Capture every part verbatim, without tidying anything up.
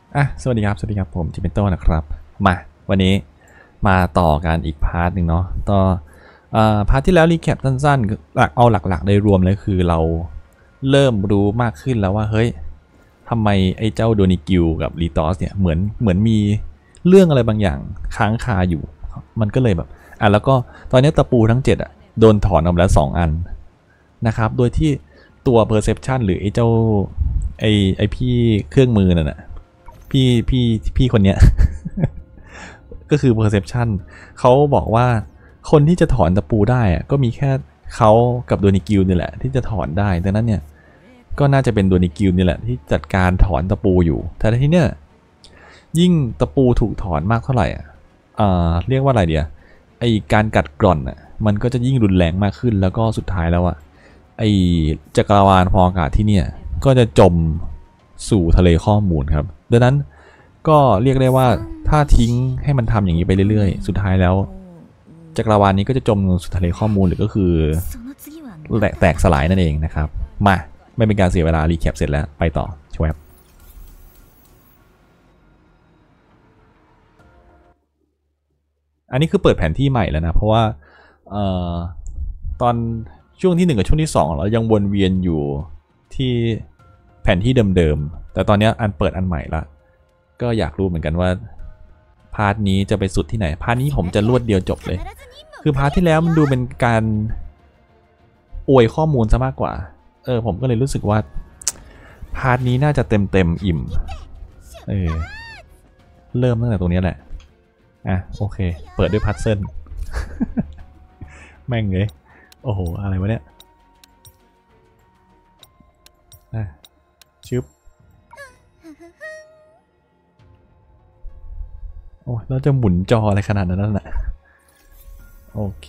อ่ะสวัสดีครับสวัสดีครับผมจิเป็นโต้นะครับมาวันนี้มาต่อกันอีกพาร์ทหนึ่งเนาะต่อพาร์ทที่แล้วรีแคปสั้นๆหลักเอาหลักๆโดยรวมเลยคือเราเริ่มรู้มากขึ้นแล้วว่าเฮ้ยทำไมไอ้เจ้าโดนิกิลกับรีตอสเนี่ยเหมือนเหมือนมีเรื่องอะไรบางอย่างค้างคาอยู่มันก็เลยแบบอ่ะแล้วก็ตอนนี้ตะปูทั้งเจ็ดอ่ะโดนถอนออกมาแล้วสองอันนะครับโดยที่ตัว perception หรือไอ้เจ้าไอ้ไอ้พี่เครื่องมือนั่นน่ะพี่พี่พี่คนเนี้ย ก็คือ perception เขาบอกว่าคนที่จะถอนตะปูได้อะก็มีแค่เขากับโดนิกิลนี่แหละที่จะถอนได้ดังนั้นเนี่ยก็น่าจะเป็นโดนิกิลนี่แหละที่จัดการถอนตะปูอยู่แต่ทีเนี้ยยิ่งตะปูถูกถอนมากเท่าไหร่อ่ะเอ่อเรียกว่าอะไรเดียไอการกัดกร่อนอ่ะมันก็จะยิ่งรุนแรงมากขึ้นแล้วก็สุดท้ายแล้วอ่ะไอจักรวาลพออากาศที่เนี่ยก็จะจมสู่ทะเลข้อมูลครับดังนั้นก็เรียกได้ว่าถ้าทิ้งให้มันทำอย่างนี้ไปเรื่อยๆสุดท้ายแล้วจักรวาลนี้ก็จะจมสู่ทะเลข้อมูลหรือก็คือแตกสลายนั่นเองนะครับมาไม่เป็นการเสียเวลารีแคปเสร็จแล้วไปต่อช่วยอันนี้คือเปิดแผนที่ใหม่แล้วนะเพราะว่าเอ่อตอนช่วงที่หนึ่งกับช่วงที่สองเรายังวนเวียนอยู่ที่แผนที่เดิมๆแต่ตอนนี้อันเปิดอันใหม่ละก็อยากรู้เหมือนกันว่าพาร์ทนี้จะไปสุดที่ไหนพาร์ทนี้ผมจะรวดเดียวจบเลยคือพาร์ทที่แล้วมันดูเป็นการอวยข้อมูลซะมากกว่าเออผมก็เลยรู้สึกว่าพาร์ทนี้น่าจะเต็มเต็มอิ่มเออเริ่มตั้งแต่ตรงนี้แหละอ่ะโอเคเปิดด้วยพัซเซิล แม่งเลยโอ้โหอะไรวะเนี่ยอ่ะชึบโอ้เราจะหมุนจออะไรขนาดนั้นน่ะโอเค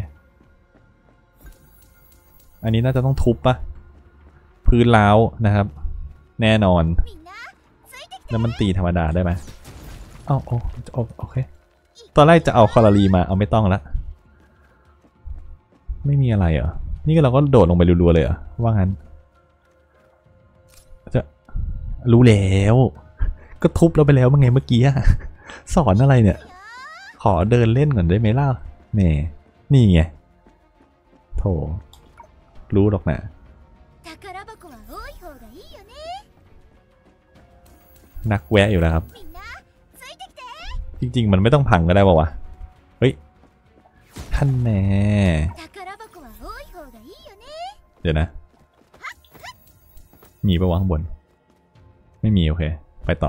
อันนี้น่าจะต้องทุบปะพื้นร้าวนะครับแน่นอนแล้วมันตีธรรมดาได้ไหมเอ้าโอ้โอเคตอนแรกจะเอาคอลารีมาเอาไม่ต้องละไม่มีอะไรเหรอนี่เราก็โดดลงไปรัวๆเลยเหรอว่างั้นจะรู้แล้วก็ทุบเราไปแล้วมั้งไงเมื่อกี้สอนอะไรเนี่ยขอเดินเล่นก่อนได้ไหมล่ะแหมนี่ไงโถรู้หรอกนะนักแวะอยู่แล้วครับจริงๆมันไม่ต้องพังก็ได้ป่าวะเฮ้ยท่านแน่เดี๋ยวนะมีป่าวะข้างบนไม่มีโอเคไปต่อ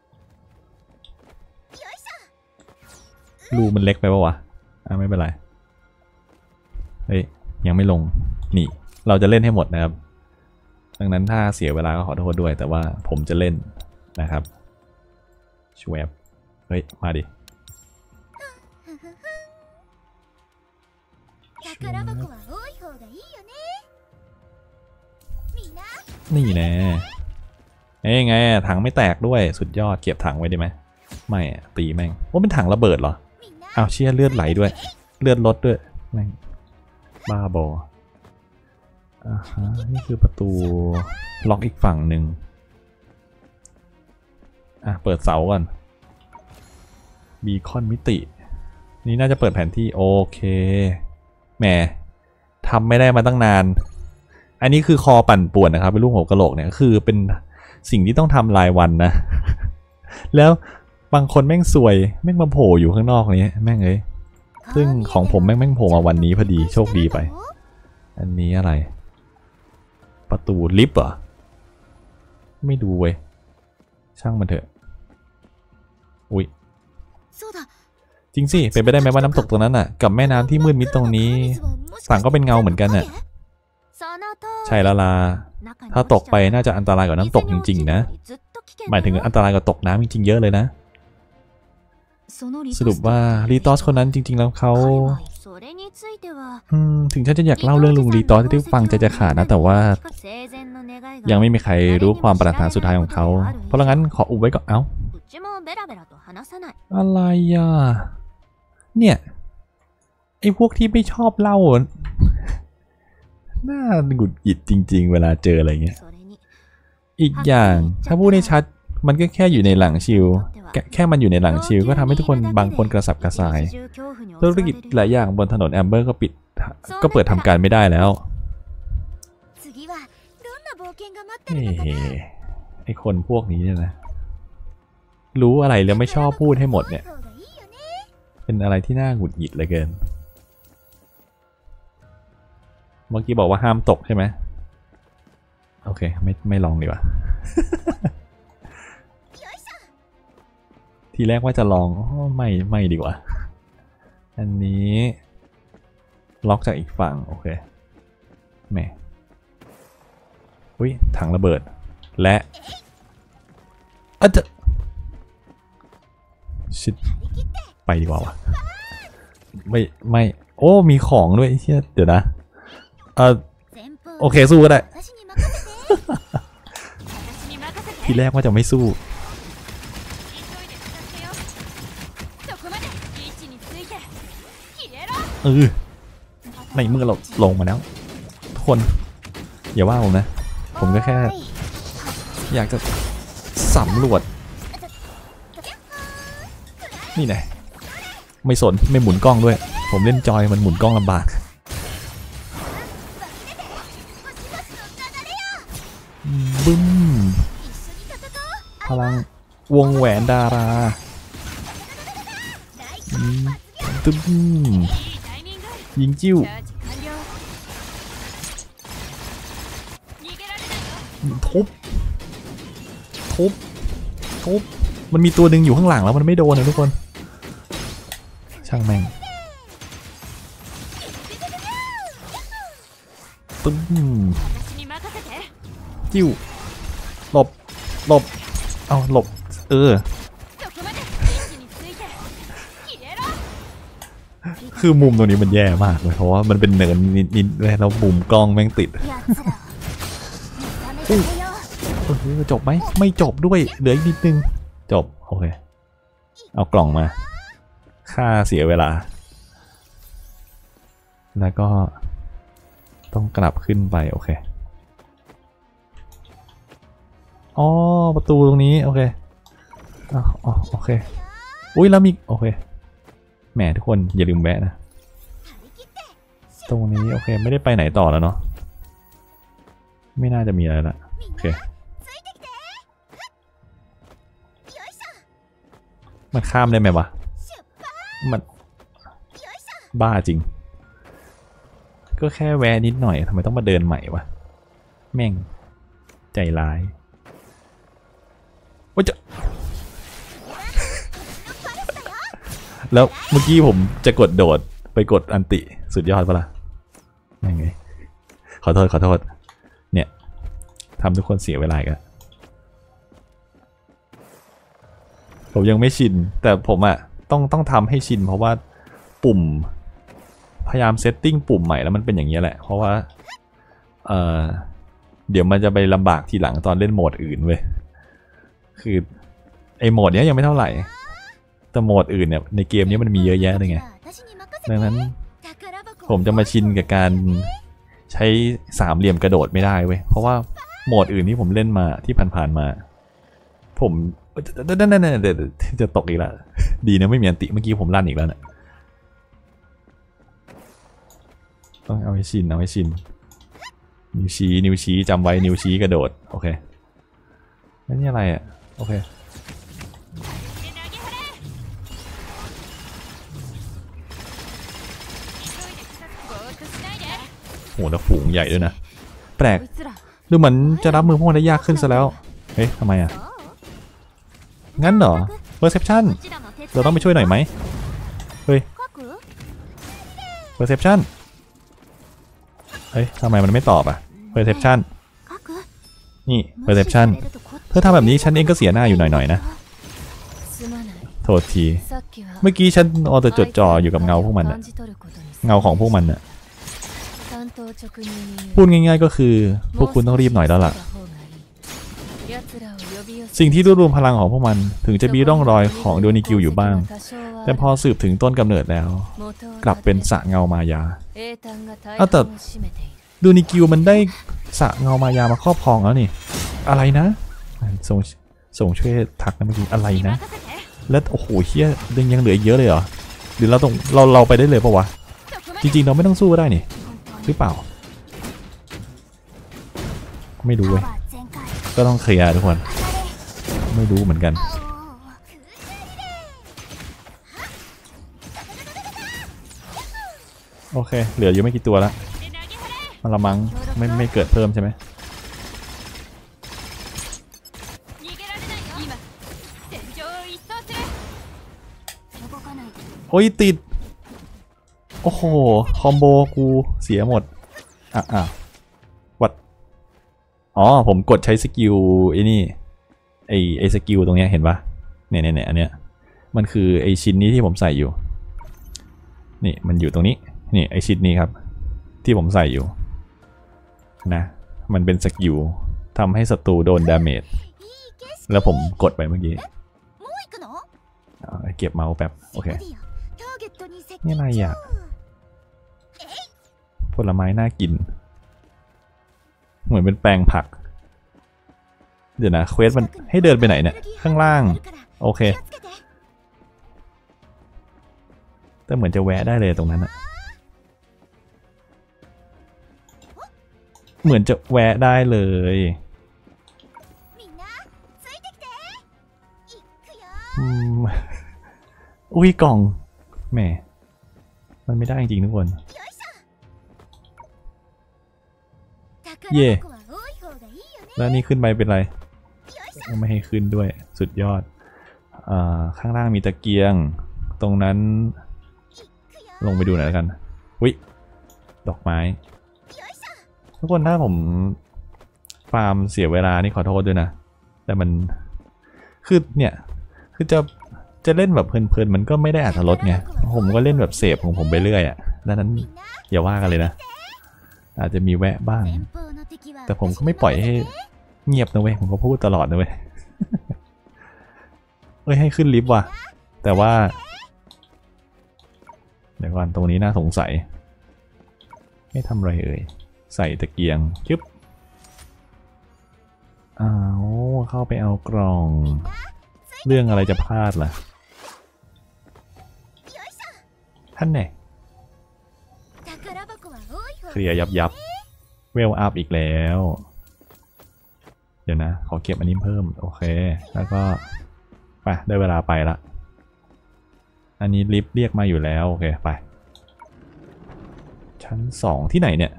รูมันเล็กไปป่าวะอ่ะไม่เป็นไรเฮ้ยยังไม่ลงนี่เราจะเล่นให้หมดนะครับดังนั้นถ้าเสียเวลาก็ขอโทษด้วยแต่ว่าผมจะเล่นนะครับชวบเฮ้ยมาดินี่แน่เอ้ยไงถังไม่แตกด้วยสุดยอดเก็บถังไว้ได้ไหมไม่ตีแม่งว่าเป็นถังระเบิดเหรออ้าวเชี่ยเลือดไหลด้วยเลือดลดด้วยแม่งบ้าบออ่าฮะนี่คือประตูล็อกอีกฝั่งหนึ่งอ่ะเปิดเสาก่อนบีคอนมิตินี่น่าจะเปิดแผนที่โอเคแหมทำไม่ได้มาตั้งนานอันนี้คือคอปั่นป่วนนะครับเป็นรูปหัวกะโหลกเนี่ยคือเป็นสิ่งที่ต้องทำรายวันนะ แล้วบางคนแม่งซวยแม่งมาโผล่อยู่ข้างนอกนี้แม่งเอ้ยซึ่งของผมแม่งแม่งโผล่มาวันนี้พอดีโชคดีไปอันนี้อะไรประตูลิฟต์เหรอไม่ดูเว้ยช่างมันเถอะอุ๊ยจริงสิเป็นไปได้ไหมว่าน้ำตกตรงนั้นน่ะกับแม่น้ำที่มืดมิดตรงนี้ต่างก็เป็นเงาเหมือนกันน่ะใช่ละลาถ้าตกไปน่าจะอันตรายกว่าน้ำตกจริงๆนะหมายถึงอันตรายกว่าตกน้ำจริงๆเยอะเลยนะสรุปว่ารีตอสคนนั้นจริงๆแล้วเขาถึงฉันจะอยากเล่าเรื่องลุงรีตอสที่ฟังใจจะขาดนะแต่ว่ายังไม่มีใครรู้ความปรารถนาสุดท้ายของเขาเพราะงั้นขออุบไว้ก่อนเอ้าอะไรอ่ะเนี่ยไอ้พวกที่ไม่ชอบเล่าน่าหงุดหงิดจริงๆเวลาเจออะไรเงี้ยอีกอย่างถ้าพูดให้ชัดมันก็แค่อยู่ในหลังชิลแค่แค่มันอยู่ในหลังชิลก็ทำให้ทุกคนบางคนกระสับกระส่ายธุรกิจหลายอย่างบนถนนแอมเบอร์ก็ปิดก็เปิดทำการไม่ได้แล้วเฮ้ไอคนพวกนี้เนี่ยนะรู้อะไรแล้วไม่ชอบพูดให้หมดเนี่ยเป็นอะไรที่น่าหงุดหงิดเหลือเกินเมื่อกี้บอกว่าห้ามตกใช่ไหมโอเคไม่ไม่ลองดีกว่า ทีแรกว่าจะลองไม่ไม่ดีกว่าอันนี้ล็อกจากอีกฝั่งโอเคแหมอุ้ยถังระเบิดและอาจจะชิดไปดีกว่าวะไม่ไม่โอ้มีของด้วยเชี่ยเดี๋ยวนะเออโอเคสู้ก็ได้ ทีแรกว่าจะไม่สู้เออในเมื่อเราลงมาแล้วทุกคนอย่าว่าผมนะผมก็แค่อยากจะสำรวจนี่ไงไม่สนไม่หมุนกล้องด้วยผมเล่นจอยมันหมุนกล้องลำบากบึ้มพลังวงแหวนดาราตึ้มยิงจิ้วทุบทุบทุบมันมีตัวหนึ่งอยู่ข้างหลังแล้วมันไม่โดนนะทุกคนช่างแม่งตึ้มจิ้วหลบหลบเอาหลบเออคือมุมตรงนี้มันแย่มากเลยเพราะว่ามันเป็นเนินนิดๆเลยแล้วมุมกล้องแม่งติดจบไหมไม่จบด้วยเหลืออีกนิดนึงจบโอเคเอากล่องมาค่าเสียเวลาแล้วก็ต้องกลับขึ้นไปโอเคอ๋อประตูตรงนี้โอเคอ๋อโอเคอุ้ยแล้วมีโอเคแหมทุกคนอย่าลืมแวะนะตรงนี้โอเคไม่ได้ไปไหนต่อแล้วเนาะไม่น่าจะมีอะไรละโอเคมันข้ามได้ไหมวะมันบ้าจริงก็แค่แวะนิดหน่อยทำไมต้องมาเดินใหม่วะแม่งใจร้ายว่าจะ แล้วเมื่อกี้ผมจะกดโดดไปกดอันติสุดยอดปะล่ะยังไงขอโทษขอโทษเนี่ยทำทุกคนเสียเวลากันผมยังไม่ชินแต่ผมอะต้องต้องทำให้ชินเพราะว่าปุ่มพยายามเซตติ้งปุ่มใหม่แล้วมันเป็นอย่างนี้แหละเพราะว่าเออเดี๋ยวมันจะไปลำบากทีหลังตอนเล่นโหมดอื่นเว้ยคือไอโหมดนี้ยังไม่เท่าไหร่แต่โหมดอื่นเนี่ยในเกมนี้มันมีเยอะแยะเลยไงดังนั้นผมจะมาชินกับการใช้สามเหลี่ยมกระโดดไม่ได้เว้ยเพราะว่าโหมดอื่นที่ผมเล่นมาที่ผ่านๆมาผมนั่นนั่นนั่นเดี๋ยวจะตกอีกแล้วดีนะไม่มีอันติเมื่อกี้ผมลั่นอีกแล้วเนี่ยต้องเอาให้ชินเอาให้ชินนิ้วชี้นิ้วชี้จำไว้นิ้วชี้กระโดดโอเคแล้วนี่อะไรอ่ะโอเคโหแล้วฝูงใหญ่ด้วยนะแปลกดูเหมือนจะรับมือพวกมันได้ยากขึ้นซะแล้วเฮ้ยทำไมอ่ะงั้นเหรอ perception เราต้องไปช่วยหน่อยไหมเฮ้ย perception เฮ้ยทำไมมันไม่ตอบอ่ะ perception นี่ perception เธอทำแบบนี้ฉันเองก็เสียหน้าอยู่หน่อยๆนะโทษทีเมื่อกี้ฉันเอาแต่จดจ่ออยู่กับเงาพวกมันอะเงาของพวกมันอะพูดง่ายๆก็คือพวกคุณต้องรีบหน่อยแล้วล่ะสิ่งที่รวบรวมพลังของพวกมันถึงจะมีร่องรอยของโดนิกิวอยู่บ้างแต่พอสืบถึงต้นกำเนิดแล้วกลับเป็นสระเงามายาเอาแต่โดนิกิวมันได้สระเงามายามาครอบครองแล้วนี่อะไรนะทรงส่งช่วยทักนะเมื่อกี้อะไรนะแล้วโอ้โหเฮียยังยังเหลือเยอะเลยเหรอหรือเราต้องเราเราไปได้เลยปะวะจริงๆเราไม่ต้องสู้ก็ได้นี่หรือเปล่าไม่รู้เว้ยก็ต้องเคลียร์ทุกคนไม่รู้เหมือนกันโอเคเหลืออยู่ไม่กี่ตัวแล้วมาละมังไม่ไม่เกิดเพิ่มใช่ไหมโอ้ยติดโอ้โหคอมโบกูเสียหมดอ่ะอ่ะวัดอ๋อผมกดใช้สกิลไอ้นี่ไอไอสกิลตรงเนี้ยเห็นปะเนี่ยเนี่ยอันเนี้ยมันคือไอชิ้นนี้ที่ผมใส่อยู่นี่มันอยู่ตรงนี้นี่ไอชิ้นนี้ครับที่ผมใส่อยู่นะมันเป็นสกิลทำให้ศัตรูโดนดาเมจแล้วผมกดไปเมื่อกี้เก็บเมาส์แป๊บโอเคนี่อะไรอ่ะผลไม้น่ากินเหมือนเป็นแปลงผักเดี๋ยวนะเควสมันให้เดินไปไหนเนี่ยข้างล่างโอเคแต่เหมือนจะแวะได้เลยตรงนั้นอะเหมือนจะแวะได้เลยอืมอุ้ยกล่องแหมมันไม่ได้จริงๆทุกคนเย่แล้วนี่ขึ้นไปเป็นไรไม่ให้ขึ้นด้วยสุดยอดอ่าข้างล่างมีตะเกียงตรงนั้นลงไปดูหน่อยแล้วกันอุ๊ยดอกไม้ทุกคนถ้าผมฟาร์มเสียเวลานี่ขอโทษด้วยนะแต่มันคือเนี่ยคือจะจะเล่นแบบเพลินๆมันก็ไม่ได้อรรถรสไงผมก็เล่นแบบเสพของผมไปเรื่อยอ่ะดังนั้นอย่าว่ากันเลยนะอาจจะมีแวะบ้างแต่ผมก็ไม่ปล่อยให้เงียบนะเว้ยผมก็พูดตลอดนะเว้ยเอ้ยให้ขึ้นลิฟต์ว่ะแต่ว่าเดี๋ยวก่อนตรงนี้น่าสงสัยให้ทำอะไรเอ่ยใส่ตะเกียงจึ๊บอ้าวเข้าไปเอากล่องเรื่องอะไรจะพลาดล่ะท่านไหนเคลียร์ยับยับเวลอัพอีกแล้วเดี๋ยวนะขอเก็บอันนี้เพิ่มโอเคแล้วก็ไปได้เวลาไปละอันนี้ลิฟต์เรียกมาอยู่แล้วโอเคไปชั้นสองที่ไหนเนี่ย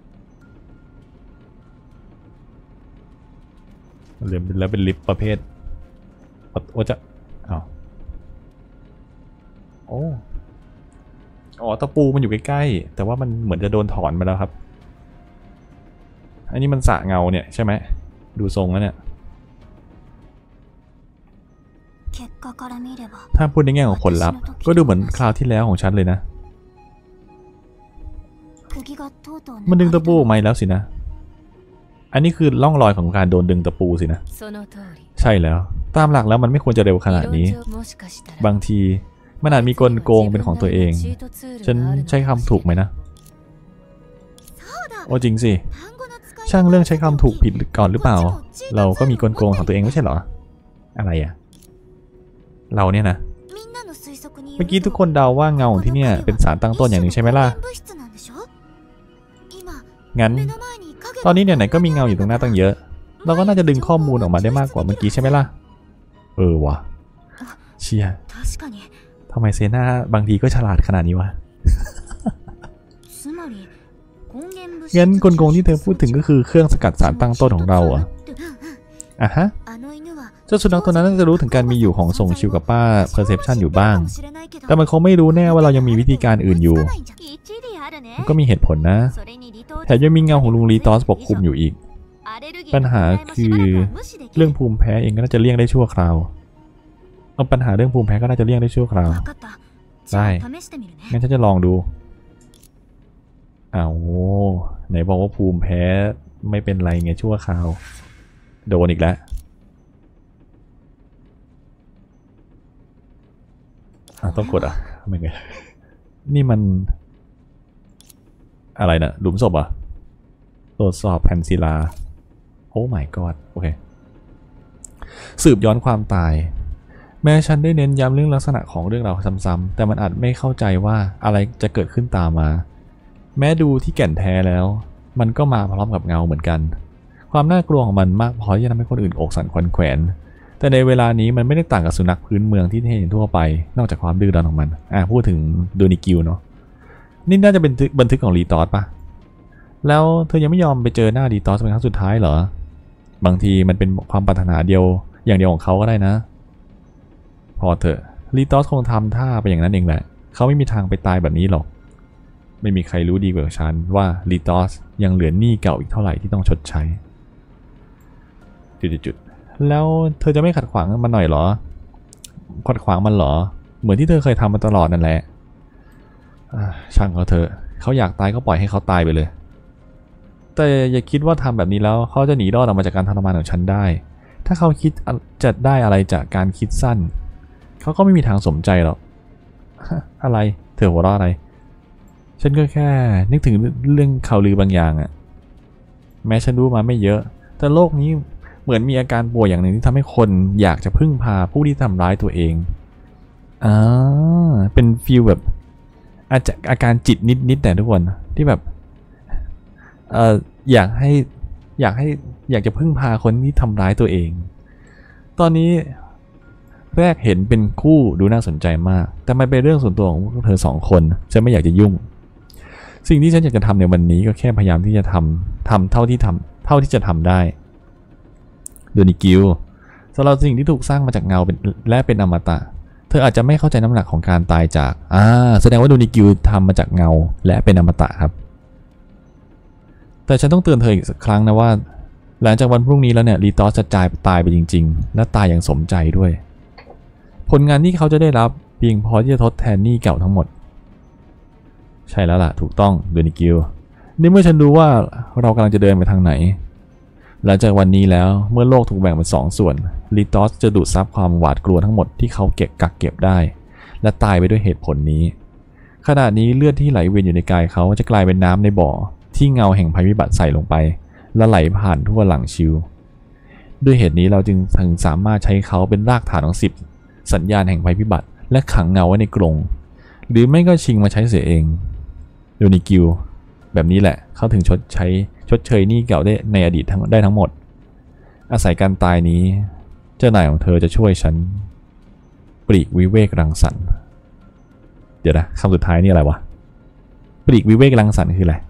เรียนแล้วเป็นลิฟต์ประเภทโอ้จะอ้าวโอ้อ๋อตะปูมันอยู่ใกล้ๆแต่ว่ามันเหมือนจะโดนถอนไปแล้วครับอันนี้มันสระเงาเนี่ยใช่ไหมดูทรงแล้วเนี่ยถ้าพูดในแง่ของผลลัพธ์ก็ดูเหมือนคราวที่แล้วของฉันเลยนะมันดึงตะปูออกมาแล้วสินะอันนี้คือร่องรอยของการโดนดึงตะปูสินะใช่แล้วตามหลักแล้วมันไม่ควรจะเร็วขนาดนี้บางทีมันอาจมีกลโกงเป็นของตัวเองฉันใช้คำถูกไหมนะโอ้จริงสิช่างเรื่องใช้คำถูกผิดก่อนหรือเปล่าเราก็มีกลโกงของตัวเองไม่ใช่เหรออะไรอะเราเนี่ยนะเมื่อกี้ทุกคนเดาว่าเงาของที่เนี่ยเป็นสารตั้งต้นอย่างหนึ่งใช่ไหมล่ะงั้นตอนนี้เนี่ยไหนก็มีเงาอยู่ตรงหน้าตั้งเยอะเราก็น่าจะดึงข้อมูลออกมาได้มากกว่าเมื่อกี้ใช่ไหมล่ะเออวะเชียทำไมเซน่าบางทีก็ฉลาดขนาดนี้วะงั้นกลโกงที่เธอพูดถึงก็คือเครื่องสกัดสารตั้งต้นของเราอ่ะอ่ะฮะเจ้าสุนัขตัวนั้นน่าจะรู้ถึงการมีอยู่ของส่งชิวกับป้า Perception อยู่บ้างแต่มันคงไม่รู้แน่ว่าเรายังมีวิธีการอื่นอยู่มันก็มีเหตุผลนะแถมยังมีเงาของลุงลีตอสปกคลุมอยู่อีกปัญหาคือเรื่องภูมิแพ้เองก็น่าจะเลี่ยงได้ชั่วคราวเอาปัญหาเรื่องภูมิแพ้ก็น่าจะเลี่ยงได้ชั่วคราวได้งั้นฉันจะลองดูอ้าวไหนบอกว่าภูมิแพ้ไม่เป็นไรไงชั่วคราวโดนอีกแล้วต้องกดอ่ะไม่ไงนี่มันอะไรนะหลุมศพอ่ะตรวจสอบแผ่นศิลาโอ้ my god โอเคสืบย้อนความตายแม้ฉันได้เน้นย้ำเรื่องลักษณะของเรื่องราวซ้ำๆแต่มันอาจไม่เข้าใจว่าอะไรจะเกิดขึ้นตามมาแม้ดูที่แก่นแท้แล้วมันก็มาพร้อมกับเงาเหมือนกันความน่ากลัวของมันมากพอที่จะทำให้คนอื่นอกสั่นขวัญแขวนแต่ในเวลานี้มันไม่ได้ต่างกับสุนัขพื้นเมืองที่เห็นทั่วไปนอกจากความดื้อรั้นของมันอ่ะพูดถึงโดนิกิวเนาะนี่น่าจะเป็นบันทึกของรีตอสปะแล้วเธอยังไม่ยอมไปเจอหน้ารีตอสเป็นครั้งสุดท้ายเหรอบางทีมันเป็นความปรารถนาเดียวอย่างเดียวของเขาก็ได้นะพอเถอะรีตอสคงทำท่าไปอย่างนั้นเองแหละเขาไม่มีทางไปตายแบบนี้หรอกไม่มีใครรู้ดีกว่าฉันว่ารีตอสยังเหลือหนี้เก่าอีกเท่าไหร่ที่ต้องชดใช้จุดๆแล้วเธอจะไม่ขัดขวางมันหน่อยเหรอขัดขวางมันเหรอเหมือนที่เธอเคยทำมาตลอดนั่นแหละช่างเขาเถอะเขาอยากตายก็ปล่อยให้เขาตายไปเลยแต่อย่าคิดว่าทำแบบนี้แล้วเขาจะหนีรอดออกมาจากการทรมานของฉันได้ถ้าเขาคิดจะได้อะไรจากการคิดสั้นเขาก็ไม่มีทางสมใจหรอกอะไรเธอหัวเราะอะไรฉันก็แค่นึกถึงเรื่องข่าวลือบางอย่างอะแม้ฉันรู้มาไม่เยอะแต่โลกนี้เหมือนมีอาการป่วยอย่างหนึ่งที่ทำให้คนอยากจะพึ่งพาผู้ที่ทำร้ายตัวเองอ่าเป็นฟีลแบบอาจจะอาการจิตนิดๆแต่ทุกคนที่แบบเอ่ออยากให้อยากให้อยากจะพึ่งพาคนที่ทำร้ายตัวเองตอนนี้แรกเห็นเป็นคู่ดูน่าสนใจมากแต่มันเป็นเรื่องส่วนตัวของเธอสองคนฉันไม่อยากจะยุ่งสิ่งที่ฉันอยากจะทำในวันนี้ก็แค่พยายามที่จะทำทำเท่าที่ทำเท่าที่จะทำได้โดนิกิวสำหรับสิ่งที่ถูกสร้างมาจากเงาเป็นและเป็นอมตะเธออาจจะไม่เข้าใจน้ำหนักของการตายจากอ่าแสดงว่าโดนิกิวทำมาจากเงาและเป็นอมตะครับแต่ฉันต้องเตือนเธออีกสักครั้งนะว่าหลังจากวันพรุ่งนี้แล้วเนี่ยรีตอสจะตายตายไปจริงๆและตายอย่างสมใจด้วยผลงานที่เขาจะได้รับเพียงพอที่จะทดแทนหนี้เก่าทั้งหมดใช่แล้วล่ะถูกต้องโดนิกิวในเมื่อฉันรู้ว่าเรากำลังจะเดินไปทางไหนหลังจากวันนี้แล้วเมื่อโลกถูกแบ่งเป็นสองส่วนรีตอสจะดูดซับความหวาดกลัวทั้งหมดที่เขาเก็บกักเก็บได้และตายไปด้วยเหตุผลนี้ขณะนี้เลือดที่ไหลเวียนอยู่ในกายเขาจะกลายเป็นน้ำในบ่อที่เงาแห่งภัยพิบัติใส่ลงไปและไหลผ่านทั่วหลังชิวด้วยเหตุนี้เราจึงถึงสามารถใช้เขาเป็นรากฐานของสิบสัญญาณแห่งภัยพิบัติและขังเงาไว้ในกรงหรือไม่ก็ชิงมาใช้เสียเองโดนิกิวแบบนี้แหละเขาถึงชดใช้ชดเชยหนี้เก่าได้ในอดีตทั้งได้ทั้งหมดอาศัยการตายนี้เจ้านายของเธอจะช่วยฉันปลีกวิเวกรังสรรค์เดี๋ยวนะคำสุดท้ายนี่อะไรวะปลีกวิเวกรังสรรค์คืออะไร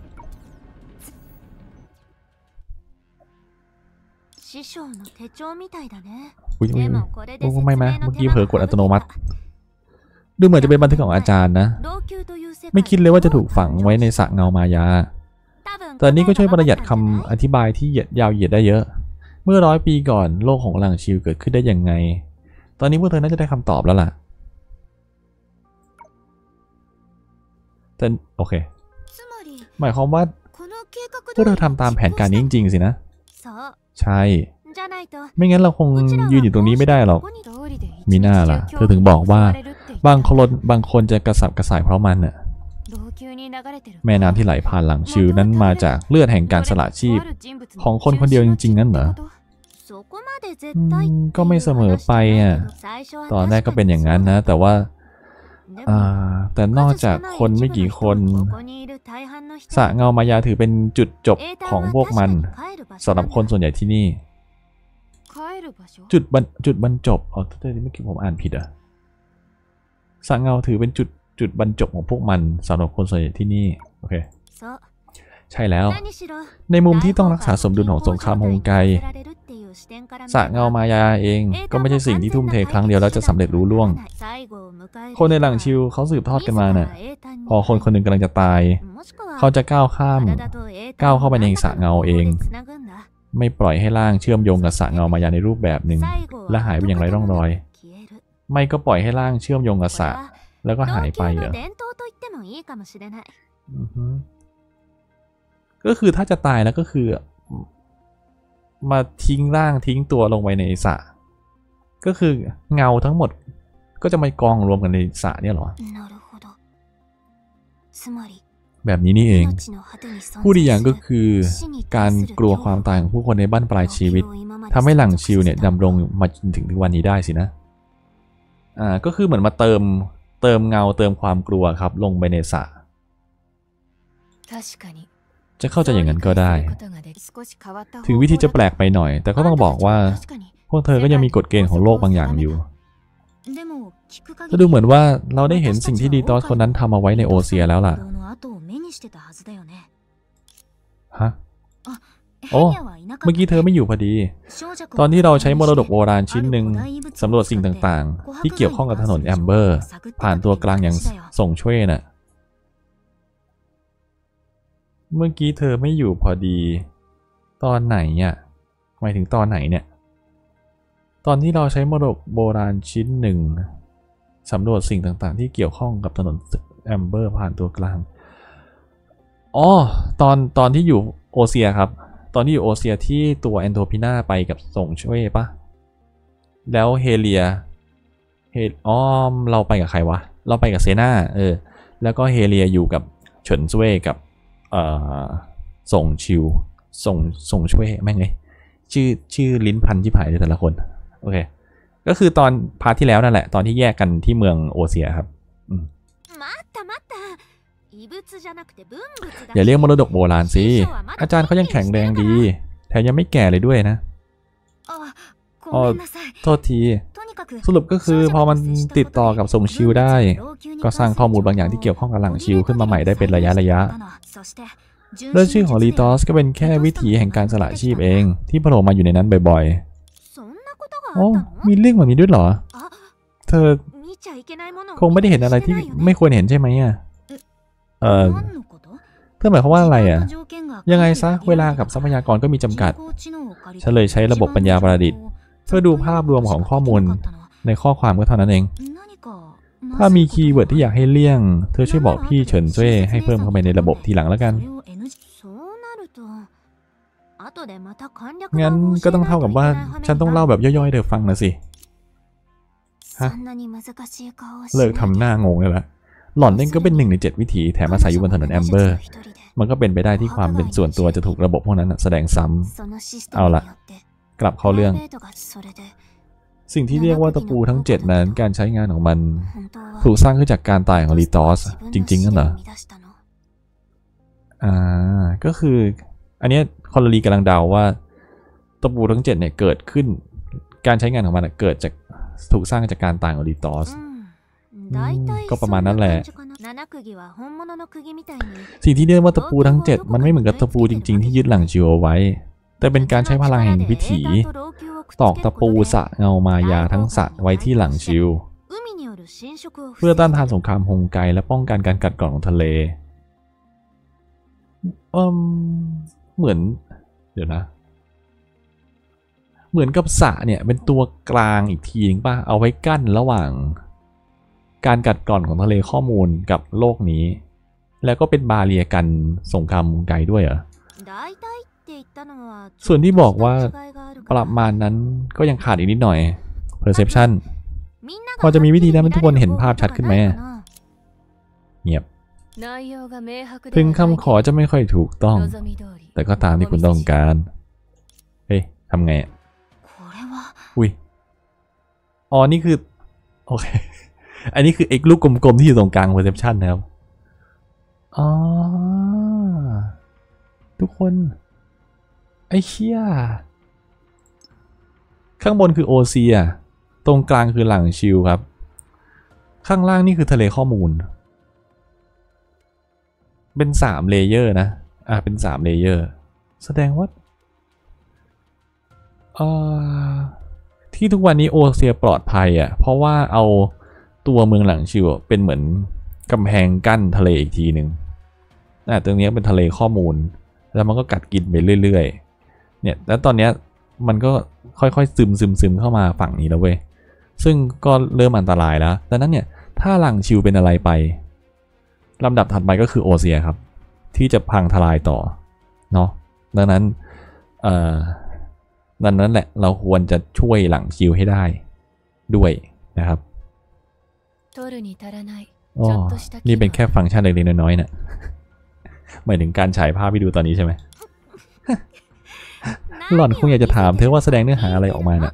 อุ้ยอุ้ยโอ้ไม่ไหมเมื่อกี้เผลอกดอัตโนมัติดูเหมือนจะเป็นบันทึกของอาจารย์นะไม่คิดเลยว่าจะถูกฝังไว้ในสระเงามายาแต่นี่ก็ช่วยประหยัดคำอธิบายที่ยาวเหยียดได้เยอะเมื่อร้อยปีก่อนโลกของหลังชิวเกิดขึ้นได้ยังไงตอนนี้พวกเธอน่าจะได้คำตอบแล้วล่ะแต่โอเคหมายความว่าพวกเธอทำตามแผนการนี้จริงๆสินะใช่ไม่งั้นเราคงยืนอยู่ตรงนี้ไม่ได้หรอกมีหน้าล่ะเธอถึงบอกว่าบางคนบางคนจะกระสับกระส่ายเพราะมันน่ะแม่น้ำที่ไหลผ่านหลังชิวนั้นมาจากเลือดแห่งการสละชีพของคนคนเดียวจริงๆนั่นเหรอก็ไม่เสมอไปอ่ะตอนแรกก็เป็นอย่างนั้นนะแต่ว่าแต่นอกจากคนไม่กี่คนสระเงามายาถือเป็นจุดจบของพวกมันสำหรับคนส่วนใหญ่ที่นี่จุดบรรจุดบรรจบอ๋อแต่เมื่อกี้ผมอ่านผิดอ่ะสระเงาถือเป็นจุดจุดบรรจบของพวกมันสำหรับคนส่วนใหญ่ที่นี่โอเคใช่แล้วในมุมที่ต้องรักษาสมดุลของสงครามฮงไกสระเงามายาเองก็ไม่ใช่สิ่งที่ทุ่มเทครั้งเดียวแล้วจะสำเร็จรู้ล่วงคนในหลังชิวเขาสืบทอดกันมาน่ะพอคนคนหนึ่งกำลังจะตายเขาจะก้าวข้ามก้าวเข้าไปในสระเงาเองไม่ปล่อยให้ร่างเชื่อมโยงกับสระเงามายาในรูปแบบหนึ่งและหายไปอย่างไร้ร่องรอยไม่ก็ปล่อยให้ร่างเชื่อมโยงกับสระแล้วก็หายไปเหรอก็คือถ้าจะตายแล้วก็คือมาทิ้งร่างทิ้งตัวลงไปในสระก็คือเงาทั้งหมดก็จะมากองรวมกันในสระเนี่ยหรอแบบนี้นี่เองพูดอีกอย่างก็คือการกลัวความตายของผู้คนในบ้านปลายชีวิตทำให้หลังชิวเนี่ยดำรงมาจนถึงทุกวันนี้ได้สินะอ่าก็คือเหมือนมาเติมเติมเงาเติมความกลัวครับลงไปในสระจะเข้าใจอย่างนั้นก็ได้ถึงวิธีจะแปลกไปหน่อยแต่ก็ต้องบอกว่าพวกเธอก็ยังมีกฎเกณฑ์ของโลกบางอย่างอยู่จะดูเหมือนว่าเราได้เห็นสิ่งที่ดีตอสคนนั้นทำเอาไว้ในโอเซียแล้วล่ะฮะโอ้เมื่อกี้เธอไม่อยู่พอดีตอนที่เราใช้มรดกโบราณชิ้นหนึ่งสำรวจสิ่งต่างๆที่เกี่ยวข้องกับถนนแอมเบอร์ผ่านตัวกลางอย่างส่งช่วยน่ะเมื่อกี้เธอไม่อยู่พอดีตอนไหนอ่ะหมายถึงตอนไหนเนี่ยตอนที่เราใช้มรดกโบราณชิ้นหนึ่งสำรวจสิ่งต่างๆที่เกี่ยวข้องกับถนนแอมเบอร์ผ่านตัวกลางอ๋อตอนตอนที่อยู่โอเซียครับตอนที่อยู่โอเซียที่ตัวแอนโทพิน่าไปกับส่งช่วยปะแล้วเฮเลียเฮอ๋อเราไปกับใครวะเราไปกับเซนาเออแล้วก็เฮเลียอยู่กับเฉินช่วยกับเอ่อส่งชิวส่งส่งช่วยแม่งไงชื่อชื่อลิ้นพันที่ผ่ายแต่ละคนโอเคก็คือตอนพาร์ทที่แล้วนั่นแหละตอนที่แยกกันที่เมืองโอเซียครับอย่าเรียกมรดกโบราณสิอาจารย์เขายังแข็งแรงดีแถมยังไม่แก่เลยด้วยนะอ๋อโทษทีสรุปก็คือพอมันติดต่อกับส่งชิวได้ก็สร้างข้อมูลบางอย่างที่เกี่ยวข้องกับหลังชิวขึ้นมาใหม่ได้เป็นระยะระยะเรื่องชื่อของลีตอสก็เป็นแค่วิถีแห่งการสละชีพเองที่โผล่มาอยู่ในนั้นบ่อยๆโอ้มีเรื่องแบบนี้ด้วยเหรอเธอคงไม่ได้เห็นอะไรที่ไม่ควรเห็นใช่ไหมอ่ะเออเพื่อหมายความว่าอะไรอ่ะยังไงซะเวลากับทรัพยากรก็มีจำกัดฉันเลยใช้ระบบปัญญาประดิษฐ์เพื่อดูภาพรวมของข้อมูลในข้อความก็เท่านั้นเองถ้ามีคีย์เวิร์ดที่อยากให้เลี่ยงเธอช่วยบอกพี่เฉินช่วยให้เพิ่มเข้าไปในระบบทีหลังแล้วกันงั้นก็ต้องเท่ากับว่าฉันต้องเล่าแบบย่อยๆเธอฟังนะสิฮะเลิกทำหน้างงเลยละหล่อนเองก็เป็นหนึ่งในเจ็ดวิถีแถมอาศัยอยู่บนถนนแอมเบอร์มันก็เป็นไปได้ที่ความเป็นส่วนตัวจะถูกระบบพวกนั้นแสดงซ้ำเอาละกลับเข้าเรื่องสิ่งที่เรียกว่าตะปูทั้งเจ็ดนั้นการใช้งานของมันถูกสร้างขึ้นจากการตายของลีตอสจริงๆนั่นเหรออ่าก็คืออันนี้คอลลีกำลังเดาว่าตะปูทั้งเจ็ดเนี่ยเกิดขึ้นการใช้งานของมันเกิดจากถูกสร้างจากการตายของลีตอสก็ประมาณนั้นแหละสิ่งที่เรียกว่าตะปูทั้งเจ็ดมันไม่เหมือนกับตะปูจริงๆที่ยึดหลังชิวเอาไว้แต่เป็นการใช้พลังแห่งวิถีตอกตะปูสะเงามายาทั้งสะไว้ที่หลังชิวเพื่อต้านทานสงครามฮงไกและป้องกันการกัดกร่อนของทะเลเออเหมือนเดี๋ยวนะเหมือนกับสะเนี่ยเป็นตัวกลางอีกทีนึงป่ะเอาไว้กั้นระหว่างการกัดกร่อนของทะเลข้อมูลกับโลกนี้แล้วก็เป็นบาเรียกันสงครามฮงไกด้วยเหรอส่วนที่บอกว่าประมาณนั้นก็ยังขาดอีกนิดหน่อย perception พอจะมีวิธีทำให้ทุกคนเห็นภาพชัดขึ้นไหมเงียบถึงคำขอจะไม่ค่อยถูกต้องแต่ก็ตามที่คุณต้องการเฮ้ยทำไงอ่ะอุ้ยอ๋อนี่คือโอเคอันนี้คือเอกลูกกลมๆที่อยู่ตรงกลาง perception นะครับอ๋อทุกคนไอ้เชี่ยข้างบนคือโอเซียตรงกลางคือหลังชิวครับข้างล่างนี่คือทะเลข้อมูลเป็นสามเลเยอร์นะอ่ะเป็นสามเลเยอร์แสดงว่าเอ่อที่ทุกวันนี้โอเซียปลอดภัยอ่ะเพราะว่าเอาตัวเมืองหลังชิวเป็นเหมือนกำแพงกั้นทะเลอีกทีหนึ่งอ่ะตรงนี้เป็นทะเลข้อมูลแล้วมันก็กัดกินไปเรื่อยๆเนี่ยแล้วตอนนี้มันก็ค่อยๆซึมซึมซึมเข้ามาฝั่งนี้แล้วเว้ยซึ่งก็เริ่มอันตรายแล้วดังนั้นเนี่ยถ้าหลังชิวเป็นอะไรไปลำดับถัดไปก็คือโอเซียครับที่จะพังทลายต่อเนาะดังนั้นเอ่อดังนั้นแหละเราควรจะช่วยหลังชิวให้ได้ด้วยนะครับอ๋อนี่เป็นแค่ฟังก์ชันเล็กๆน้อยๆนะหมายถึงการฉายภาพให้ดูตอนนี้ใช่ไหม หล่อนคงอยากจะถามเธอว่าแสดงเนื้อหาอะไรออกมาน่ะ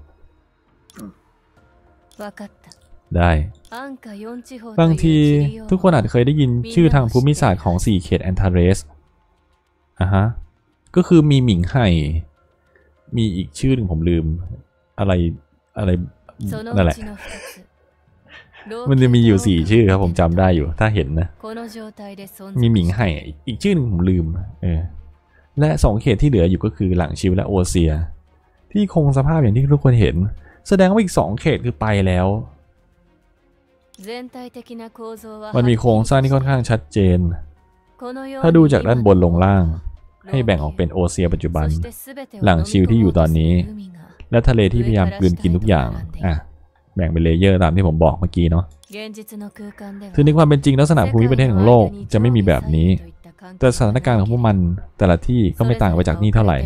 ได้บางทีทุกคนอาจเคยได้ยินชื่อทางภูมิศาสตร์ของสี่เขตแอนทาเรสอ่ะฮะก็คือมีหมิงไห่มีอีกชื่อหนึ่งผมลืมอะไรอะไรนั่นแหละมันจะมีอยู่สี่ชื่อครับผมจำได้อยู่ถ้าเห็นนะมีหมิงไห่อีกชื่อหนึ่งผมลืมเออและสองเขตที่เหลืออยู่ก็คือหลังชิวและโอเซียที่คงสภาพอย่างที่ทุกคนเห็นแสดงว่าอีกสองเขตคือไปแล้วมันมีโครงสร้างที่ค่อนข้างชัดเจนถ้าดูจากด้านบนลงล่างให้แบ่งออกเป็นโอเซียปัจจุบันหลังชิวที่อยู่ตอนนี้และทะเลที่พยายามกลืนกินทุกอย่างอ่ะแบ่งเป็นเลเยอร์ตามที่ผมบอกเมื่อกี้เนาะคือในความเป็นจริงลักษณะภูมิประเทศของโลกจะไม่มีแบบนี้แต่สถานการณ์ของพวกมันแต่ละที่ก็ไม่ต่างไปจากนี่เท่าไหร่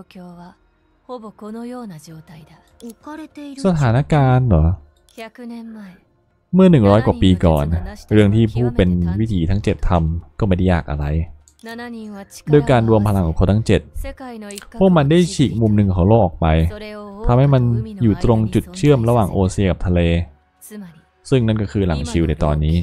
สถานการณ์เหรอเมื่อหนึ่งร้อยกว่าปีก่อนเรื่องที่ผู้เป็นวิถีทั้งเจ็ดทำก็ไม่ได้ยากอะไรด้วยการรวมพลังของคนทั้งเจ็ดพวกมันได้ฉีกมุมหนึ่งของโลกออกไปทำให้มันอยู่ตรงจุดเชื่อมระหว่างโอเซียกับทะเลซึ่งนั่นก็คือหลังชิวในตอนนี้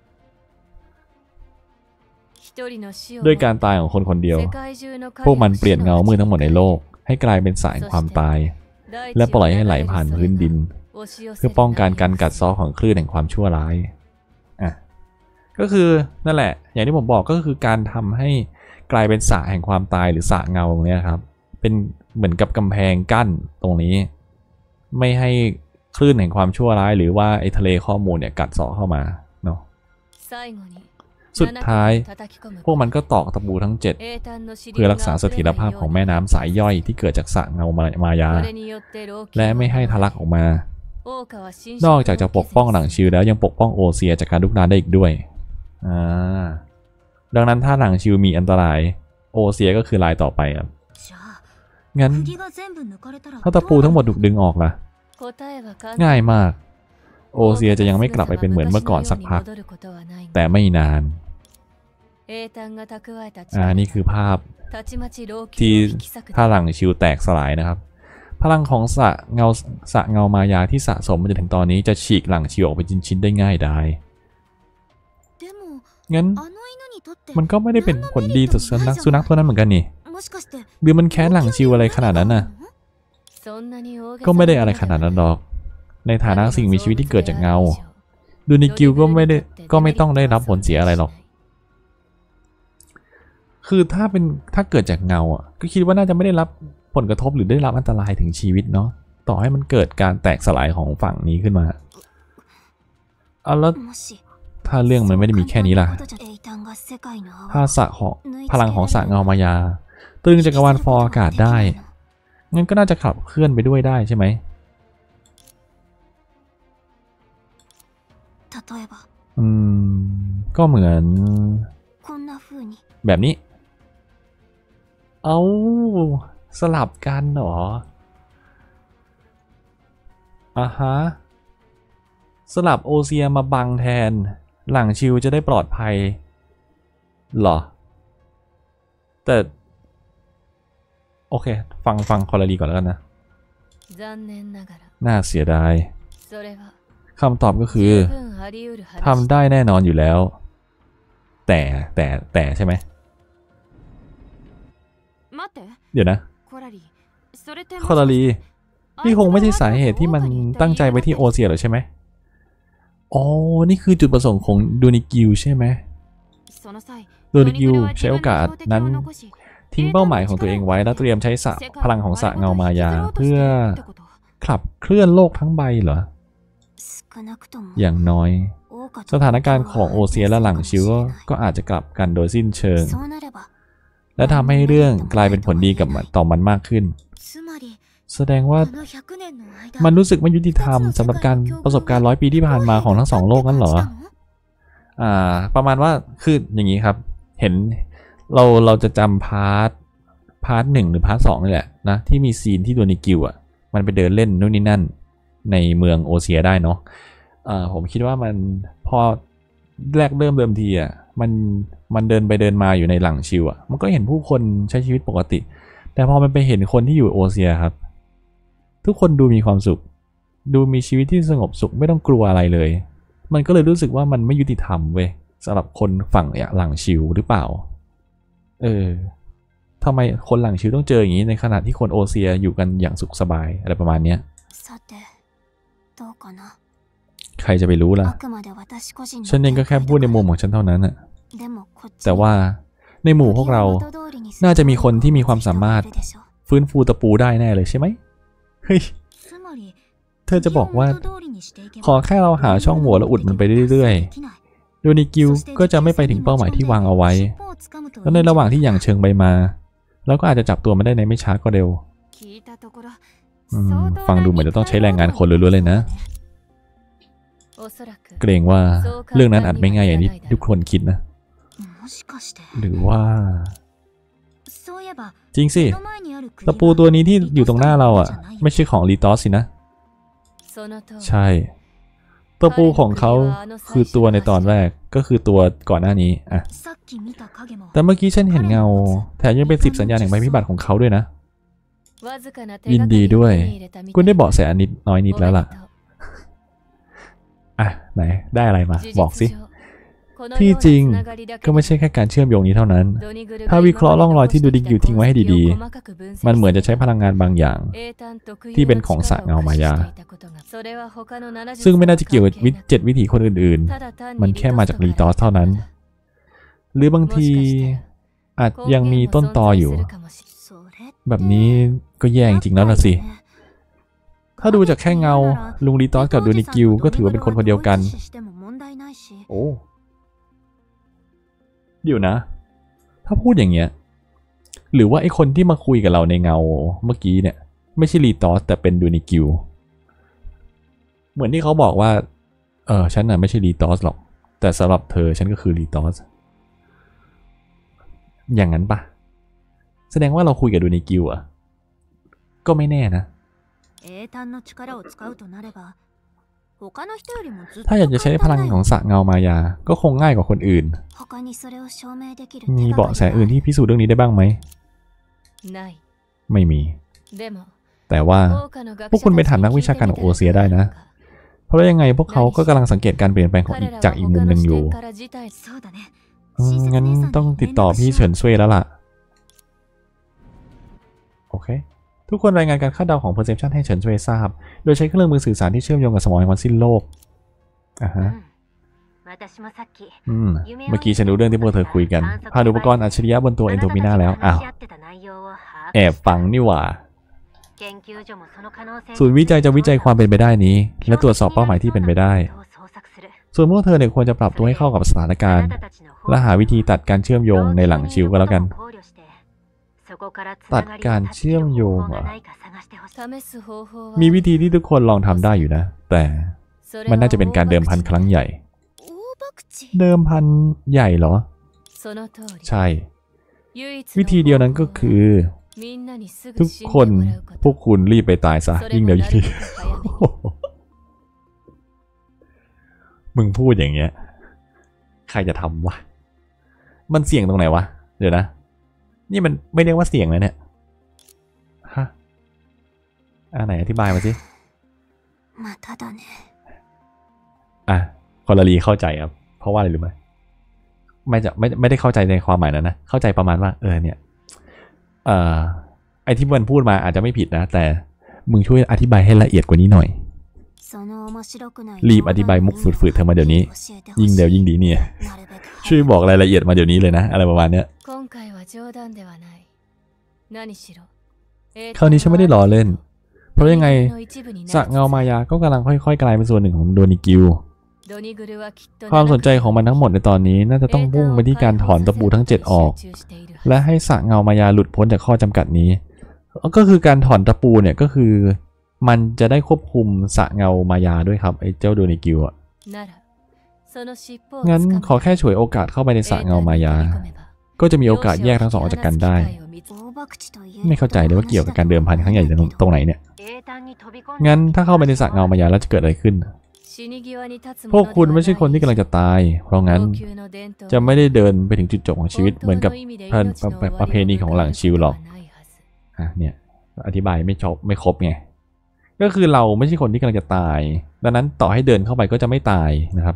ด้วยการตายของคนคนเดียวพวกมันเปลี่ยนเงามืดทั้งหมดในโลกให้กลายเป็นสายความตายและปล่อยให้ไหลผ่านพื้นดินเพื่อป้องกันการกัดเซาะของคลื่นแห่งความชั่วร้ายอ่ะก็คือนั่นแหละอย่างที่ผมบอกก็คือการทำให้กลายเป็นสระแห่งความตายหรือสระเงาตรงนี้ครับเป็นเหมือนกับกำแพงกั้นตรงนี้ไม่ให้คลื่นแห่งความชั่วร้ายหรือว่าไอ้ทะเลข้อมูลเนี่ยกัดเซาะเข้ามาเนาะสุดท้ายพวกมันก็ตอกตะปูทั้งเจ็ดเพื่อรักษาเสถียรภาพของแม่น้ำสายย่อยที่เกิดจากสระเงามายาและไม่ให้ทะลักออกมานอกจากจะปกป้องหลังชิวแล้วยังปกป้องโอเซียจากการลุกลามได้อีกด้วยอ่าดังนั้นถ้าหลังชิวมีอันตรายโอเซียก็คือรายต่อไปครับงั้นถ้าตะปูทั้งหมดถูกดึงออกล่ะง่ายมากโอเซียจะยังไม่กลับไปเป็นเหมือนเมื่อก่อนสักพักแต่ไม่นานอ่านี่คือภาพที่ถ้าหลังชิวแตกสลายนะครับพลังของสระเงาสระเงามายาที่สะสมมาจนถึงตอนนี้จะฉีกหลังชิวออกเป็นชิ้นๆได้ง่ายได้งั้นมันก็ไม่ได้เป็นผลดีต่อสุนัขสุนัขตัวนั้นเหมือนกันนี่หรือมันแค้นหลังชิวอะไรขนาดนั้นน่ะก็ไม่ได้อะไรขนาดนั้นหรอกในฐานะสิ่งมีชีวิตที่เกิดจากเงาดูนิกิวก็ไม่ได้ก็ไม่ต้องได้รับผลเสียอะไรหรอกคือถ้าเป็นถ้าเกิดจากเงาอ่ะก็คิดว่าน่าจะไม่ได้รับผลกระทบหรือได้รับอันตรายถึงชีวิตเนาะต่อให้มันเกิดการแตกสลายของฝั่งนี้ขึ้นมาเอาแล้วถ้าเรื่องมันไม่ได้มีแค่นี้ล่ะถ้าสะของพลังของสระเงามายาตรึงจักรวาลฟอร์อากาศได้งั้นก็น่าจะขับเคลื่อนไปด้วยได้ใช่ไหมอืมก็เหมือนแบบนี้เอาสลับกันเหรออ่ะฮะสลับโอเซียมาบังแทนหลังชิวจะได้ปลอดภัยเหรอแต่โอเคฟังฟังคอลลีก่อนแล้วกันนะน่าเสียดายคำตอบก็คือทำได้แน่นอนอยู่แล้วแต่แต่แต่ใช่ไหมเดี๋ยวนะคอลลีนี่คงไม่ใช่สาเหตุที่มันตั้งใจไปที่โอเซียหรอใช่ไหมอ๋อนี่คือจุดประสงค์ของดูนิกิวใช่ไหมดูนิกิวใช้โอกาสนั้นทิ้งเป้าหมายของตัวเองไว้แล้วเตรียมใช้สระพลังของสระเงามายาเพื่อขับเคลื่อนโลกทั้งใบเหรออย่างน้อยสถานการณ์ของโอเซียและหลังชิวก็อาจจะกลับกันโดยสิ้นเชิงและทำให้เรื่องกลายเป็นผลดีกับต่อมันมากขึ้นแสดงว่ามันรู้สึกไม่ยุติธรรมสำหรับการประสบการณ์ร้อยปีที่ผ่านมาของทั้งสองโลกนั่นเหรออ่าประมาณว่าคืออย่างนี้ครับเห็นเราเราจะจำพาร์ทพาร์ทหนึ่งหรือพาร์ทสองนี่แหละนะที่มีซีนที่โดนิกิวอ่ะมันไปเดินเล่นนู่นนี่นั่นในเมืองโอเซียได้เนาะอ่าผมคิดว่ามันพอแรกเริ่มเดิมทีอ่ะมันมันเดินไปเดินมาอยู่ในหลังชิวอ่ะมันก็เห็นผู้คนใช้ชีวิตปกติแต่พอมันไปเห็นคนที่อยู่โอเซียครับทุกคนดูมีความสุขดูมีชีวิตที่สงบสุขไม่ต้องกลัวอะไรเลยมันก็เลยรู้สึกว่ามันไม่ยุติธรรมเว้ยสำหรับคนฝั่งหลังชิวหรือเปล่าเออทำไมคนหลังชิวต้องเจออย่างนี้ในขณะที่คนโอเซียอยู่กันอย่างสุขสบายอะไรประมาณเนี้ยใครจะไปรู้ล่ะฉันเองก็แค่พูดในมุมของฉันเท่านั้นน่ะแต่ว่าในหมู่พวกเราน่าจะมีคนที่มีความสามารถฟื้นฟูตะปูได้แน่เลยใช่ไหมเฮ้ยเธอจะบอกว่าขอแค่เราหาช่องโหว่แล้วอุดมันไปเรื่อยๆโดนิกิวก็จะไม่ไปถึงเป้าหมายที่วางเอาไว้แล้วในระหว่างที่หยั่งเชิงไปมาแล้วก็อาจจะจับตัวมันได้ในไม่ช้าก็เร็วฟังดูเหมือนจะต้องใช้แรงงานคนล้วนๆเลยนะเกรงว่าเรื่องนั้นอาจไม่ง่ายอย่างที่ทุกคนคิดนะหรือว่าจริงสิตะปูตัวนี้ที่อยู่ตรงหน้าเราอ่ะไม่ใช่ของลีตอสสินะใช่ตะปูของเขาคือตัวในตอนแรกก็คือตัวก่อนหน้านี้อ่ะแต่เมื่อกี้ฉันเห็นเงาแถมยังเป็นสิบสัญญาณแห่งภัยพิบัติของเขาด้วยนะยินดีด้วยคุณได้เบาะแสนิดน้อยนิดแล้วล่ะอ่ะไหนได้อะไรมาบอกสิที่จริงก็ไม่ใช่แค่การเชื่อมโยงนี้เท่านั้นถ้าวิเคราะห์ร่องรอยที่ดูดิอยู่ทิ้งไว้ให้ดีๆมันเหมือนจะใช้พลังงานบางอย่างที่เป็นของสระเงามายาซึ่งไม่น่าจะเกี่ยวกับเจ็ดวิถีคนอื่นๆมันแค่มาจากรีตอสเท่านั้นหรือบางทีอาจยังมีต้นตออยู่แบบนี้ก็แย่จริงแล้วล่ะสิถ้าดูจากแค่เงาลุงรีตอสกับดูนิกิวก็ถือว่าเป็นคนคนเดียวกันโอ้เดี๋ยวนะถ้าพูดอย่างเงี้ยหรือว่าไอคนที่มาคุยกับเราในเงาเมื่อกี้เนี่ยไม่ใช่รีตอสแต่เป็นดูนิกิวเหมือนที่เขาบอกว่าเออฉันน่ะไม่ใช่รีตอสหรอกแต่สำหรับเธอฉันก็คือรีตอสอย่างนั้นปะแสดงว่าเราคุยกับดูนิกิวอ่ะก็ไม่แน่นะถ้าอยากจะใช้พลังของสระเงามายาก็คงง่ายกว่าคนอื่นมีเบาะแสอื่นที่พิสูจน์เรื่องนี้ได้บ้างไหมไม่มีแต่ว่าพวกคุณไปถามนักวิชาการของโอเซียได้นะเพราะยังไงพวกเขาก็กำลังสังเกตการเปลี่ยนแปลงของอีกจากอีกมุมหนึ่งอยู่งั้นต้องติดต่อพี่เฉินซุยแล้วล่ะโอเคทุกคนรายงานการคาดเดาของ perception ให้เฉินซุยทราบโดยใช้เครื่องมือสื่อสารที่เชื่อมโยงกับสมองแห่งวันสิ้นโลกอ่ะฮะอืมเมื่อกี้ฉันรู้เรื่องที่พวกเธอคุยกันผ่านอุปกรณ์อัจฉริยะบนตัวเอนโทมิน่าแล้วอ้าวแอบฟังนี่หว่าศูนย์วิจัยจะวิจัยความเป็นไปได้นี้และตรวจสอบเป้าหมายที่เป็นไปได้ส่วนพวกเธอเนี่ยควรจะปรับตัวให้เข้ากับสถานการณ์และหาวิธีตัดการเชื่อมโยงในหลังชิวก็แล้วกันตัดการเชื่อมโยงเหรอมีวิธีที่ทุกคนลองทำได้อยู่นะแต่มันน่าจะเป็นการเดิมพันครั้งใหญ่เดิมพันใหญ่เหรอใช่วิธีเดียวนั้นก็คือทุกคนพวกคุณรีบไปตายซะยิ่งเดี๋ยวยิ่งดีมึงพูดอย่างเงี้ยใครจะทำวะมันเสี่ยงตรงไหนวะเดี๋ยวนะนี่มันไม่เรียกว่าเสี่ยงเลยเนี่ยฮะอ่าไหนอธิบายมาสิอ่ะคนละลีเข้าใจครับเพราะว่าอะไรรู้ไหมไม่จะไม่ไม่ได้เข้าใจในความหมายนั้นนะเข้าใจประมาณว่าเออเนี่ยเอ่อไอที่มันพูดมาอาจจะไม่ผิดนะแต่มึงช่วยอธิบายให้ละเอียดกว่านี้หน่อยรีบอธิบายมุกฝืดๆเธอมาเดี๋ยวนี้ยิ่งเร็วยิ่งดีเนี่ยช่วยบอกรายละเอียดมาเดี๋ยวนี้เลยนะอะไรประมาณเนี้ยคราวนี้ฉันไม่ได้ล้อเล่นเพราะยังไงสระเงามายาก็กำลังค่อยๆกลายเป็นส่วนหนึ่งของโดนิกิวความสนใจของมันทั้งหมดในตอนนี้น่าจะต้องพุ่งไปที่การถอนตะปูทั้งเจ็ดออกและให้สระเงามายาหลุดพ้นจากข้อจำกัดนี้ก็คือการถอนตะปูเนี่ยก็คือมันจะได้ควบคุมสระเงามายาด้วยครับไอ้เจ้าโดนิกิวอ่ะงั้นขอแค่ฉวยโอกาสเข้าไปในสระเงามายาก็จะมีโอกาสแยกทั้งสองออกจากกันได้ไม่เข้าใจเลยว่าเกี่ยวกับการเดิมพันครั้งใหญ่ตรงไหนเนี่ยงั้นถ้าเข้าไปในสระเงามายาแล้วจะเกิดอะไรขึ้นพวกคุณไม่ใช่คนที่กำลังจะตายเพราะงั้นจะไม่ได้เดินไปถึงจุดจบของชีวิตเหมือนกับประเพณีของหลังชิวหรอกอ่ะเนี่ยอธิบายไม่จบไม่ครบไงก็คือเราไม่ใช่คนที่กำลังจะตายดังนั้นต่อให้เดินเข้าไปก็จะไม่ตายนะครับ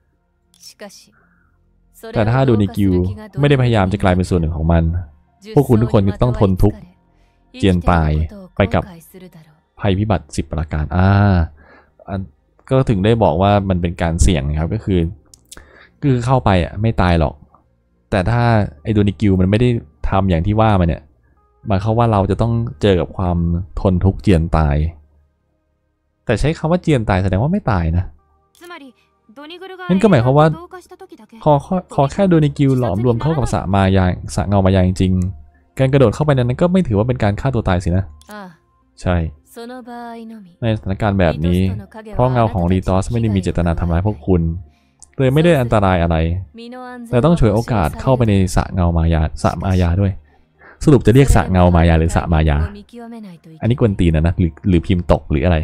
แต่ถ้าดูในกิวไม่ได้พยายามจะกลายเป็นส่วนหนึ่งของมันพวกคุณทุกคนจะต้องทนทุกข์เจียนตายไปกับภัยพิบัติสิบประการอ่าก็ถึงได้บอกว่ามันเป็นการเสี่ยงครับก็คือคือเข้าไปอ่ะไม่ตายหรอกแต่ถ้าไอโดนิกิวมันไม่ได้ทำอย่างที่ว่ามันเนี่ยหมายความว่าเราจะต้องเจอกับความทนทุกข์เจียนตายแต่ใช้คำว่าเจียนตายแสดงว่าไม่ตายนะนั่นก็หมายความว่าขอขอแค่โดนิกิวหลอมรวมเข้ากับสระมายาสระเงามายาจริงๆการกระโดดเข้าไปนั้นก็ไม่ถือว่าเป็นการฆ่าตัวตายสินะใช่ในสถานการณ์แบบนี้เพราะเงาของรีตอสไม่ได้มีเจตนาทำร้ายพวกคุณเลยไม่ได้อันตรายอะไรแต่ต้องฉวยโอกาสเข้าไปในสระเงามายาสระมายาด้วยสรุปจะเรียกสระเงามายาหรือสระมายาอันนี้กวนตีนนะนะหรือหรือพิมพ์ตกหรืออะไร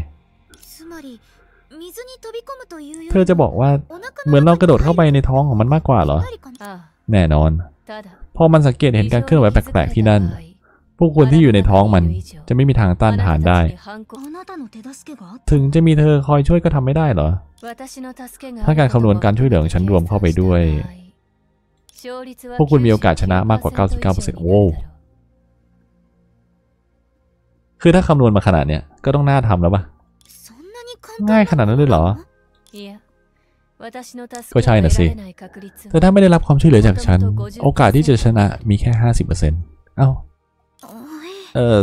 เธอจะบอกว่าเหมือนเรากระโดดเข้าไปในท้องของมันมากกว่าเหรอแน่นอนพอมันสังเกตเห็นการเคลื่อนไหวแปลกๆที่นั่นพวกคนที่อยู่ในท้องมันจะไม่มีทางต้านทานได้ถึงจะมีเธอคอยช่วยก็ทำไม่ได้เหรอถ้าการคำนวณการช่วยเหลือของฉันรวมเข้าไปด้วยพวกคุณมีโอกาสชนะมากกว่า เก้าสิบเก้าเปอร์เซ็นต์ โว้คือถ้าคำนวณมาขนาดเนี้ยก็ต้องน่าทำแล้วป่ะง่ายขนาดนั้นเลยเหรอก็ใช่น่ะสิแต่ถ้าไม่ได้รับความช่วยเหลือจากฉันโอกาสที่จะชนะมีแค่ ห้าสิบเปอร์เซ็นต์ เอ้าเออ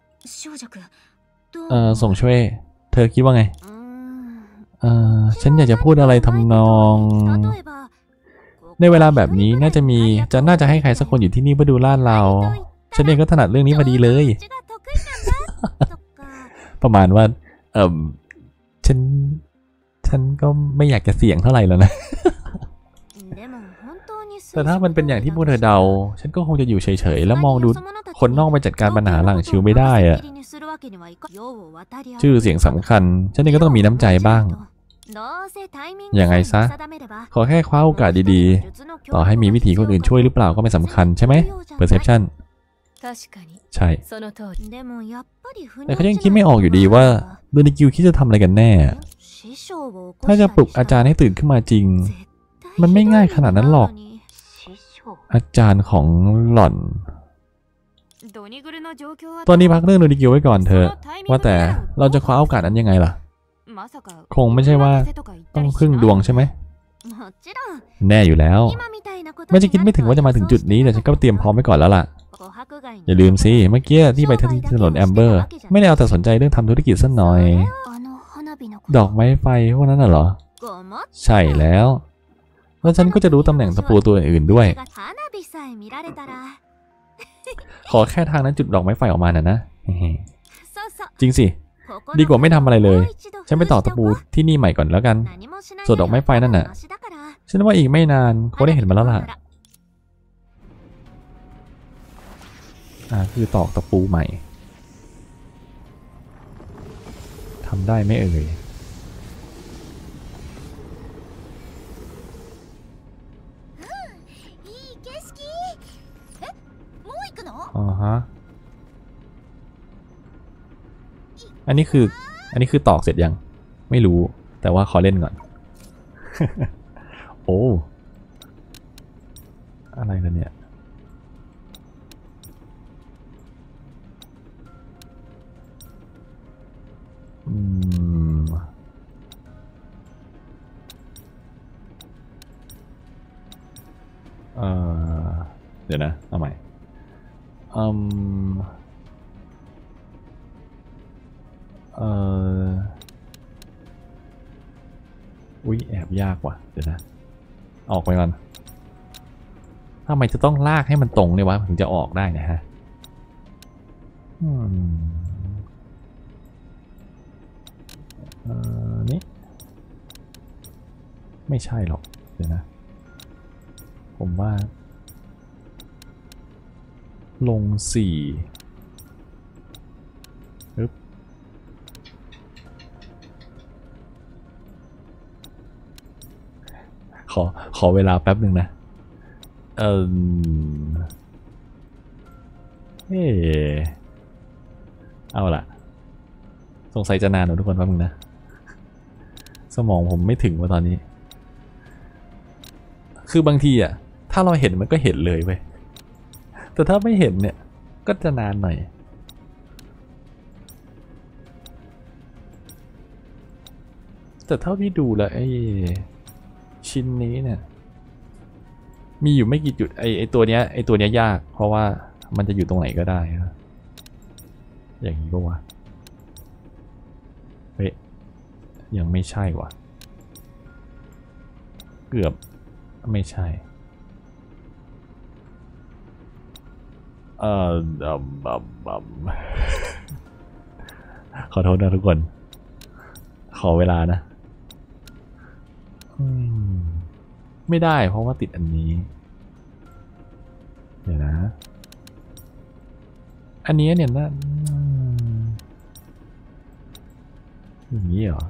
เออส่งช่วยเธอคิดว่าไงเออฉันอยากจะพูดอะไรทำนองในเวลาแบบนี้น่าจะมีจะน่าจะให้ใครสักคนอยู่ที่นี่เพื่อดูลาดเราฉันเองก็ถนัดเรื่องนี้พอดีเลย ประมาณว่าเออฉันฉันก็ไม่อยากจะเสี่ยงเท่าไหร่แล้วนะ แต่ถ้ามันเป็นอย่างที่พวกเธอเดาฉันก็คงจะอยู่เฉยๆแล้วมองดูคนนอกไปจัดการปัญหาหลังชิวไม่ได้อะชื่อเสียงสำคัญฉันเองก็ต้องมีน้ำใจบ้างยังไงซะขอแค่คว้าโอกาสดีๆต่อให้มีวิธีคนอื่นช่วยหรือเปล่าก็ไม่สำคัญใช่ไหม perception ใช่แต่เขายังคิดไม่ออกอยู่ดีว่าโดนิกิวคิดจะทำอะไรกันแน่ถ้าจะปลุกอาจารย์ให้ตื่นขึ้นมาจริงมันไม่ง่ายขนาดนั้นหรอกอาจารย์ของหล่อนตอนนี้พักเรื่องโดนิกิวไว้ก่อนเถอะว่าแต่เราจะคว้าโอกาสนั้นยังไงล่ะคงไม่ใช่ว่าต้องพึ่งดวงใช่ไหมแน่อยู่แล้วไม่จะคิดไม่ถึงว่าจะมาถึงจุดนี้แต่ฉันก็เตรียมพร้อมไว้ก่อนแล้วล่ะอย่าลืมสิเมื่อกี้ที่ไปที่ถนนแอมเบอร์ไม่ได้เอาแต่สนใจเรื่องทำธุรกิจสักหน่อยดอกไม้ไฟพวกนั้นน่ะเหรอใช่แล้วแล้วฉันก็จะรู้ตำแหน่งตะปูตัวอื่นๆด้วยขอแค่ทางนั้นจุดดอกไม้ไฟออกมาน่ะนะจริงสิดีกว่าไม่ทำอะไรเลยฉันไปต่อตะปูที่นี่ใหม่ก่อนแล้วกันส่วนดอกไม้ไฟนั่นน่ะฉันว่าอีกไม่นานเขาได้เห็นมาแล้วล่ะอ่าคือตอกตะปูใหม่ทำได้ไม่เอ่ยอ๋อฮะอันนี้คืออันนี้คือตอกเสร็จยังไม่รู้แต่ว่าขอเล่นก่อน โอ้อะไรกันเนี่ยอืมเออเดี๋ยวนะเอาใหม่อืมเอออุ๊ยแอบยากว่ะเดี๋ยวนะออกไปก่อนทำไมจะต้องลากให้มันตรงเนี่ยวะถึงจะออกได้นะฮะอืมเออนี่ไม่ใช่หรอกเดี๋ยวนะผมว่าลงสี่ปึ๊บขอขอเวลาแป๊บหนึ่งนะเออเฮ้เอาล่ะสงสัยจะนานหนูทุกคนแป๊บนึงนะสมองผมไม่ถึงว่าตอนนี้คือบางทีอ่ะถ้าเราเห็นมันก็เห็นเลยเว้ยแต่ถ้าไม่เห็นเนี่ยก็จะนานหน่อยแต่เท่าที่ดูแล้วไอ้ชิ้นนี้เนี่ยมีอยู่ไม่กี่จุดไอ้ไอ้ตัวเนี้ยไอ้ตัวเนี้ยยากเพราะว่ามันจะอยู่ตรงไหนก็ได้อย่างนี้ก็ว่าเฮ้ยยังไม่ใช่ว่ะเกือบไม่ใช่เออบัมบัมบัมขอโทษนะทุกคนขอเวลานะไม่ได้เพราะว่าติดอันนี้เดี๋ยวนะอันนี้เนี่ยนะอย่างนี้เหรอ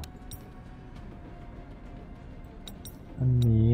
อันนี้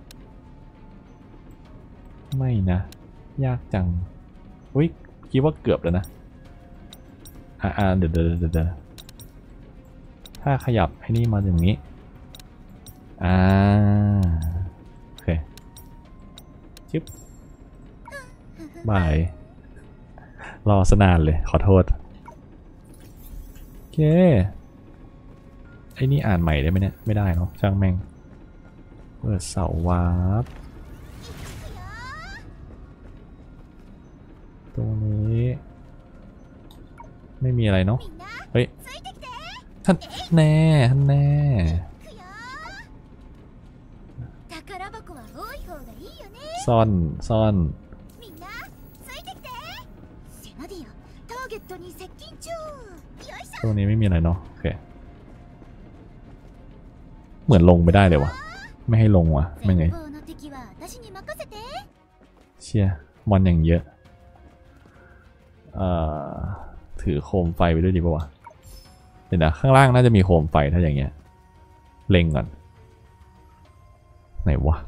ไม่นะยากจังอุ้ยคิดว่าเกือบแล้วนะอ่าเดี๋ยวเดี๋ยวเดี๋ยวถ้าขยับไอ้นี่มาอย่างนี้อ่าโอเคจิ๊บบายรอสนานเลยขอโทษโอเคไอ้นี่อ่านใหม่ได้ไหมเนี่ยไม่ได้เนาะช่างแม่งเปิดเสาวาร์ปตรงนี้ไม่มีอะไรเนาะเฮ้ยท่านแน่ท่านแน่ซ่อนซ่อนตรงนี้ไม่มีอะไรเนาะโอเคเหมือนลงไม่ได้เลยวะไม่ให้ลงวะไม่ไงเชี่ยมอนอย่างเยอะเอ่อถือโคมไฟไปด้วยดีป่าวะเดี๋ยวนะข้างล่างน่าจะมีโคมไฟถ้าอย่างเงี้ยเล็งก่อนไหนวะ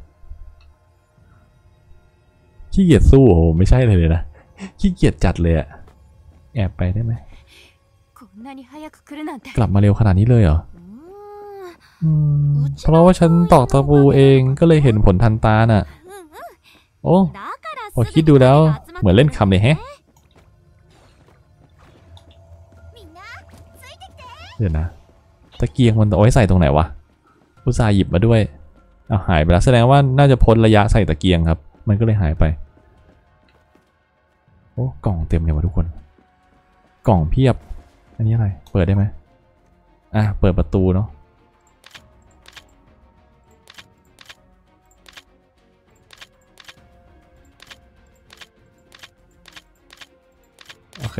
ขี้เกียจสู้โอ้ไม่ใช่เลยเลยนะขี้เกียจจัดเลยอะแอบไปได้ไหมกลับมาเร็วขนาดนี้เลยเหรอเพราะว่าฉันตอกตะปูเองก็เลยเห็นผลทันตาน่ะโอ้พอคิดดูแล้วเหมือนเล่นคำเลยแฮะเดี๋ยวนะตะเกียงมันเอาไว้ใส่ตรงไหนวะอุตส่าห์หยิบมาด้วยเอาหายไปแล้วแสดงว่าน่าจะพ้นระยะใส่ตะเกียงครับมันก็เลยหายไปโอ้กล่องเต็มเลยวะทุกคนกล่องเพียบอันนี้อะไรเปิดได้ไหมอ่ะเปิดประตูเนาะโอเค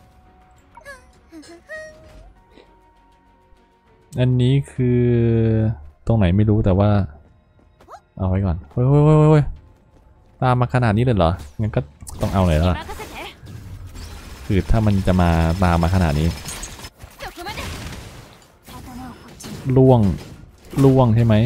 อันนี้คือตรงไหนไม่รู้แต่ว่าเอาไว้ก่อนเฮ้ยเฮ้ยเฮ้ยเฮ้ยตามมาขนาดนี้เลยเหรองั้นก็ต้องเอาเลยแล้วล่ะคือถ้ามันจะมาตามมาขนาดนี้ล่วงล่วงใช่ไหม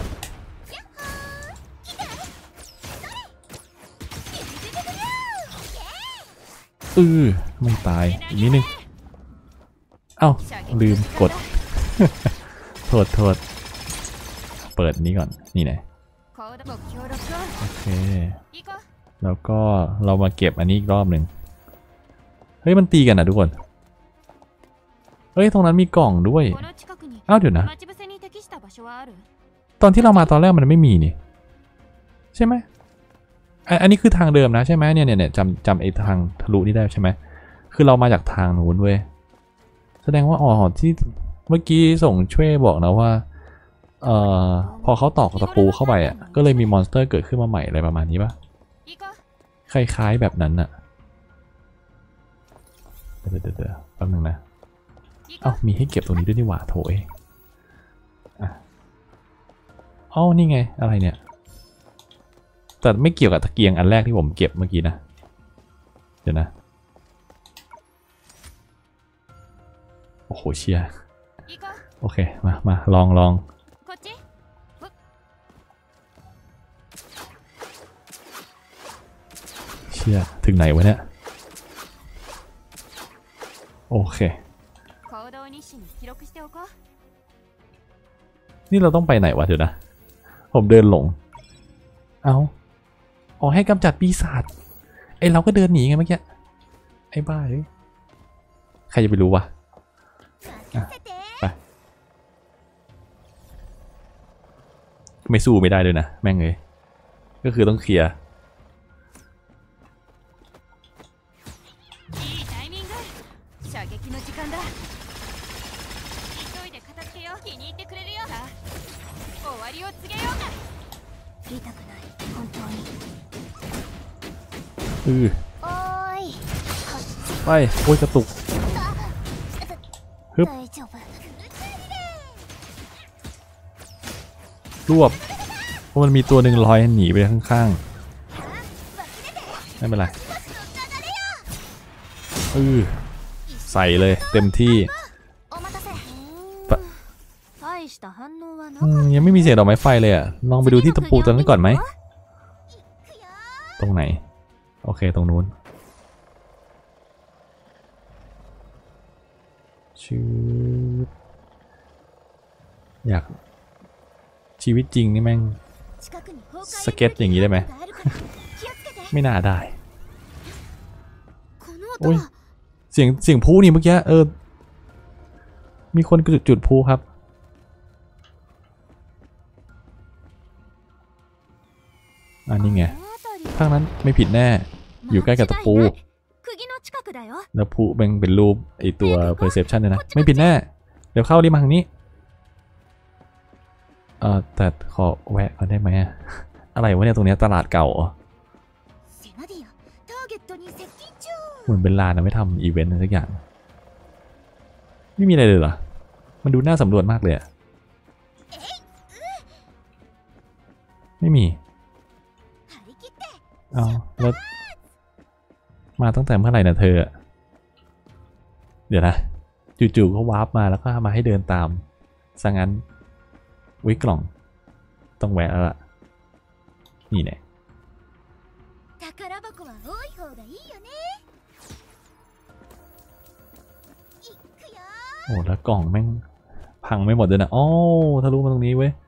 อือไม่ตายอีกนิดนึงเอ้าลืมกดโทษโทษเปิดนี้ก่อนนี่ไหนโอเคแล้วก็เรามาเก็บอันนี้อีกรอบหนึ่งเฮ้ยมันตีกันนะทุกคนเฮ้ยตรงนั้นมีกล่องด้วยอ้าวเดี๋ยวนะตอนที่เรามาตอนแรกมันไม่มีนี่ใช่ไหมอันนี้คือทางเดิมนะใช่ไหมเนี่ยเนี่ยจำจำไอ้ทางทะลุนี่ได้ใช่ไหมคือเรามาจากทางนู้นเว้ยแสดงว่าอ๋อที่เมื่อกี้ส่งช่วยบอกนะว่าเอ่อพอเขาตอกตะปูเข้าไปอ่ะก็เลยมีมอนสเตอร์เกิดขึ้นมาใหม่อะไรประมาณนี้ป่ะคล้ายๆแบบนั้นอ่ะเดี๋ยวเดี๋ยวเดี๋ยวแป๊บนึงนะเอ้ามีให้เก็บตรงนี้ด้วยนี่หว่าโถเอ้อ่ะเอ้านี่ไงอะไรเนี่ยแต่ไม่เกี่ยวกับตะเกียงอันแรกที่ผมเก็บเมื่อกี้นะเดี๋ยวนะโอ้โหเชียโอเคมามาลองลองเชี่ยถึงไหนวะเนี่ยโอเคนี่เราต้องไปไหนวะเดี๋ยวนะผมเดินหลงเอาอ๋อให้กำจัดปีศาจไอเราก็เดินหนีไงเมื่อกี้ไอ้บ้าเลยใครจะไปรู้วะไปไม่สู้ไม่ได้เลยนะแม่งเลยก็คือต้องเคลียร์อือไปโอ้ยกระตุกฮึบรวบเพราะมันมีตัวหนึ่งลอยหนีไปข้างๆไม่เป็นไรอือใส่เลยเต็มที่ยังไม่มีเสียงดอกไม้ไฟเลยอ่ะลองไปดูที่ตะปูตัวนั้นก่อนไหมตรงไหนโอเคตรงนู้นชื่ออยากชีวิตจริงนี่แม่งสเก็ตอย่างนี้ได้ไหม ไม่น่าได้โอ้ยเสียงเสียงพูนี่เมื่อกี้เออมีคนจุดจุดพูครับอันนี้ไงทางนั้นไม่ผิดแน่อยู่ใกล้กับตะปูแล้วพูแบ่งเป็นรูปไอตัว perception เลยนะไม่ผิดแน่เดี๋ยวเข้ารีมาทางนี้เออแต่ขอแวะก่อนได้ไหมอะไรวะเนี่ยตรงนี้ตลาดเก่าเหมือนเป็นลานนะไม่ทำอีเวนต์อะไรสักอย่างไม่มีอะไรเลยเหรอมันดูน่าสำรวจมากเลยอะไม่มีเอาแล้วมาตั้งแต่เมื่อไหร่นะเธอเดี๋ยวนะจู่ๆก็วาร์ปมาแล้วก็มาให้เดินตามซะงั้นวิกล่องต้องแวะแล้วล่ะนี่แน่โอ้แล้วกล่องแม่งพังไม่หมดเลยนะอ๋อทะลุมาตรงนี้เว้ย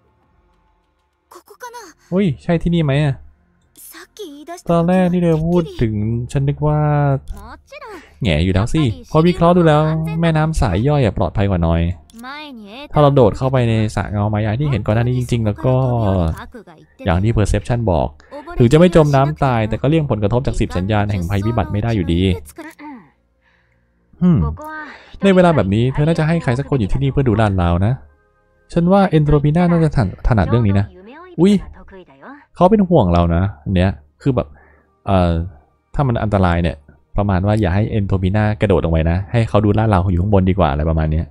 อุ้ยใช่ที่นี่ไหมอะตอนแรกที่เธอพูดถึงฉันนึกว่าแง่อยู่แล้วสิพอวิเคราะห์ดูแล้วแม่น้ำสายย่อยปลอดภัยกว่าน้อยถ้าเราโดดเข้าไปในสระเงามายาที่เห็นก่อนหน้านี้จริงๆแล้วก็อย่างที่ perception บอกถึงจะไม่จมน้ำตายแต่ก็เลี่ยงผลกระทบจากสิบสัญญาณแห่งภัยพิบัติไม่ได้อยู่ดีในเวลาแบบนี้เธอน่าจะให้ใครสักคนอยู่ที่นี่เพื่อดูลาดราวนะฉันว่าเอนโทรปีน่าน่าจะถนัดเรื่องนี้นะอุ้ยเขาเป็นห่วงเรานะอันเนี้ยคือแบบเอ่อถ้ามันอันตรายเนี่ยประมาณว่าอย่าให้เอนโทรปีน่ากระโดดลงไปนะให้เขาดูลาดราวอยู่ข้างบนดีกว่าอะไรประมาณเนี้ย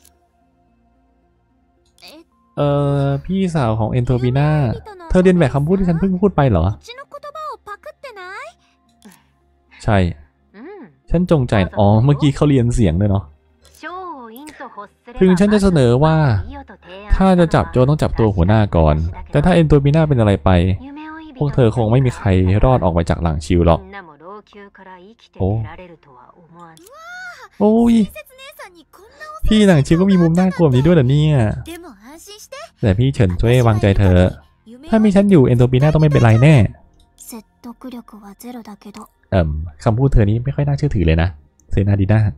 เอ่อพี่สาวของเอนโทรปีน่าเธอเรียนแบบคำพูดที่ฉันเพิ่งพูดไปเหรอใช่ฉันจงใจอ๋อเมื่อกี้เขาเรียนเสียงด้วยเนาะถึงฉันจะเสนอว่าถ้าจะจับโจรต้องจับตัวหัวหน้าก่อนแต่ถ้าเอนโทรปีน่าเป็นอะไรไปพวกเธอคงไม่มีใครรอดออกไปจากหลังชิวหรอกโอ้โอ้ยพี่หลังชิวก็มีมุมน่ากลัวแบบนี้ด้วยเหรอเนี่ยแต่พี่เฉินช่วยวางใจเธอถ้ามีฉันอยู่เอนโทรปีน่าต้องไม่เป็นไรแน่เอ่มคำพูดเธอนี้ไม่ค่อยน่าเชื่อถือเลยนะเซนาดีน่า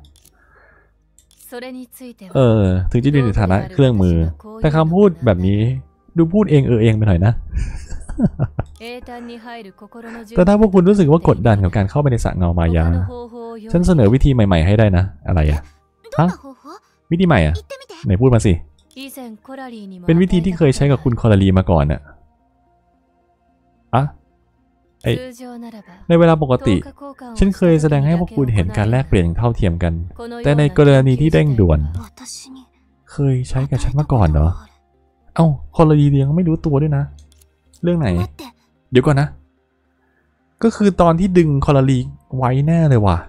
เออถึงจะอยู่ในฐานะเครื่องมือแต่คำพูดแบบนี้ดูพูดเองเออเองไปหน่อยนะแต่ถ้าพวกคุณรู้สึกว่ากดดันกับการเข้าไปในสระเงามายาฉันเสนอวิธีใหม่ๆให้ได้นะอะไรอะฮะวิธีใหม่อะไหนพูดมาสิเป็นวิธีที่เคยใช้กับคุณคอลลีมาก่อนอะอะไอในเวลาปกติฉันเคยแสดงให้พวกคุณเห็นการแลกเปลี่ยนเท่าเทียมกันแต่ในกรณีที่เร่งด่วนเคยใช้กับฉันมาก่อนเหรอเอ้าคอลลียังไม่รู้ตัวด้วยนะเรื่องไหนเดี๋ยวก่อนนะก็คือตอนที่ดึงคอลลีไว้แน่เลยว่ะ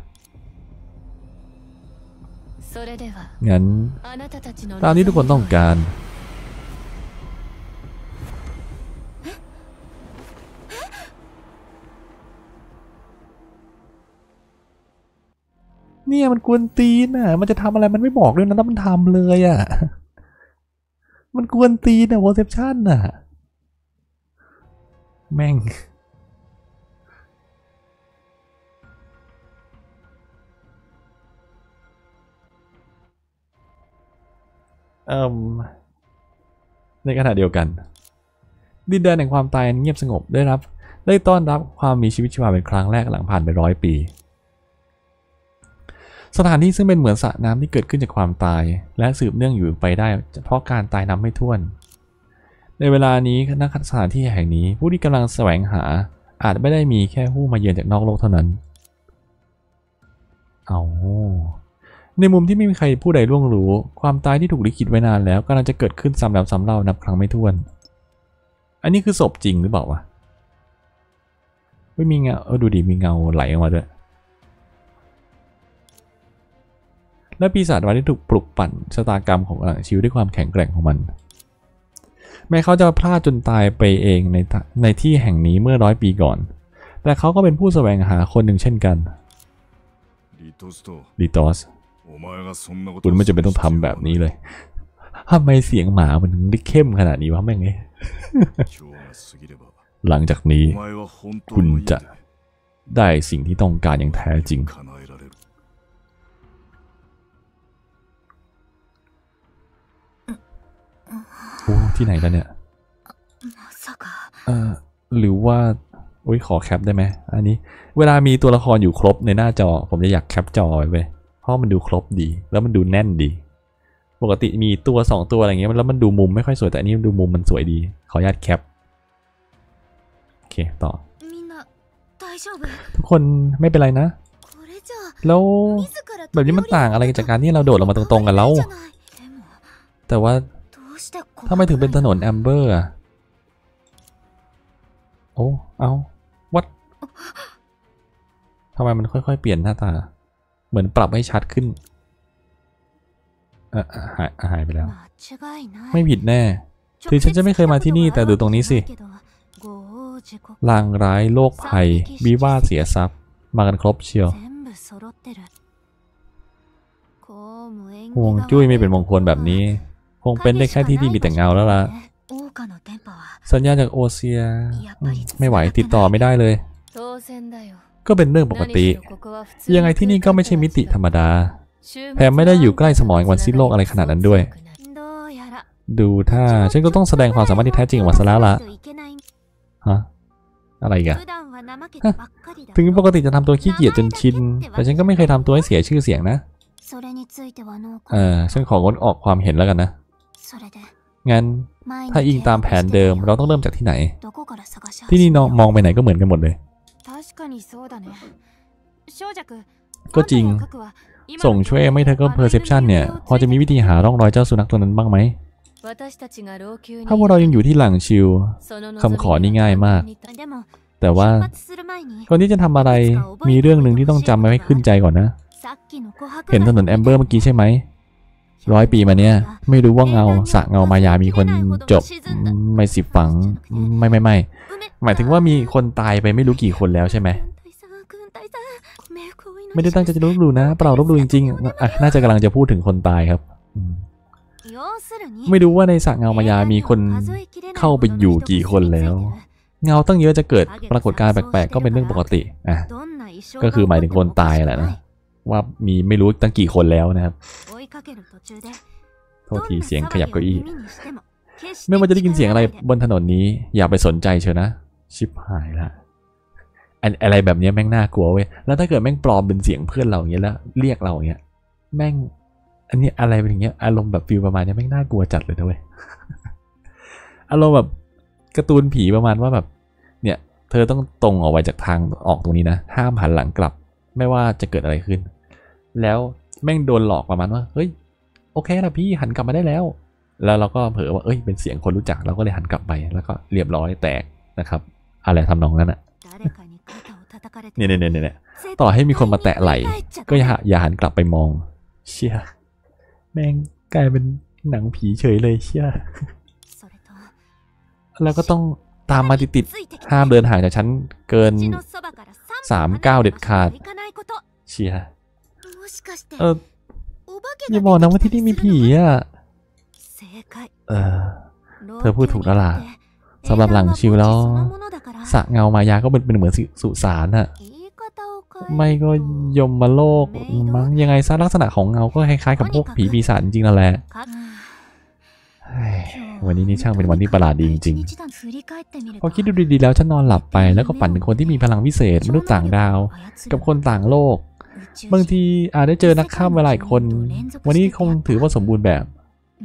งั้นตามที่ทุกคนต้องการเนี่ยมันกวนตีนอ่ะมันจะทำอะไรมันไม่บอกด้วยนะแล้วมันทำเลยอ่ะมันกวนตีนอ่ะ perception อ่ะแม่งเอ่มในขณะเดียวกันดินแดนแห่งความตายเงียบสงบได้รับได้ต้อนรับความมีชีวิตชีวาเป็นครั้งแรกหลังผ่านไปร้อยปีสถานที่ซึ่งเป็นเหมือนสระน้ำที่เกิดขึ้นจากความตายและสืบเนื่องอยู่ไปได้เพราะการตายน้ำไม่ถ้วนในเวลานี้ณสถานที่แห่งนี้ผู้ที่กำลังแสวงหาอาจไม่ได้มีแค่ผู้มาเยือนจากนอกโลกเท่านั้นเอาในมุมที่ไม่มีใครผู้ใดล่วงรู้ความตายที่ถูกลิขิตไว้นานแล้วกำลังจะเกิดขึ้นซ้ำแล้วซ้ำเล่านับครั้งไม่ถ้วนอันนี้คือศพจริงหรือเปล่าวะไม่มีเงาเออดูดิมีเงาไหลออกมาด้วยและปีศาจวันที่ถูกปลุกปั่นชะตากรรมของหลังชิวด้วยความแข็งแกร่งของมันแม้เขาจะพลาดจนตายไปเองในในที่แห่งนี้เมื่อร้อยปีก่อนแต่เขาก็เป็นผู้แสวงหาคนหนึ่งเช่นกันดิโตสคุณไม่จำเป็นต้องทำแบบนี้เลยทำไมเสียงหมามันถึงได้เข้มขนาดนี้วะแม่งไง หลังจากนี้คุณจะได้สิ่งที่ต้องการอย่างแท้จริงโอ้ที่ไหนแล้วเนี่ยเออหรือว่าโอ้ยขอแคปได้ไหมอันนี้เวลามีตัวละครอยู่ครบในหน้าจอผมจะอยากแคปจอไว้เว้ยเพราะมันดูครบดีแล้วมันดูแน่นดีปกติมีตัวสองตัวอะไรเงี้ยแล้วมันดูมุมไม่ค่อยสวยแต่อันนี้ดูมุมมันสวยดีขออนุญาตแคปโอเคต่อทุกคนไม่เป็นไรนะแล้วแบบนี้มันต่างอะไรจากการที่เราโดดลงมาตรงๆกันแล้วแต่ว่าทำไมถึงเป็นถนนแอมเบอร์อะโอ้เอาวัดทำไมมันค่อยๆเปลี่ยนหน้าตาเหมือนปรับให้ชัดขึ้นเออหายหายไปแล้วไม่ผิดแน่ถึงฉันจะไม่เคยมาที่นี่แต่ดูตรงนี้สิลางร้ายโรคภัยวิวาทเสียทรัพย์มากันครบเชียวห่วงจุ้ยไม่เป็นมงคลแบบนี้คงเป็นได้แค่ที่ที่มีแต่เงาแล้วล่ะสัญญาจากโอเซียไม่ไหวติดต่อไม่ได้เลยก็เป็นเรื่องปกติยังไงที่นี่ก็ไม่ใช่มิติธรรมดาแถมไม่ได้อยู่ใกล้สมองวันสิ้นโลกอะไรขนาดนั้นด้วยดูถ้าฉันก็ต้องแสดงความสามารถที่แท้จริงออกมาซะแล้วล่ะฮะอะไรกันถึงปกติจะทำตัวขี้เกียจจนชินแต่ฉันก็ไม่เคยทำตัวให้เสียชื่อเสียงนะเออฉันของดออกความเห็นแล้วกันนะงั้นถ้าอิงตามแผนเดิมเราต้องเริ่มจากที่ไหนที่นี่มองไปไหนก็เหมือนกันหมดเลยก็จริงส่งช่วยไม่เธอก็ perception เนี่ยพอจะมีวิธีหาร่องรอยเจ้าสุนัขตัวนั้นบ้างไหมถ้าพวกเรายังอยู่ที่หลังชิวคำขอนี่ง่ายมากแต่ว่าคนที่จะทำอะไรมีเรื่องหนึ่งที่ต้องจำไว้ให้ขึ้นใจก่อนนะเห็นถนนแอมเบอร์เมื่อกี้ใช่ไหมร้อยปีมาเนี้ยไม่รู้ว่าเงาสะเงามายามีคนจบไม่สิบฝังไม่ไม่ไม่หมายถึงว่ามีคนตายไปไม่รู้กี่คนแล้วใช่ไหมไม่ได้ตั้งใจจะลบหลู่นะเปล่าลบหลู่จริงๆน่าจะกำลังจะพูดถึงคนตายครับไม่รู้ว่าในสระเงามายามีคนเข้าไปอยู่กี่คนแล้วเงาตั้งเยอะจะเกิดปรากฏการณ์แปลกๆก็เป็นเรื่องปกติอ่ะก็คือหมายถึงคนตายแหละนะว่ามีไม่รู้ตั้งกี่คนแล้วนะครับโทษทีเสียงขยับเก้าอี้ไม่ว่าจะได้ยินเสียงอะไรบนถนนนี้อย่าไปสนใจเชียวนะชิบหายละอะไรแบบนี้แม่งน่ากลัวเว้ยแล้วถ้าเกิดแม่งปลอมเป็นเสียงเพื่อนเราอย่างเงี้ยแล้วเรียกเราอย่างเงี้ยแม่งอันนี้อะไรเป็นอย่างเงี้ยอารมณ์แบบฟิลประมาณนี้แม่งน่ากลัวจัดเลยนะเว้ยอารมณ์แบบการ์ตูนผีประมาณว่าแบบเนี่ยเธอต้องตรงออกไปจากทางออกตรงนี้นะห้ามหันหลังกลับไม่ว่าจะเกิดอะไรขึ้นแล้วแม่งโดนหลอกประมาณว่าเฮ้ยโอเคนะพี่หันกลับมาได้แล้วแล้วเราก็เผลอว่าเอ้ยเป็นเสียงคนรู้จักเราก็เลยหันกลับไปแล้วก็เรียบร้อยแตกนะครับอะไรทำนองนั้นอะเนี่ยเนี่ยเนี่ยเนี่ยต่อให้มีคนมาแตะไหลก็อย่าอย่าหันกลับไปมองเชี่ยแม่งกลายเป็นหนังผีเฉยเลยเชี่ยแล้วก็ต้องตามมาติดๆห้ามเดินห่างจากฉันเกินสามก้าวเด็ดขาดเชี่ยเอออย่าบอกนะว่าที่นี่มีผีอ่ะเออเธอพูดถูกแล้วล่ะสำหรับหลังชิวแล้วสระเงามายาก็เป็นเป็นเหมือนสุสานอะไม่ก็ยมมาโลกมั้งยังไงซะลักษณะของเงาก็คล้ายๆกับพวกผีปีศาจจริงๆนั่นแหละวันนี้นี่ช่างเป็นวันที่ประหลาดดีจริงๆพอคิดดูดีๆแล้วฉันนอนหลับไปแล้วก็ฝันถึงคนที่มีพลังวิเศษมนุษย์ต่างดาวกับคนต่างโลกบางทีอาจได้เจอนักฆ่าเวลาหลายคนวันนี้คงถือว่าสมบูรณ์แบบ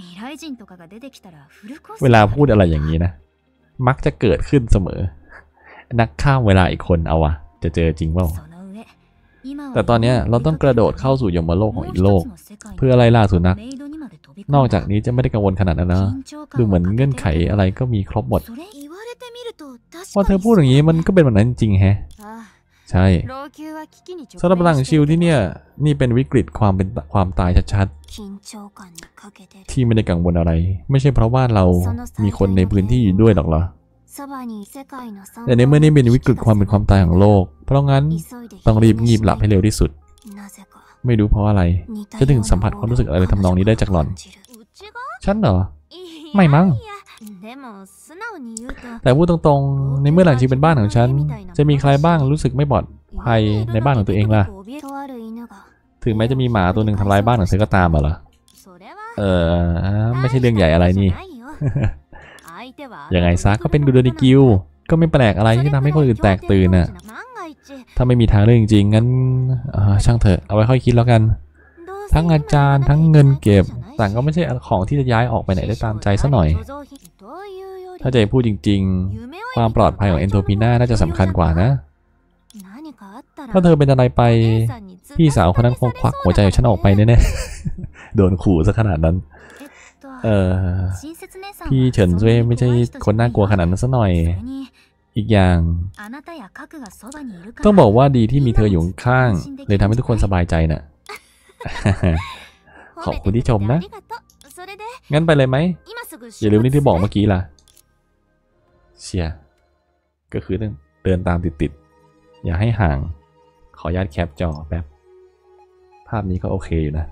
เวลาพูดอะไรอย่างนี้นะมักจะเกิดขึ้นเสมอนักข้ามเวลาอีกคนเอาวะจะเจอจริงเปล่าแต่ตอนนี้เราต้องกระโดดเข้าสู่ยมโลกของอีกโลกเพื่ออะไรล่าสุนัขนอกจากนี้จะไม่ได้กังวลขนาดนั้นนะดูเหมือนเงื่อนไขอะไรก็มีครบหมดพอเธอพูดอย่างนี้มันก็เป็นแบบนั้นจริงแฮะใช่สำหรับพลังชิลที่เนี่ยนี่เป็นวิกฤตความเป็นความตายชัดๆที่ไม่ได้กังวลอะไรไม่ใช่เพราะว่าเรามีคนในพื้นที่อยู่ด้วยหรอกเหรอแต่ในเมื่อนี่เป็นวิกฤตความเป็นความตายของโลกเพราะงั้นต้องรีบงีบหลับให้เร็วที่สุดไม่รู้เพราะอะไรจะถึงสัมผัสความรู้สึกอะไรทำนองนี้ได้จากหล่อนฉันเหรอไม่มั้งแต่พูดตรงๆในเมื่อหลังชีเป็นบ้านของฉันจะมีใครบ้างรู้สึกไม่ปลอดภัยในบ้านของตัวเองล่ะถึงแม้จะมีหมาตัวหนึ่งทำร้ายบ้านของเธอก็ตามเหรอเออไม่ใช่เรื่องใหญ่อะไรนี่ ยังไงซะก็เป็นกูโดนิกิวก็ไม่แปลกอะไรที่ทำให้คนอื่นแตกตื่นน่ะถ้าไม่มีทางเรื่องจริงงั้นช่างเถอะเอาไว้ค่อยคิดแล้วกันทั้งอาจารย์ทั้งเงินเก็บต่างก็ไม่ใช่ของที่จะย้ายออกไปไหนได้ตามใจซะหน่อยถ้าจะพูดจริงๆความปลอดภัยของเอนโทรพีน่าน่าจะสำคัญกว่านะถ้าเธอเป็นอะไรไปพี่สาวคนนั้นคงควักหัวใจของฉันออกไปแน่ๆโดนขู่ซะขนาดนั้นเออพี่เฉินซุยไม่ใช่คนน่ากลัวขนาดนั้นซะหน่อยอีกอย่างต้องบอกว่าดีที่มีเธออยู่ข้างเลยทำให้ทุกคนสบายใจน่ะ ขอบคุณที่ชมนะงั้นไปเลยไหมอย่าลืมนี่ที่บอกเมื่อกี้ล่ะเชียก็คือต้องเดินตามติดๆอย่าให้ห่างขออนุญาตแคปจอแป๊บภาพนี้ก็โอเคอยู่นะ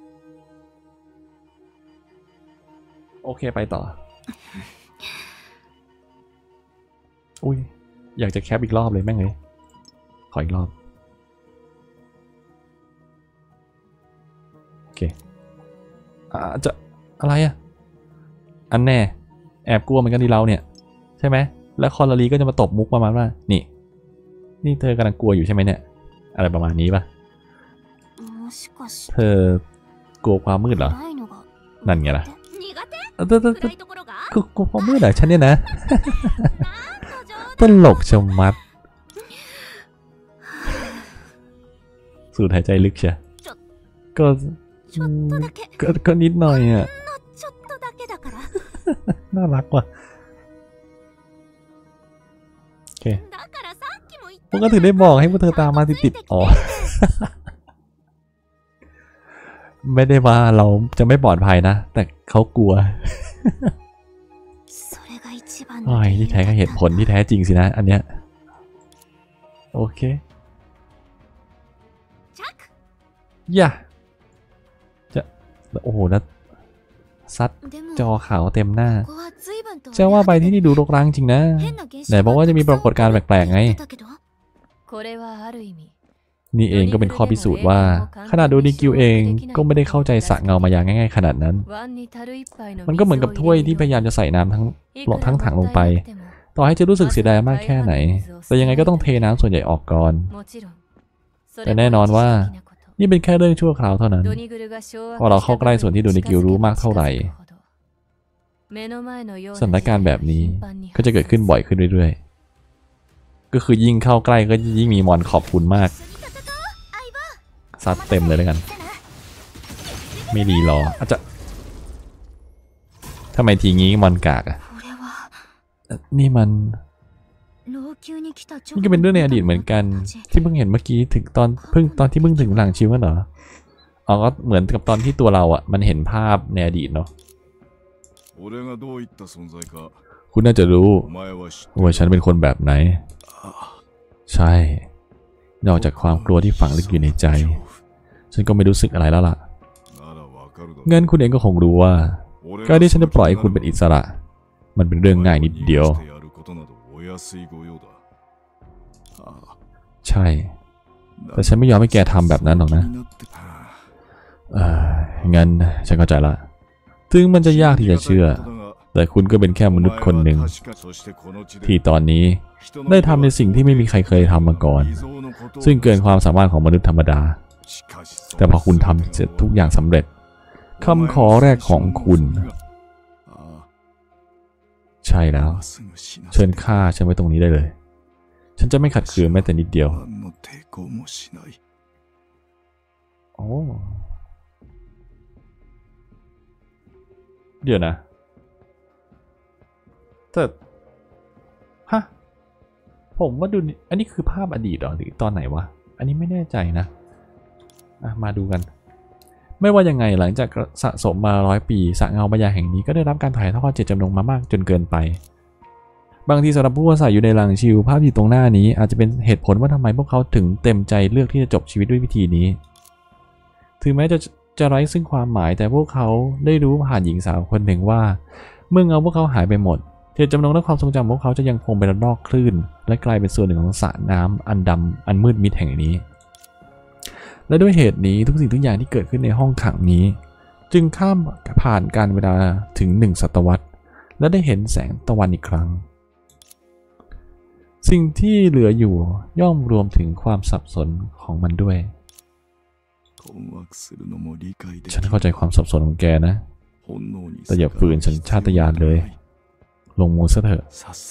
โอเคไปต่ออุ้ยอยากจะแคปอีกรอบเลยแม่งเลยขออีกรอบโอเคอ่าจะอะไรอ่ะอันแน่แอบกลัวเหมือนกันที่เราเนี่ยใช่ไหมแล้วคอลลารีก็จะมาตบมุกประมาณว่านี่นี่เธอกำลังกลัวอยู่ใช่ไหมเนี่ยอะไรประมาณนี้ปะเธอกลัวความมืดเหรอนั่นไงล่ะเธอเธอเธอกลัวความมืดเหรอฉันเนี่ยนะตลกชะมัดสูดหายใจลึกใช่ก็ก็ก็นิดหน่อยอ่ะน่ารักว่ะโอเคผมก็ถึงได้บอกให้พวกเธอตามมาติดๆอ๋อ ไม่ได้ว่าเราจะไม่ปลอดภัยนะแต่เขากลัวโอ้ยที่แท้ก็เหตุผลที่แท้จริงสินะอันเนี้ยโอเคย่าจะโอ้โหนะซัดจอขาวเต็มหน้าจะว่าไปที่นี่ดูรกร้างจริงนะไหนบอกว่าจะมีปรากฏการณ์แปลกๆไงนี่เองก็เป็นข้อพิสูจน์ว่าขนาดโดนิกิวเองก็ไม่ได้เข้าใจสระเงามายาง่ายๆขนาดนั้นมันก็เหมือนกับถ้วยที่พยายามจะใส่น้ำทั้งทั้งถังลงไปต่อให้จะรู้สึกเสียดายมากแค่ไหนแต่ยังไงก็ต้องเทน้ำส่วนใหญ่ออกก่อนแต่แน่นอนว่านี่เป็นแค่เรื่องชั่วคราวเท่านั้นพอเราเข้าใกล้ส่วนที่โดนิกิวรู้มากเท่าไหร่สถานการณ์แบบนี้ก็จะเกิดขึ้นบ่อยขึ้นเรื่อยๆก็คือยิ่งเข้าใกล้ก็ยิ่งมีมอนขอบคุณมากซัดเต็มเลยแล้วกันไม่ดีหรออาจจะทำไมทีงี้มอนกากอ่ะนี่มันนี่ก็เป็นเรื่องในอดีตเหมือนกันที่เพิ่งเห็นเมื่อกี้ถึงตอนเพิ่งตอนที่เพิ่งถึงหลังชิวกันเหรออ๋อก็เหมือนกับตอนที่ตัวเราอ่ะมันเห็นภาพในอดีตเนาะคุณน่าจะรู้ว่าฉันเป็นคนแบบไหนใช่นอกจากความกลัวที่ฝังลึกอยู่ในใจฉันก็ไม่รู้สึกอะไรแล้วล่ะงั้นคุณเองก็คงรู้ว่าการที่ฉันจะปล่อยให้คุณเป็นอิสระมันเป็นเรื่องง่ายนิดเดียวใช่แต่ฉันไม่ยอมให้แกทำแบบนั้นหรอกนะเอองั้นฉันเข้าใจละถึงมันจะยากที่จะเชื่อแต่คุณก็เป็นแค่มนุษย์คนหนึ่งที่ตอนนี้ได้ทำในสิ่งที่ไม่มีใครเคยทำมาก่อนซึ่งเกินความสามารถของมนุษย์ธรรมดาแต่พอคุณทำเสร็จทุกอย่างสำเร็จคำขอแรกของคุณใช่แล้วเชิญฆ่าฉันไว้ตรงนี้ได้เลยฉันจะไม่ขัดขืนแม้แต่นิดเดียวโอ้เดี๋ยวนะแต่ฮะผมว่าดูอันนี้คือภาพอดีตหรอหรือตอนไหนวะอันนี้ไม่แน่ใจนะอ่ะมาดูกันไม่ว่ายังไงหลังจากสะสมมาร้อยปีสระเงาบรรยายแห่งนี้ก็ได้รับการถ่ายทอดเจตจำนงมามากจนเกินไปบางทีสำหรับผู้อาศัยอยู่ในหลังชิวภาพที่ตรงหน้านี้อาจจะเป็นเหตุผลว่าทำไมพวกเขาถึงเต็มใจเลือกที่จะจบชีวิตด้วยวิธีนี้ถึงแม้จะจะไร้ซึ่งความหมายแต่พวกเขาได้รู้ผ่านหญิงสาวคนหนึ่งว่าเมื่อเงาพวกเขาหายไปหมดเจตจำนงและความทรงจำพวกเขาจะยังคงเป็นระลอกคลื่นและกลายเป็นส่วนหนึ่งของสระน้ำอันดำอันมืดมิดแห่งนี้และด้วยเหตุนี้ทุกสิ่งทุกอย่างที่เกิดขึ้นในห้องขังนี้จึงข้ามผ่านการเวลาถึงหนึ่งศตวรรษและได้เห็นแสงตะวันอีกครั้งสิ่งที่เหลืออยู่ย่อมรวมถึงความสับสนของมันด้วยฉันเข้าใจความสับสนของแกนะแต่อย่าฝืนสัญชาตญาณเลยลงมือซะเถอะ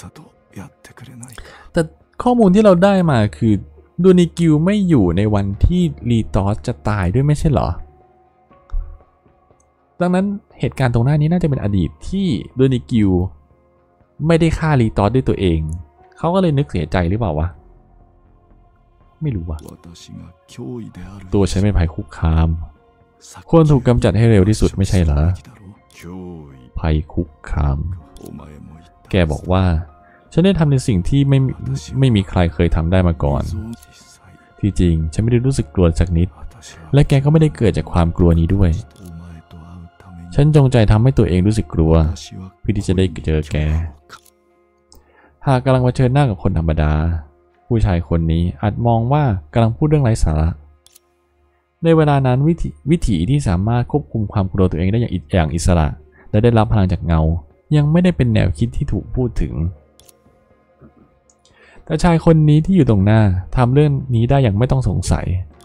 แต่ข้อมูลที่เราได้มาคือดูนิกิวไม่อยู่ในวันที่ลีตอสจะตายด้วยไม่ใช่เหรอดังนั้นเหตุการณ์ตรงหน้านี้น่าจะเป็นอดีตที่ดูนิกิวไม่ได้ฆ่าลีตอสด้วยตัวเองเขาก็เลยนึกเสียใจหรือเปล่าวะไม่รู้ว่ะตัวฉันเป็นภัยคุกคามควรถูกกำจัดให้เร็วที่สุดไม่ใช่เหรอภัยคุกคามแกบอกว่าฉันได้ทำในสิ่งที่ไม่ไม่มีใครเคยทำได้มาก่อนที่จริงฉันไม่ได้รู้สึกกลัวสักนิดและแกก็ไม่ได้เกิดจากความกลัวนี้ด้วยฉันจงใจทำให้ตัวเองรู้สึกกลัวเพื่อที่จะได้เจอแกหากกำลังเผชิญหน้ากับคนธรรมดาผู้ชายคนนี้อาจมองว่ากำลังพูดเรื่องไร้สาระในเวลานั้นวิถีวิถีที่สามารถควบคุมความกลัวตัวเองได้อย่างอย่างอิสระและได้รับพลังจากเงายังไม่ได้เป็นแนวคิดที่ถูกพูดถึงแต่ชายคนนี้ที่อยู่ตรงหน้าทำเรื่องนี้ได้อย่างไม่ต้องสงสัย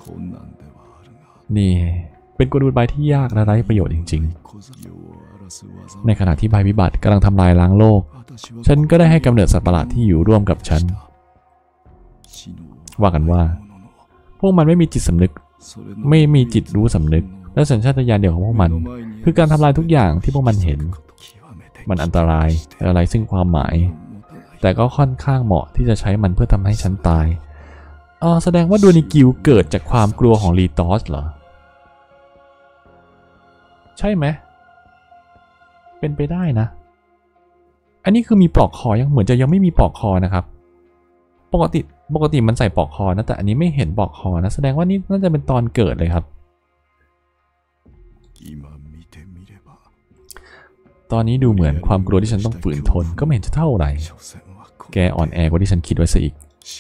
นี่เป็นกลอุบายที่ยากและไร้ประโยชน์จริงๆในขณะที่ภัยพิบัติกำลังทำลายล้างโลกฉันก็ได้ให้กำเนิดสัตว์ประหลาดที่อยู่ร่วมกับฉันว่ากันว่าพวกมันไม่มีจิตสำนึกไม่มีจิตรู้สำนึกและสัญชาตญาณเดียวของพวกมันคือการทำลายทุกอย่างที่พวกมันเห็นมันอันตรายและไร้ซึ่งความหมายแต่ก็ค่อนข้างเหมาะที่จะใช้มันเพื่อทำให้ฉันตายอ๋อแสดงว่าดูนิกิวเกิดจากความกลัวของลีตอสเหรอใช่ไหมเป็นไปได้นะอันนี้คือมีปลอกคอยังเหมือนจะยังไม่มีปลอกคอนะครับปกติปกติมันใส่ปลอกคอนะแต่อันนี้ไม่เห็นปลอกคอนะแสดงว่านี่น่าจะเป็นตอนเกิดเลยครับตอนนี้ดูเหมือนความกลัวที่ฉันต้องฝืนทนก็ไม่เห็นจะเท่าไหร่แกอ่อนแอกว่าที่ฉันคิดไว้ซะอีก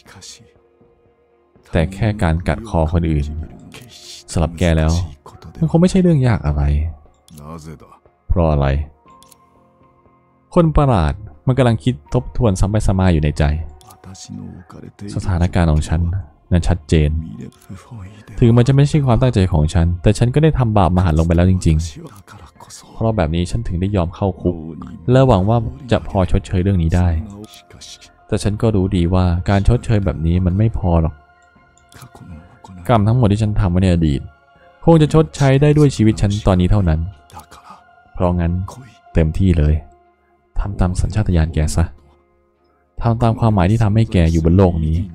แต่แค่การกัดคอคนอื่นสำหรับแกแล้วมันคงไม่ใช่เรื่องยากอะไรเพราะอะไรคนประหลาดมันกำลังคิดทบทวนซ้ำไปซ้ำมาอยู่ในใจสถานการณ์ของฉันนั้นชัดเจนถึงมันจะไม่ใช่ความตั้งใจของฉันแต่ฉันก็ได้ทำบาปมหันต์ลงไปแล้วจริงๆเพราะแบบนี้ฉันถึงได้ยอมเข้าคุกและหวังว่าจะพอชดเชยเรื่องนี้ได้แต่ฉันก็รู้ดีว่าการชดเชยแบบนี้มันไม่พอหรอกกรรมทั้งหมดที่ฉันทำไว้ในอดีตคงจะชดใช้ได้ด้วยชีวิตฉันตอนนี้เท่านั้นเพราะงั้นเต็มที่เลยทำตามสัญชาตญาณแกซะทำตามความหมายที่ทำให้แกอยู่บนโลกนี้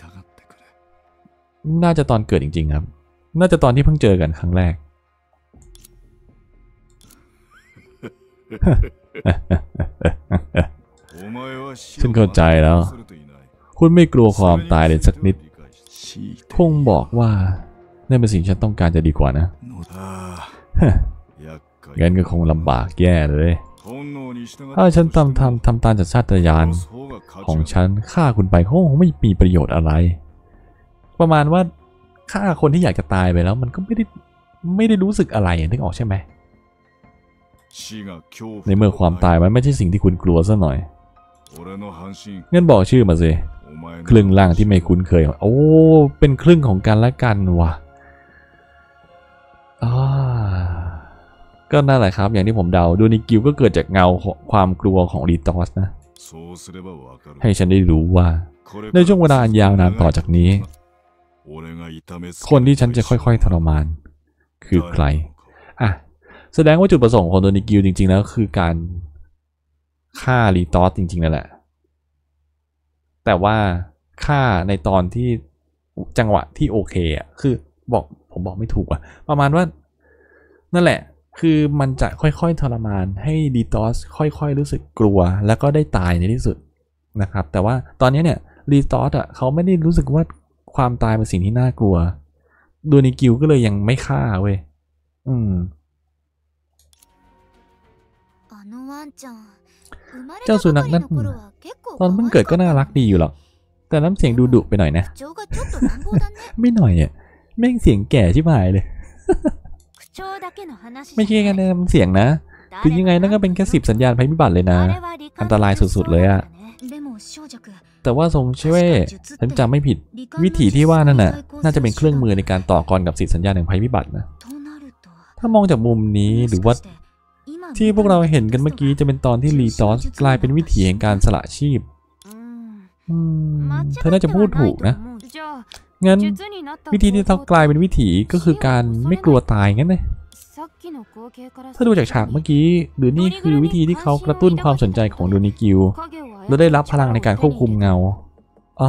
น่าจะตอนเกิดจริงๆครับน่าจะตอนที่เพิ่งเจอกันครั้งแรก ฉันเข้าใจแล้วคุณไม่กลัวความตายเลยสักนิดคงบอกว่านั่นเป็นสิ่งฉันต้องการจะดีกว่านะงั้นก็คงลำบากแย่เลยถ้าฉันทำทำทำตามจัดชาติญาณของฉันฆ่าคุณไปคงไม่มีประโยชน์อะไรประมาณว่าฆ่าคนที่อยากจะตายไปแล้วมันก็ไม่ได้ไม่ได้รู้สึกอะไรนึกออกใช่ไหมในเมื่อความตายมันไม่ใช่สิ่งที่คุณกลัวซะหน่อยงั้นบอกชื่อมาสิครึ่งล่างที่ไม่คุ้นเคยโอ้เป็นครึ่งของกันและกันว่ะก็นั่นแหละครับอย่างที่ผมเดาดูนิกิวก็เกิดจากเงาความกลัวของรีตอสนะให้ฉันได้รู้ว่าในช่วงเวลาอันยาวนานต่อจากนี้คนที่ฉันจะค่อยๆทรมานคือใครอ่ะแสดงว่าจุดประสงค์ของโดนิกิวจริงๆแล้วคือการฆ่ารีตอสจริงๆนั่นแหละแต่ว่าฆ่าในตอนที่จังหวะที่โอเคอ่ะคือบอกผมบอกไม่ถูกอ่ะประมาณว่านั่นแหละคือมันจะค่อยๆทรมานให้รีตอสค่อยๆรู้สึกกลัวแล้วก็ได้ตายในที่สุดนะครับแต่ว่าตอนนี้เนี่ยรีตอสอ่ะเขาไม่ได้รู้สึกว่าความตายเป็นสิ่งที่น่ากลัวโดนิกิวก็เลยยังไม่ฆ่าเว้ยอืมเจ้าสุนัขนั่นตอนเพิ่งเกิดก็น่ารักดีอยู่หรอกแต่น้ำเสียงดูดุไปหน่อยนะไม่หน่อยอ่ะแม่งเสียงแก่ชิบหายเลยไม่ใช่แค่น้ำเสียงนะถึงยังไงนั่นก็เป็นแค่สิบสัญญาณภัยพิบัติเลยนะอันตรายสุดๆเลยอะแต่ว่าทรงช่วยฉันจำไม่ผิดวิธีที่ว่านั่นน่ะน่าจะเป็นเครื่องมือในการต่อกรกับสิทธิสัญญาณแห่งภัยพิบัตินะถ้ามองจากมุมนี้หรือว่าที่พวกเราเห็นกันเมื่อกี้จะเป็นตอนที่รีตอสกลายเป็นวิถีแห่งการสละชีพเธอน่าจะพูดถูกนะงั้นวิธีที่เขากลายเป็นวิถีก็คือการไม่กลัวตายงั้นเลยถ้าดูจากฉากเมื่อกี้หรือนี่คือวิธีที่เขากระตุ้นความสนใจของโดนิกิวและได้รับพลังในการควบคุมเงาอ๋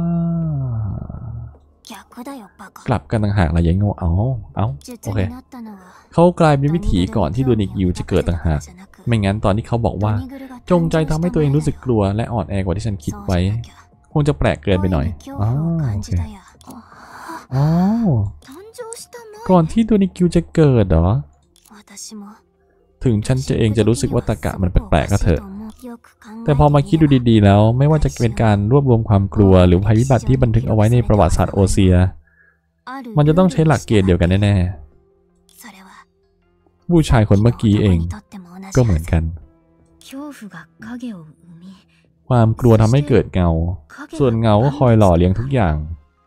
อกลับกันต่างหากอะไรยังเงาเอาเอาโอเคเขากลายเป็นวิถีก่อนที่โดนิกิวจะเกิดต่างหากไม่งั้นตอนที่เขาบอกว่าจงใจทำให้ตัวเองรู้สึกกลัวและอ่อนแอกว่าที่ฉันคิดไว้คงจะแปลกเกินไปหน่อยอ๋อโอเคอ๋อก่อนที่โดนิกิวจะเกิดเหรอถึงฉันจะเองจะรู้สึกว่าตะกะมันแปลกๆก็เถอะแต่พอมาคิดดูดีๆแล้วไม่ว่าจะเป็นการรวบรวมความกลัวหรือภัยพิบัติที่บันทึกเอาไว้ในประวัติศาสตร์โอเซียมันจะต้องใช้หลักเกณฑ์เดียวกันแน่ๆผู้ชายคนเมื่อกี้เองก็เหมือนกันความกลัวทำให้เกิดเงาส่วนเงาก็คอยหล่อเลี้ยงทุกอย่าง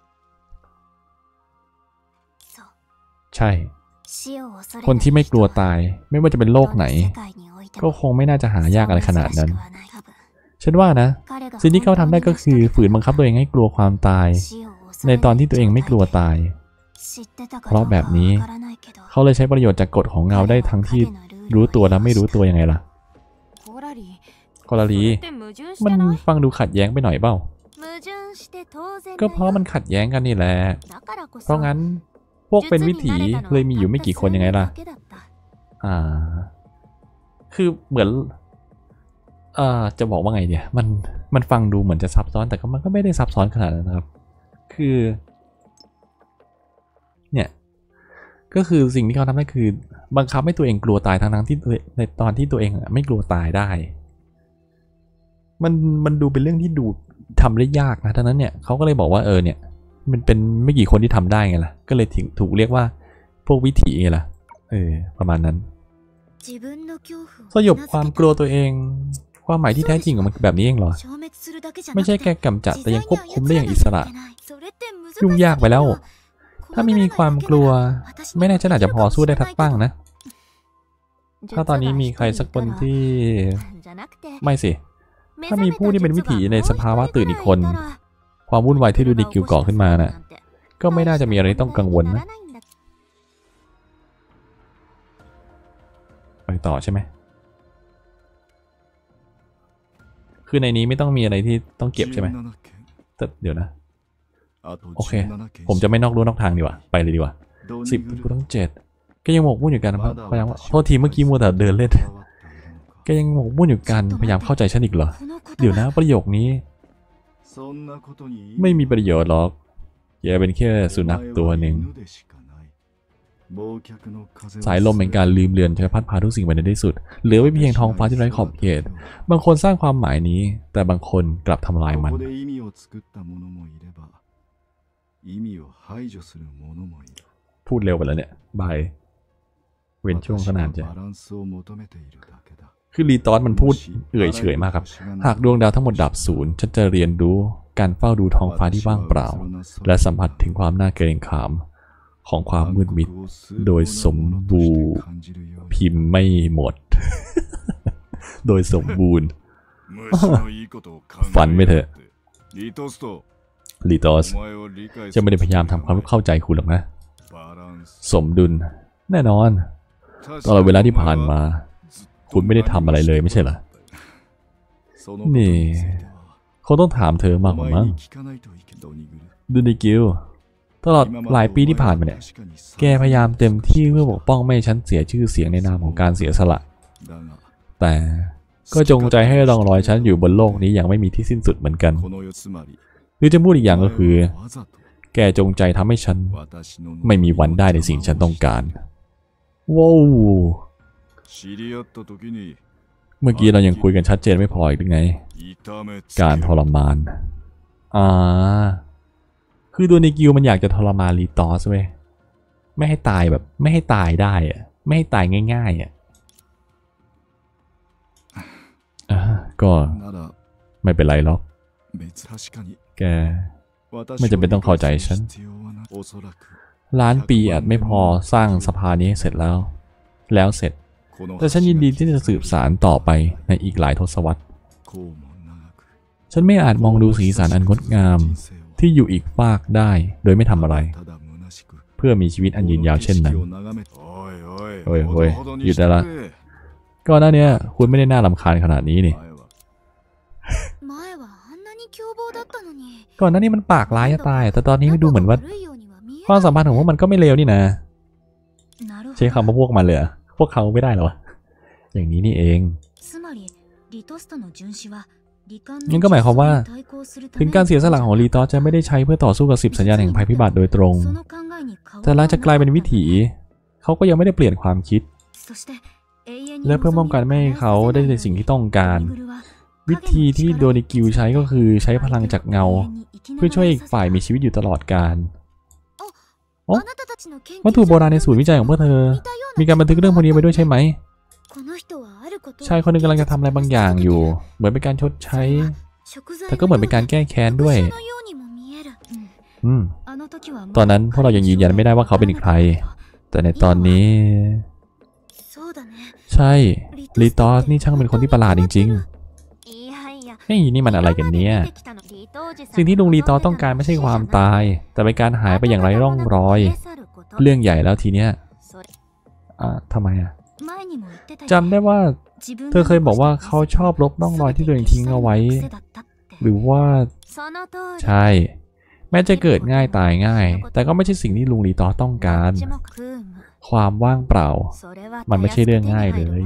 ใช่คนที่ไม่กลัวตายไม่ว่าจะเป็นโลกไหนก็คงไม่น่าจะหายากอะไรขนาดนั้นฉันว่านะสิ่งที่เขาทำได้ก็คือฝืนบังคับตัวเองให้กลัวความตายในตอนที่ตัวเองไม่กลัวตายเพราะแบบนี้เขาเลยใช้ประโยชน์จากกฎของเงาได้ทั้งที่รู้ตัวและไม่รู้ตัวยังไงล่ะกอลลีมันฟังดูขัดแย้งไปหน่อยเปล่าก็เพราะมันขัดแย้งกันนี่แหละเพราะงั้นพวกเป็นวิถีเลยมีอยู่ไม่กี่คนยังไงล่ะอ่าคือเหมือนเอ่อจะบอกว่าไงเนี่ยมันมันฟังดูเหมือนจะซับซ้อนแต่ก็มันก็ไม่ได้ซับซ้อนขนาดนั้นนะครับคือเนี่ยก็คือสิ่งที่เขาทำได้คือบังคับให้ตัวเองกลัวตายทั้งๆที่ในตอนที่ตัวเองไม่กลัวตายได้มันมันดูเป็นเรื่องที่ดูทำได้ยากนะดังนั้นเนี่ยเขาก็เลยบอกว่าเออเนี่ยมันเป็นไม่กี่คนที่ทำได้ไงล่ะก็เลยถูกเรียกว่าพวกวิถีไงล่ะเออประมาณนั้นสยบความกลัวตัวเองความหมายที่แท้จริงของมันแบบนี้เองเหรอไม่ใช่แค่กำจัดแต่ยังควบคุมได้อย่างอิสระยุ่งยากไปแล้วถ้าไม่มีความกลัวไม่แน่ฉันอาจจะพอสู้ได้ทัดตั้งนะถ้าตอนนี้มีใครสักคนที่ไม่สิถ้ามีผู้ที่เป็นวิถีในสภาวะตื่นอีกคนความวุ่นวายที่ดูนิกิวก่อขึ้นมาน่ะก็ไม่น่าจะมีอะไรต้องกังวลนะไปต่อใช่ไหมคือในนี้ไม่ต้องมีอะไรที่ต้องเก็บใช่ไหมแต่เดี๋ยวนะโอเคผมจะไม่นอกรู้นอกทางดีกว่าไปเลยดีกว่าสิบกูต้องเจ็ดก็ยังหมกมุ่นอยู่กันนะพยายามโทษทีเมื่อกี้มัวแต่เดินเล่นก็ยังหมกมุ่นอยู่กันพยายามเข้าใจฉันอีกเหรอเดี๋ยวนะประโยคนี้ไม่มีประโยชน์หรอกแกเป็นแค่สุนัขตัวหนึ่งสายลมแห่งการลืมเลือนจะพัดพาทุกสิ่งไปในที่สุดเหลือไว้เพียงท้องฟ้าที่ไร้ขอบเขตบางคนสร้างความหมายนี้แต่บางคนกลับทำลายมันพูดเร็วไปแล้วเนี่ยบายเว้นช่วงขนาดจะคือรีตอสมันพูดเอื่อยเฉยมากครับหากดวงดาวทั้งหมดดับศูนย์ฉันจะเรียนรู้การเฝ้าดูท้องฟ้าที่ว่างเปล่าและสัมผัสถึงความน่าเกรงขามของความมืดมิดโดยสมบูรณ์พิมพ์ไม่หมด โดยสมบูรณ์ ฝันไม่เถอะลีตอสจะไม่ได้พยายามทำความเข้าใจคุณหรอกนะสมดุลแน่นอนตลอดเวลาที่ผ่านมาคุณไม่ได้ทำอะไรเลยไม่ใช่เหรอนี่เขาต้องถามเธอมากกว่ามั้งดูในกิลตลอดหลายปีที่ผ่านมาเนี่ยแกพยายามเต็มที่เพื่อปกป้องไม่ให้ฉันเสียชื่อเสียงในนามของการเสียสละแต่ก็จงใจให้ร่องรอยฉันอยู่บนโลกนี้อย่างไม่มีที่สิ้นสุดเหมือนกันหรือจะพูดอีกอย่างก็คือแกจงใจทำให้ฉันไม่มีวันได้ในสิ่งฉันต้องการว้าวเมื่อกี้เรายังคุยกันชัดเจนไม่พออีกหรือไงการทรมานอ่าคือตัวในกิลมันอยากจะทรมานลีตอสเว้ยไม่ให้ตายแบบไม่ให้ตายได้อะไม่ให้ตายง่ายๆอ่ะอ่าก็ไม่เป็นไรหรอกแกไม่จำเป็นต้องเข้าใจฉันล้านปีอาจไม่พอสร้างสะพานนี้เสร็จแล้วแล้วเสร็จแต่ฉันยินดีที่จะสืบสารต่อไปในอีกหลายทศวรรษฉันไม่อาจมองดูสีสันอันงดงามที่อยู่อีกฟากได้โดยไม่ทำอะไรเพื่อมีชีวิตอันยืนยาวเช่นนั้นโอ้ยโอ้ยหยุดได้ละก่อนหน้านี้คุณไม่ได้น่ารำคาญขนาดนี้นี่ก่อนหน้านี้มันปากร้ายจะตายแต่ตอนนี้ไม่ดูเหมือนว่าความสัมพันธ์ของพวกมันก็ไม่เลวนี่นะใช้คำว่าพวกมันเลยพวกเขาไม่ได้หรออย่างนี้นี่เองนั่นก็หมายความว่าถึงการเสียสละของลีตอสจะไม่ได้ใช้เพื่อต่อสู้กับสิบสัญญาณแห่งภัยพิบัติโดยตรงแต่หลังจากกลายเป็นวิถีเขาก็ยังไม่ได้เปลี่ยนความคิดและเพื่อป้องกันไม่ให้เขาได้ในสิ่งที่ต้องการวิธีที่โดนิกิลใช้ก็คือใช้พลังจากเงาเพื่อช่วยอีกฝ่ายมีชีวิตอยู่ตลอดกาลวัตถุโบราณในศูนย์วิจัยของพวกเธอมีการบันทึกเรื่องพวกนี้ไว้ด้วยใช่ไหมชายคนหนึ่งกำลังจะทำอะไรบางอย่างอยู่เหมือนเป็นการชดใช้แต่ก็เหมือนเป็นการแก้แค้นด้วยอืมตอนนั้นพวกเรายังยืนยันไม่ได้ว่าเขาเป็นใครแต่ในตอนนี้ใช่ลีตอสนี่ช่างเป็นคนที่ประหลาดจริงๆเฮ้ยนี่มันอะไรกันเนี่ยสิ่งที่ลุงลีตอสต้องการไม่ใช่ความตายแต่เป็นการหายไปอย่างไร้ร่องรอยเรื่องใหญ่แล้วทีเนี้ยอ่าทำไมอ่ะจำได้ว่าเธอเคยบอกว่าเขาชอบลบร่องรอยที่ตัวเองทิ้งเอาไว้หรือว่าใช่แม้จะเกิดง่ายตายง่ายแต่ก็ไม่ใช่สิ่งที่ลุงลีตอสต้องการความว่างเปล่ามันไม่ใช่เรื่องง่ายเลย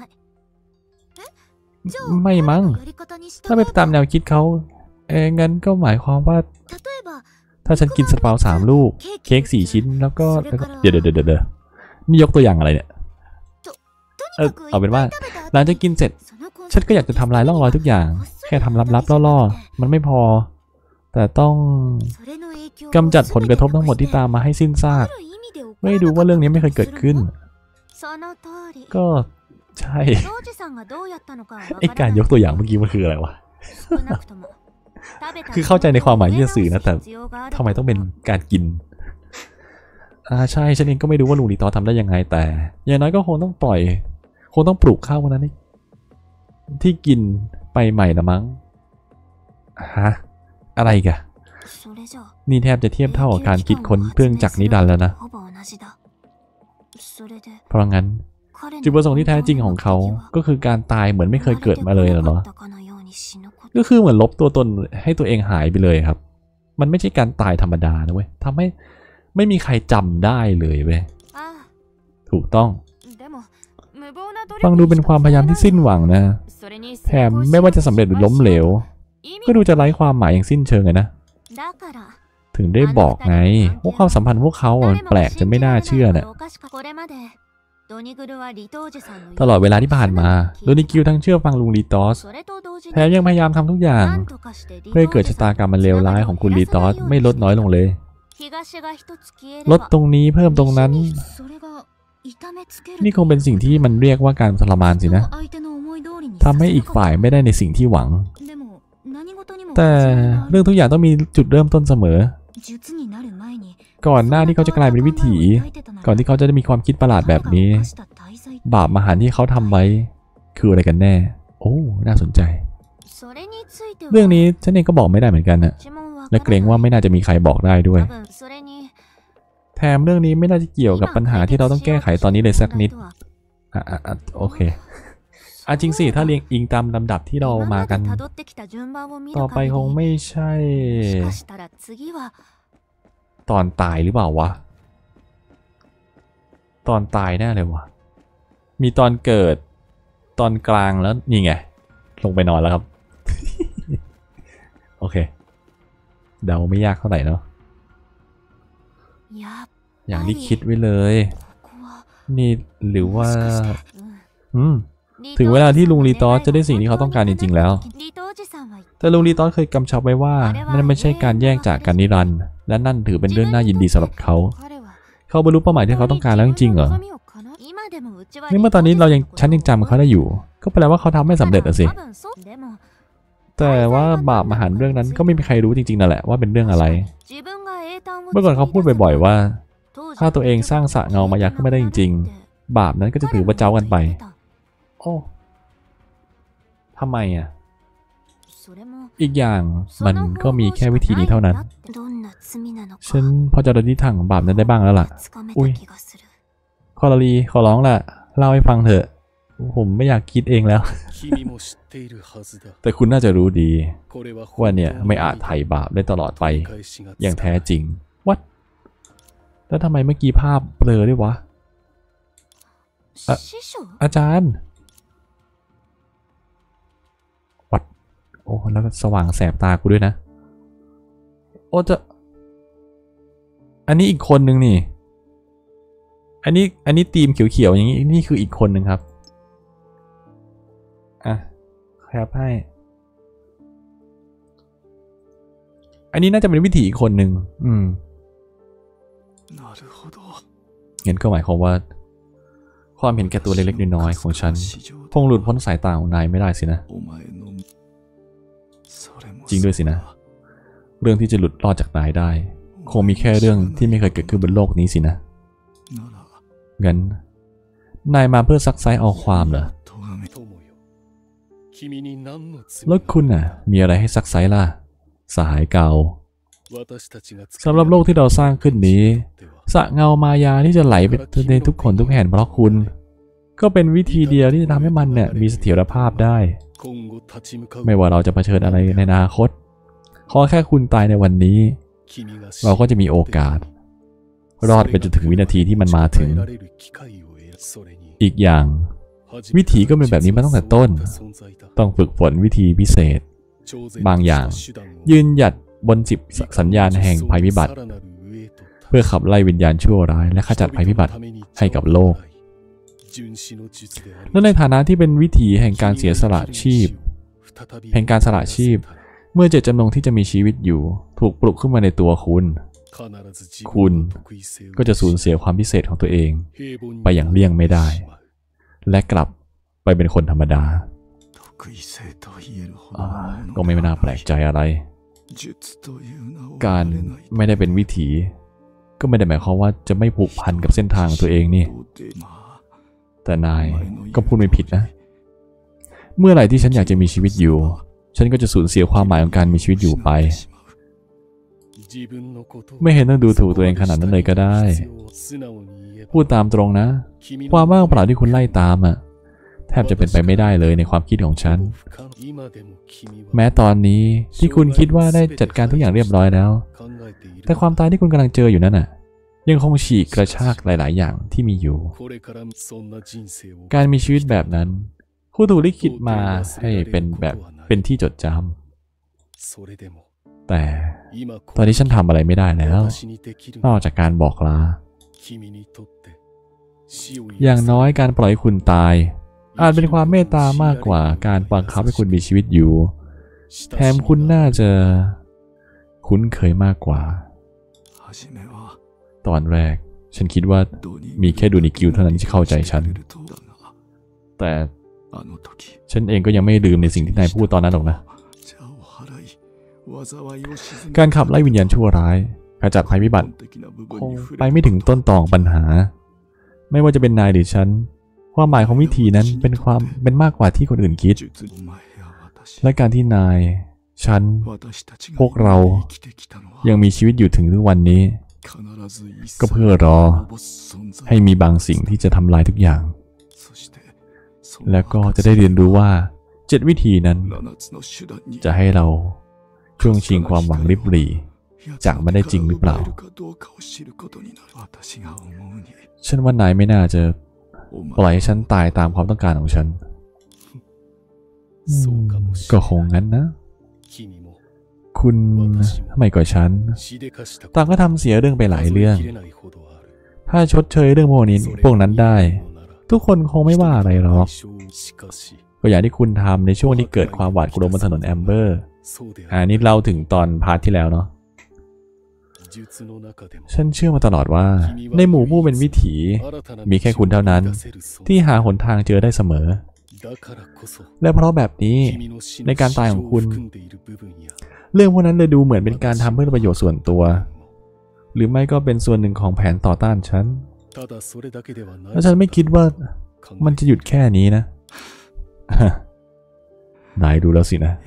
ไม่มั้งถ้าไปตามแนวคิดเขาเอ้งั้นก็หมายความว่าถ้าฉันกินสเปาสามลูกเค้กสี่ชิ้นแล้วก็เดี๋ยวเดี๋ยวเดี๋ยวเดี๋ยวนี่ยกตัวอย่างอะไรเนี่ยเออเอาเป็นว่าหลังจากกินเสร็จฉันก็อยากจะทำลายร่องรอยทุกอย่างแค่ทำลับๆล่อๆมันไม่พอแต่ต้องกำจัดผลกระทบทั้งหมดที่ตามมาให้สิ้นซากไม่ดูว่าเรื่องนี้ไม่เคยเกิดขึ้นก็ใช่ไอ้การยกตัวอย่างเมื่อกี้มันคืออะไรวะ คือเข้าใจในความหมายที่จะสื่อนะแต่ทำไมต้องเป็นการกินอ่าใช่ฉันเองก็ไม่รู้ว่าลุงลีตอทำได้ยังไงแต่อย่างน้อยก็คงต้องปล่อยคงต้องปลูกข้าววันนั้นที่กินไปใหม่ละมั้งฮะอะไรกันนี่แทบจะเทียบเท่ากับการคิดค้นเครื่องจักรนิรันดร์แล้วนะเพราะงั้นจุดประสงค์ที่แท้จริงของเขาก็คือการตายเหมือนไม่เคยเกิดมาเลยเนาะก็คือเหมือนลบตัวตนให้ตัวเองหายไปเลยครับมันไม่ใช่การตายธรรมดานะเว้ยทำให้ไม่มีใครจำได้เลยเว้ยถูกต้องฟังดูเป็นความพยายามที่สิ้นหวังนะแถมไม่ว่าจะสำเร็จหรือล้มเหลวก็ดูจะไร้ความหมายอย่างสิ้นเชิงเลยนะถึงได้บอกไงว่าความสัมพันธ์พวกเขามันแปลกจะไม่น่าเชื่อเนี่ยตลอดเวลาที่ผ่านมาโดนิกิวทั้งเชื่อฟังลุงลีตอสแถมยังพยายามทำทุกอย่างเพื่อให้เกิดชะตากรรมมันเลวร้ายของคุณลีตอสไม่ลดน้อยลงเลยลดตรงนี้เพิ่มตรงนั้นนี่คงเป็นสิ่งที่มันเรียกว่าการทรมานสินะทำให้อีกฝ่ายไม่ได้ในสิ่งที่หวังแต่เรื่องทุกอย่างต้องมีจุดเริ่มต้นเสมอก่อนหน้าที่เขาจะกลายเป็นวิถีก่อนที่เขาจะได้มีความคิดประหลาดแบบนี้บาปมหันต์ที่เขาทำไว้คืออะไรกันแน่โอ้น่าสนใจเรื่องนี้ฉันเองก็บอกไม่ได้เหมือนกันนะและเกรงว่าไม่น่าจะมีใครบอกได้ด้วยแถมเรื่องนี้ไม่น่าจะเกี่ยวกับปัญหาที่เราต้องแก้ไขตอนนี้เลยสักนิดอ่ะอ่ะอ่ะโอเคอ่ะจริงสิถ้าเรียงอิงตามลำดับที่เรามากันต่อไปคงไม่ใช่ตอนตายหรือเปล่าวะตอนตายแน่เลยวะมีตอนเกิดตอนกลางแล้วนี่ไงลงไปนอนแล้วครับ โอเคเดาไม่ยากเท่าไหร่เนาะอย่างที่คิดไว้เลยนี่หรือว่าอืมถึงเวลาที่ลุงลีตอสจะได้สิ่งที่เขาต้องการจริงๆแล้วแต่ลุงลีตอสเคยกำชับไว้ว่านั่นไม่ใช่การแยกจากกันนิรันดร์และนั่นถือเป็นเรื่องน่ายินดีสำหรับเขาเขาบรรลุเป้าหมายที่เขาต้องการแล้วจริงๆเหรอนี่เมื่อตอนนี้เรายังฉันยังจำเขาได้อยู่ก็แปลว่าเขาทำไม่สำเร็จอะสิแต่ว่าบาปมหันต์เรื่องนั้นก็ไม่มีใครรู้จริงๆนั่นแหละว่าเป็นเรื่องอะไรเมื่อก่อนเขาพูดบ่อยๆว่าถ้าตัวเองสร้างสระเงามายาขึ้นไม่ได้จริงๆบาปนั้นก็จะถือว่าเจ้ากันไปโอ้ทำไมอ่ะอีกอย่างมันก็มีแค่วิธีนี้เท่านั้นฉันพอจะรู้ทิศทางของบาปนั้นได้บ้างแล้วล่ะอุ้ยคอลลีขอร้องล่ะเล่าให้ฟังเถอะผมไม่อยากคิดเองแล้ว แต่คุณน่าจะรู้ดีว่าเนี่ยไม่อาจไถ่บาปได้ตลอดไปอย่างแท้จริงวัดแล้วทำไมเมื่อกี้ภาพเบลอด้วยวะอะอาจารย์วัดโอ้แล้วก็สว่างแสบตากูด้วยนะโอ้จะอันนี้อีกคนนึงนี่อันนี้อันนี้ทีมเขียวๆอย่างนี้นี่คืออีกคนหนึ่งครับอ่ะครับให้อันนี้น่าจะเป็นวิถีอีกคนหนึ่งอืมงั้นก็หมายความว่าความเห็นแก่ตัวเล็กๆน้อยๆของฉันคงหลุดพ้นสายตาของนายไม่ได้สินะจริงด้วยสินะเรื่องที่จะหลุดรอดจากนายได้คงมีแค่เรื่องที่ไม่เคยเกิดขึ้นบนโลกนี้สินะงั้นนายมาเพื่อซักไซเอาความเหรอแล้วคุณน่ะมีอะไรให้ซักไซล่ะสหายเก่าสำหรับโลกที่เราสร้างขึ้นนี้สระเงามายาที่จะไหลไปในทุกคนทุกแห่งเพราะคุณก็เป็นวิธีเดียวที่จะทำให้มันเนี่ยมีเสถียรภาพได้ไม่ว่าเราจะเผชิญอะไรในอนาคตขอแค่คุณตายในวันนี้เราก็จะมีโอกาสรอดไปจนถึงวินาทีที่มันมาถึงอีกอย่างวิธีก็เป็นแบบนี้มาตั้งแต่ต้นต้องฝึกฝนวิธีพิเศษบางอย่างยืนหยัดบนสิบสัญญาณแห่งภัยพิบัติเพื่อขับไล่วิญญาณชั่วร้ายและขจัดภัยพิบัติให้กับโลกและในฐานะที่เป็นวิถีแห่งการเสียสละชีพแห่งการสละชีพเมื่อเจตจำนงที่จะมีชีวิตอยู่ถูกปลุกขึ้นมาในตัวคุณคุณก็จะสูญเสียความพิเศษของตัวเองไปอย่างเลี่ยงไม่ได้และกลับไปเป็นคนธรรมดาก็ไม่น่าแปลกใจอะไรการไม่ได้เป็นวิถีก็ไม่ได้หมายความว่าจะไม่ผูกพันกับเส้นทางตัวเองนี่แต่นายก็พูดไม่ผิดนะเมื่อไหร่ที่ฉันอยากจะมีชีวิตอยู่ฉันก็จะสูญเสียความหมายของการมีชีวิตอยู่ไปไม่เห็นต้องดูถูกตัวเองขนาดนั้นเลยก็ได้พูดตามตรงนะความว่างเปล่าที่คุณไล่ตามอ่ะแทบจะเป็นไปไม่ได้เลยในความคิดของฉันแม้ตอนนี้ที่คุณคิดว่าได้จัดการทุกอย่างเรียบร้อยแล้วแต่ความตายที่คุณกำลังเจออยู่นั่นน่ะยังคงฉีกกระชากหลายๆอย่างที่มีอยู่การมีชีวิตแบบนั้นผู้ถูกลิขิตมาให้เป็นแบบเป็นที่จดจำแต่ตอนนี้ฉันทำอะไรไม่ได้แล้วนอกจากการบอกลาอย่างน้อยการปล่อยให้คุณตายอาจเป็นความเมตตามากกว่าการบังคับให้คุณมีชีวิตอยู่แถมคุณน่าจะคุ้นเคยมากกว่าตอนแรกฉันคิดว่ามีแค่ดูนิกิวเท่านั้นที่เข้าใจฉันแต่ฉันเองก็ยังไม่ลืมในสิ่งที่นายพูดตอนนั้นหรอกนะการขับไล่วิญญาณชั่วร้ายขจัดภัยพิบัติคงไปไม่ถึงต้นตอของปัญหาไม่ว่าจะเป็นนายหรือฉันความหมายของวิธีนั้นเป็นความเป็นมากกว่าที่คนอื่นคิดและการที่นายฉันพวกเรายังมีชีวิตอยู่ถึงทุกวันนี้ก็เพื่อรอให้มีบางสิ่งที่จะทำลายทุกอย่างแล้วก็จะได้เรียนรู้ว่าเจ็ดวิธีนั้นจะให้เราช่วงชิงความหวังริบหรี่จากมันได้จริงหรือเปล่าฉันว่านายไม่น่าจะปล่อยให้ฉันตายตามความต้องการของฉันก็คงงั้นนะคุณไม่ก็ฉันต่างก็ทำเสียเรื่องไปหลายเรื่องถ้าชดเชยเรื่องพวกนี้พวกนั้นได้ทุกคนคงไม่ว่าอะไรหรอกก็อย่างที่คุณทำในช่วงที่เกิดความหวาดกลัวบนถนนแอมเบอร์อันนี้เล่าถึงตอนพาร์ทที่แล้วเนาะฉันเชื่อมาตลอดว่าในหมู่ผู้เป็นวิถีมีแค่คุณเท่านั้นที่หาหนทางเจอได้เสมอและเพราะแบบนี้ในการตายของคุณเรื่องพวกนั้นเลยดูเหมือนเป็นการทำเพื่อประโยชน์ส่วนตัวหรือไม่ก็เป็นส่วนหนึ่งของแผนต่อต้านฉันและฉันไม่คิดว่ามันจะหยุดแค่นี้นะ นายดูแล้วสินะ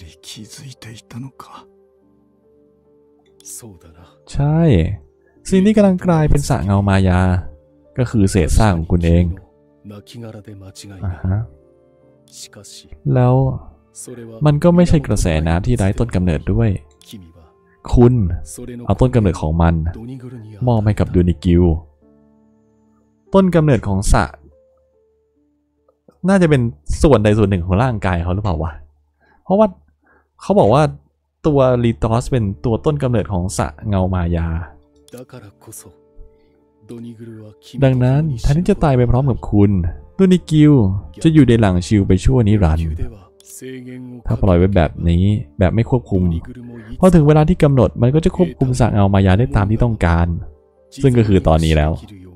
ใช่สิ่งที่กำลังกลายเป็นสระเงามายาก็คือเศษซากของคุณเองอ่าฮะแล้วมันก็ไม่ใช่กระแสน้ำที่ไร้ต้นกำเนิดด้วยคุณเอาต้นกำเนิดของมันมอบให้กับดูนิกิวต้นกำเนิดของสระน่าจะเป็นส่วนใดส่วนหนึ่งของร่างกายเขาหรือเปล่าวะเพราะว่าเขาบอกว่าตัวลีตอสเป็นตัวต้นกำเนิดของสระเงามายาดังนั้นแทนที่จะตายไปพร้อมกับคุณดูนิกิวจะอยู่ในหลังชิวไปชั่วนิรันดร์ถ้าปล่อยไว้แบบนี้แบบไม่ควบคุมพอถึงเวลาที่กำหนดมันก็จะควบคุมสระเงามายาได้ตามที่ต้องการซึ่งก็คือตอนนี้แล้ว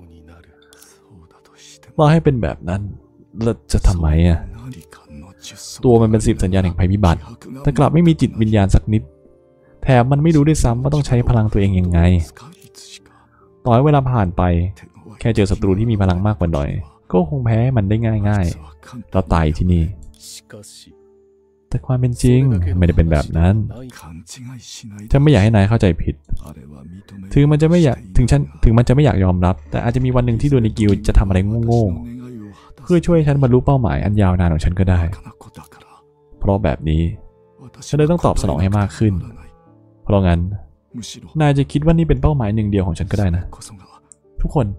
ว่าให้เป็นแบบนั้นแล้วจะทำไมอ่ะตัวมันเป็นสิบสัญญาณแห่งภัยพิบัติแต่กลับไม่มีจิตวิญญาณสักนิดแถมมันไม่รู้ด้วยซ้ำว่าต้องใช้พลังตัวเองยังไงต่อให้เวลาผ่านไปแค่เจอศัตรูที่มีพลังมากกว่าหน่อยก็คงแพ้มันได้ง่ายๆเราตายที่นี่แต่ความเป็นจริงไม่ได้เป็นแบบนั้นฉันไม่อยากให้นายเข้าใจผิดถึงมันจะไม่อยากถึงฉันถึงมันจะไม่อยากยอมรับแต่อาจจะมีวันหนึ่งที่ดูนิกิวจะทำอะไรโง่ๆเพื่อช่วยฉันบรรลุเป้าหมายอันยาวนานของฉันก็ได้เพราะแบบนี้ฉันเลยต้องตอบสนองให้มากขึ้นเพราะงั้นนายจะคิดว่านี่เป็นเป้าหมายหนึ่งเดียวของฉันก็ได้นะทุกคน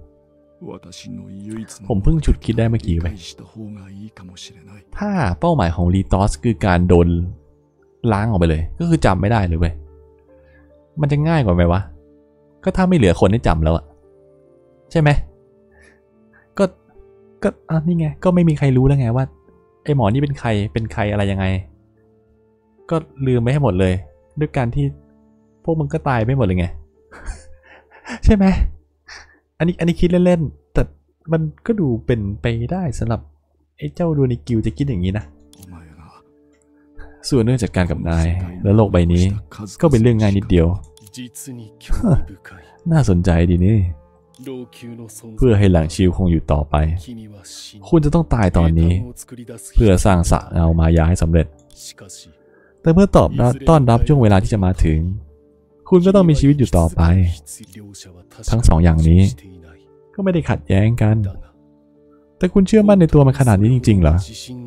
ผมเพิ่งฉุดคิดได้เมื่อกี้ไปถ้าเป้าหมายของลีตอสคือการโดนล้างออกไปเลยก็คือจำไม่ได้เลยเว้ยมันจะง่ายกว่าไหมวะก็ถ้าไม่เหลือคนให้จำแล้วอะใช่ไหมก็ก็อ่ะนี่ไงก็ไม่มีใครรู้แล้วไงว่าไอหมอนี่เป็นใครเป็นใครอะไรยังไงก็ลืมไปให้หมดเลยด้วยการที่พวกมึงก็ตายไปหมดเลยไง ใช่ไหมอันนี้อันนี้คิดเล่นๆแต่มันก็ดูเป็นไปได้สำหรับไอ้เจ้าดูนิกิวจะคิดอย่างนี้นะส่วนเรื่องจัดการกับนายและโลกใบนี้ก็เป็นเรื่องง่ายนิดเดียว น่าสนใจดีนี่เพื่อให้หลังชิวคงอยู่ต่อไปคุณจะต้องตายตอนนี้เพื่อสร้างสระเงามายาให้สำเร็จแต่เมื่อตอบต้อนรับช่วงเวลาที่จะมาถึงคุณก็ต้องมีชีวิตอยู่ต่อไปทั้งสองอย่างนี้ก็ไม่ได้ขัดแย้งกันแต่คุณเชื่อมั่นในตัวมันขนาดนี้จริงๆเหรอ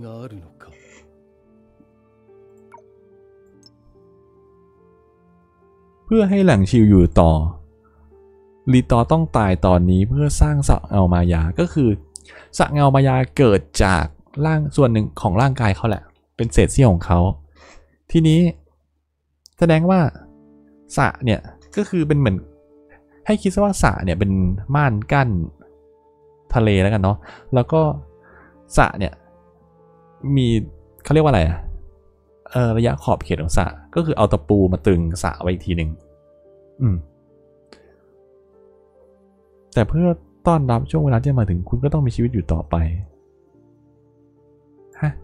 เพื่อให้หลังชิวอยู่ต่อลีตอต้องตายตอนนี้เพื่อสร้างสระเงามายาก็คือสระเงามายาเกิดจากร่างส่วนหนึ่งของร่างกายเขาแหละเป็นเศษเสี้ยวของเขาทีนี้แสดงว่าสระเนี่ยก็คือเป็นเหมือนให้คิดซะว่าสระเนี่ยเป็นม่านกั้นทะเลแล้วกันเนาะแล้วก็สระเนี่ยมีเขาเรียกว่าอะไรอะเออระยะขอบเขตของสระก็คือเอาตะปูมาตึงสระไว้อีกทีหนึ่งอืมแต่เพื่อต้อนรับช่วงเวลาที่มาถึงคุณก็ต้องมีชีวิตอยู่ต่อไปฮะ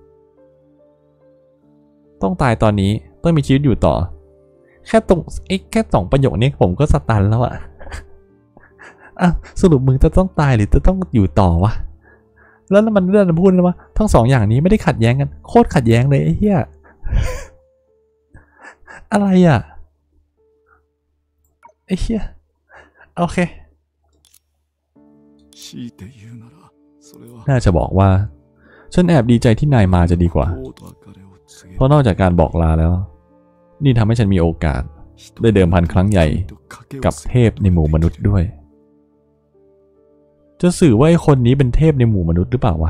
ต้องตายตอนนี้ต้องมีชีวิตอยู่ต่อแค่ตรงไอ้แค่สองประโยคนี้ผมก็สตันแล้วอะอ่ะสรุปมึงจะต้องตายหรือจะต้องอยู่ต่อวะแล้วมันเรื่องพูดเลยว่าทั้งสองอย่างนี้ไม่ได้ขัดแย้งกันโคตรขัดแย้งเลยไอ้เหี้ย อะไรอ่ะไอ้เหี้ยโอเคน่าจะบอกว่าฉันแอบดีใจที่นายมาจะดีกว่าเพราะนอกจากการบอกลาแล้วนี่ทำให้ฉันมีโอกาสได้เดิมพันครั้งใหญ่กับเทพในหมู่มนุษย์ด้วยจะสื่อว่าไอ้คนนี้เป็นเทพในหมู่มนุษย์หรือเปล่าวะ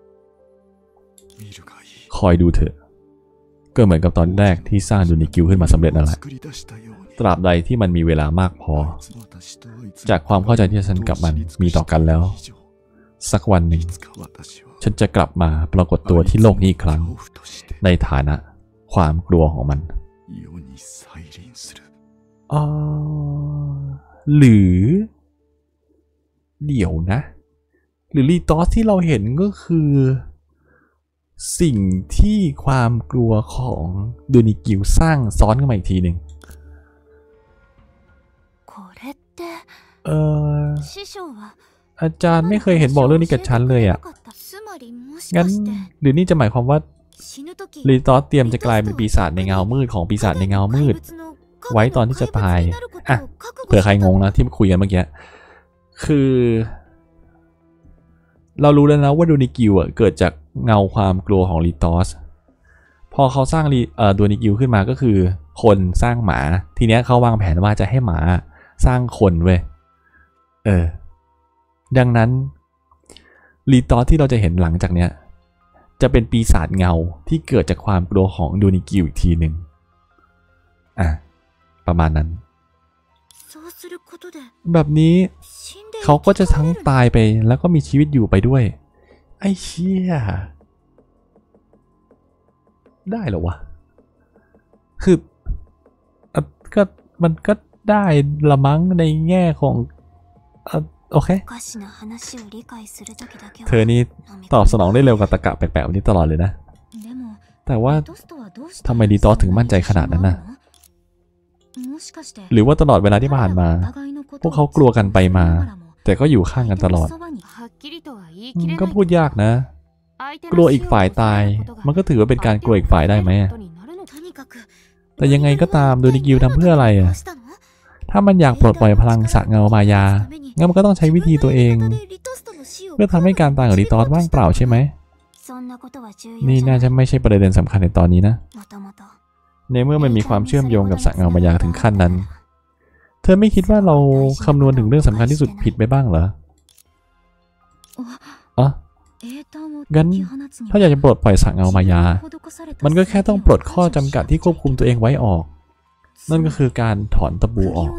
คอยดูเถอะก็เหมือนกับตอนแรกที่สร้างดูนิกิวขึ้นมาสำเร็จนั่นแหละตราบใดที่มันมีเวลามากพอจากความเข้าใจที่ฉันกับมันมีต่อกันแล้วสักวันหนึ่งฉันจะกลับมาปรากฏตัวที่โลกนี้อีกครั้งในฐานะความกลัวของมันอ๋อหรือเดี๋ยวนะหรือรีตอสที่เราเห็นก็คือสิ่งที่ความกลัวของดูนิกิวสร้างซ้อนขึ้นมาอีกทีหนึ่งเอออาจารย์ไม่เคยเห็นบอกเรื่องนี้กับฉันเลยอ่ะงั้นหรือนี่จะหมายความว่ารีตอสเตรียมจะกลายเป็นปีศาจในเงามืดของปีศาจในเงามืดไว้ตอนที่จะตายอ่ะเผื่อใครงงนะที่คุยกันเมื่อกี้คือเรารู้แล้วนะว่าดูนิกิวอ่ะเกิดจากเงาความกลัวของรีตอสพอเขาสร้างเอ่อดูนิกิวขึ้นมาก็คือคนสร้างหมาทีเนี้ยเขาวางแผนว่าจะให้หมาสร้างคนเว้ยเออดังนั้นรีตอสที่เราจะเห็นหลังจากเนี้ยจะเป็นปีศาจเงาที่เกิดจากความกลัวของดูนิกิวอีกทีหนึ่งอ่ะประมาณนั้นแบบนี้เขาก็จะทั้งตายไปแล้วก็มีชีวิตอยู่ไปด้วยไอ้เชี่ยได้เหรอวะคือก็มันก็ได้ละมั้งในแง่ของโอเคเธอนี่ตอบสนองได้เร็วกับตะกะแปลกๆแบบนี้ตลอดเลยนะแต่ว่าทำไมดีตอสถึงมั่นใจขนาดนั้นน่ะหรือว่าตลอดเวลาที่ผ่านมาพวกเขากลัวกันไปมาแต่ก็อยู่ข้างกันตลอดก็พูดยากนะกลัวอีกฝ่ายตายมันก็ถือว่าเป็นการกลัวอีกฝ่ายได้ไหมแต่ยังไงก็ตามดูนิกิวทำเพื่ออะไรอ่ะถ้ามันอยากปลดปล่อยพลังสะเงามายางั้นมันก็ต้องใช้วิธีตัวเองเพื่อทำให้การตายของรีตอสว่างเปล่าใช่ไหมนี่น่าจะไม่ใช่ประเด็นสำคัญในตอนนี้นะในเมื่อมันมีความเชื่อมโยงกับสะเงามายาถึงขั้นนั้นเธอไม่คิดว่าเราคำนวณถึงเรื่องสำคัญที่สุดผิดไปบ้างเหรออ๋องั้นถ้าอยากจะปลดปล่อยสะเงามายามันก็แค่ต้องปลดข้อจำกัดที่ควบคุมตัวเองไว้ออกนั่นก็คือการถอนตะปูออก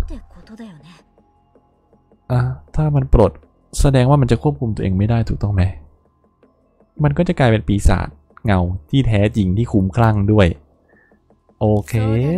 อ่ะถ้ามันปลดแสดงว่ามันจะควบคุมตัวเองไม่ได้ถูกต้องไหมมันก็จะกลายเป็นปีศาจเงาที่แท้จริงที่คุ้มคลั่งด้วยโอเค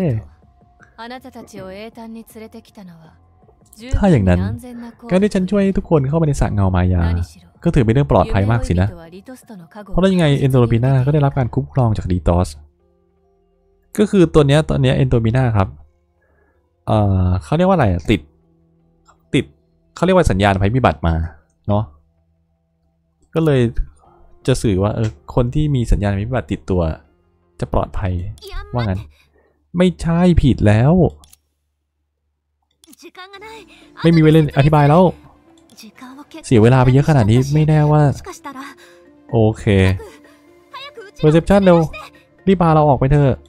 ถ้าอย่างนั้นการที่ฉันช่วยทุกคนเข้าไปในสระเงามายาก็ถือเป็นเรื่องปลอดภัยมากสินะเพราะแล้วยังไงเอนโดรปิน่าก็ได้รับการคุ้มครองจากดีตอสก็คือตัวเนี้ยตอนเนี้ยเอนโดรปิน่าครับเอ่อเขาเรียกว่าอะไรติดติดเขาเรียกว่าสัญญาณภัยพิบัติมาเนาะก็เลยจะสื่อว่าเออคนที่มีสัญญาณภัยพิบัติติดตัวจะปลอดภัยว่างั้นไม่ใช่ผิดแล้วไม่มีเวลาอธิบายแล้วเสียเวลาไปเยอะขนาดนี้ไม่แน่ว่าโอเคเปอร์เซพชันเร็วรีบพาเราออกไปเถอะ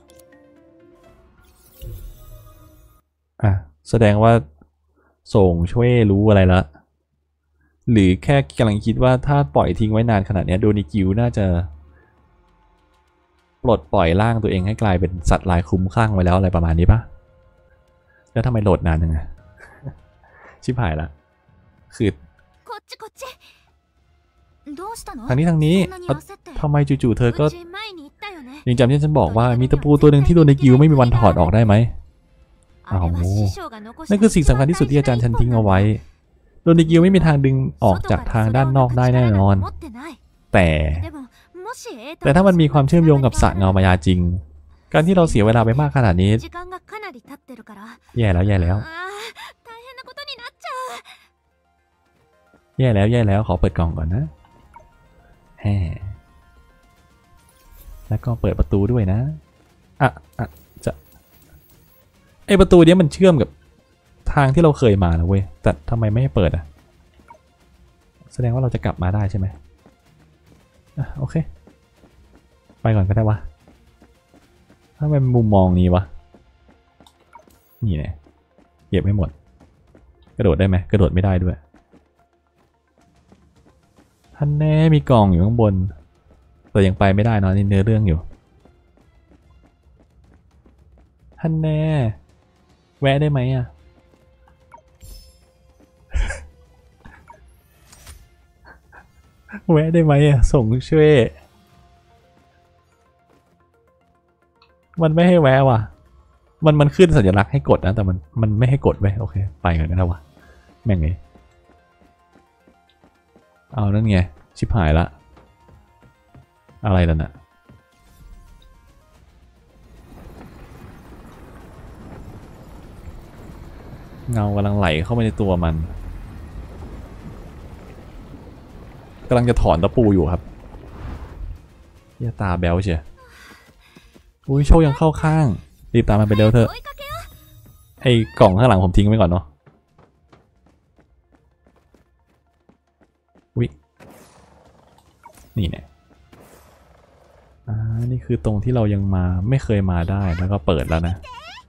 อ่ะแสดงว่าส่งช่วยรู้อะไรละหรือแค่กำลังคิดว่าถ้าปล่อยทิ้งไว้นานขนาดนี้โดนิกิวน่าจะปลดปล่อยร่างตัวเองให้กลายเป็นสัตว์ลายคุ้มคลั่งไว้แล้วอะไรประมาณนี้ปะแล้วทำไมโหลดนานจังไงชิบหายละคือทางนี้ทางนี้ทำไมจู่ๆเธอก็ยังจำที่ฉันบอกว่ามีตะปูตัวหนึ่งที่โดนในกิวไม่มีวันถอดออกได้ไหมอ้าวนั่นคือสิ่งสำคัญที่สุดที่อาจารย์ฉันทิ้งเอาไว้โดนในกิวไม่มีทางดึงออกจากทางด้านนอกได้แน่นอนแต่แต่ถ้ามันมีความเชื่อมโยงกับสระเงามายาจริงการที่เราเสียเวลาไปมากขนาดนี้แย่แล้วแย่แล้วแย่แล้วแย่แล้วขอเปิดกล่องก่อนนะแฮแล้วก็เปิดประตูด้วยนะอ่ะอ่ะจะไอประตูเนี้ยมันเชื่อมกับทางที่เราเคยมานะเว้ยแต่ทำไมไม่ให้เปิดอ่ะแสดงว่าเราจะกลับมาได้ใช่ไหมอ่ะโอเคไปก่อนก็ได้วะถ้าเป็นมุมมองนี้วะนี่แน่เก็บไม่หมดกระโดดได้ไหมกระโดดไม่ได้ด้วยท่านแน่มีกล่องอยู่ข้างบนแต่ยังไปไม่ได้เนาะนี่เนื้อเรื่องอยู่ท่านแน่แวะได้ไหมอ่ะ แวะได้ไหมอ่ะส่งช่วยมันไม่ให้แวะว่ะมันมันขึ้นสัญลักษณ์ให้กดนะแต่มันมันไม่ให้กดไว้โอเคไปกันก็ได้วะแม่งไงเอานั่นไงชิบหายละอะไรล่ะน่ะเงากำลังไหลเข้าไปในตัวมันกำลังจะถอนตะปูอยู่ครับเหี้ยตาแบ๊วเชียอุ้ยโชคยังเข้าข้างรีบตามมันไปเร็วเถอะไอ้กล่องข้างหลังผมทิ้งไว้ก่อนเนาะวินี่เนี่ยอ่านี่คือตรงที่เรายังมาไม่เคยมาได้แล้วก็เปิดแล้วนะ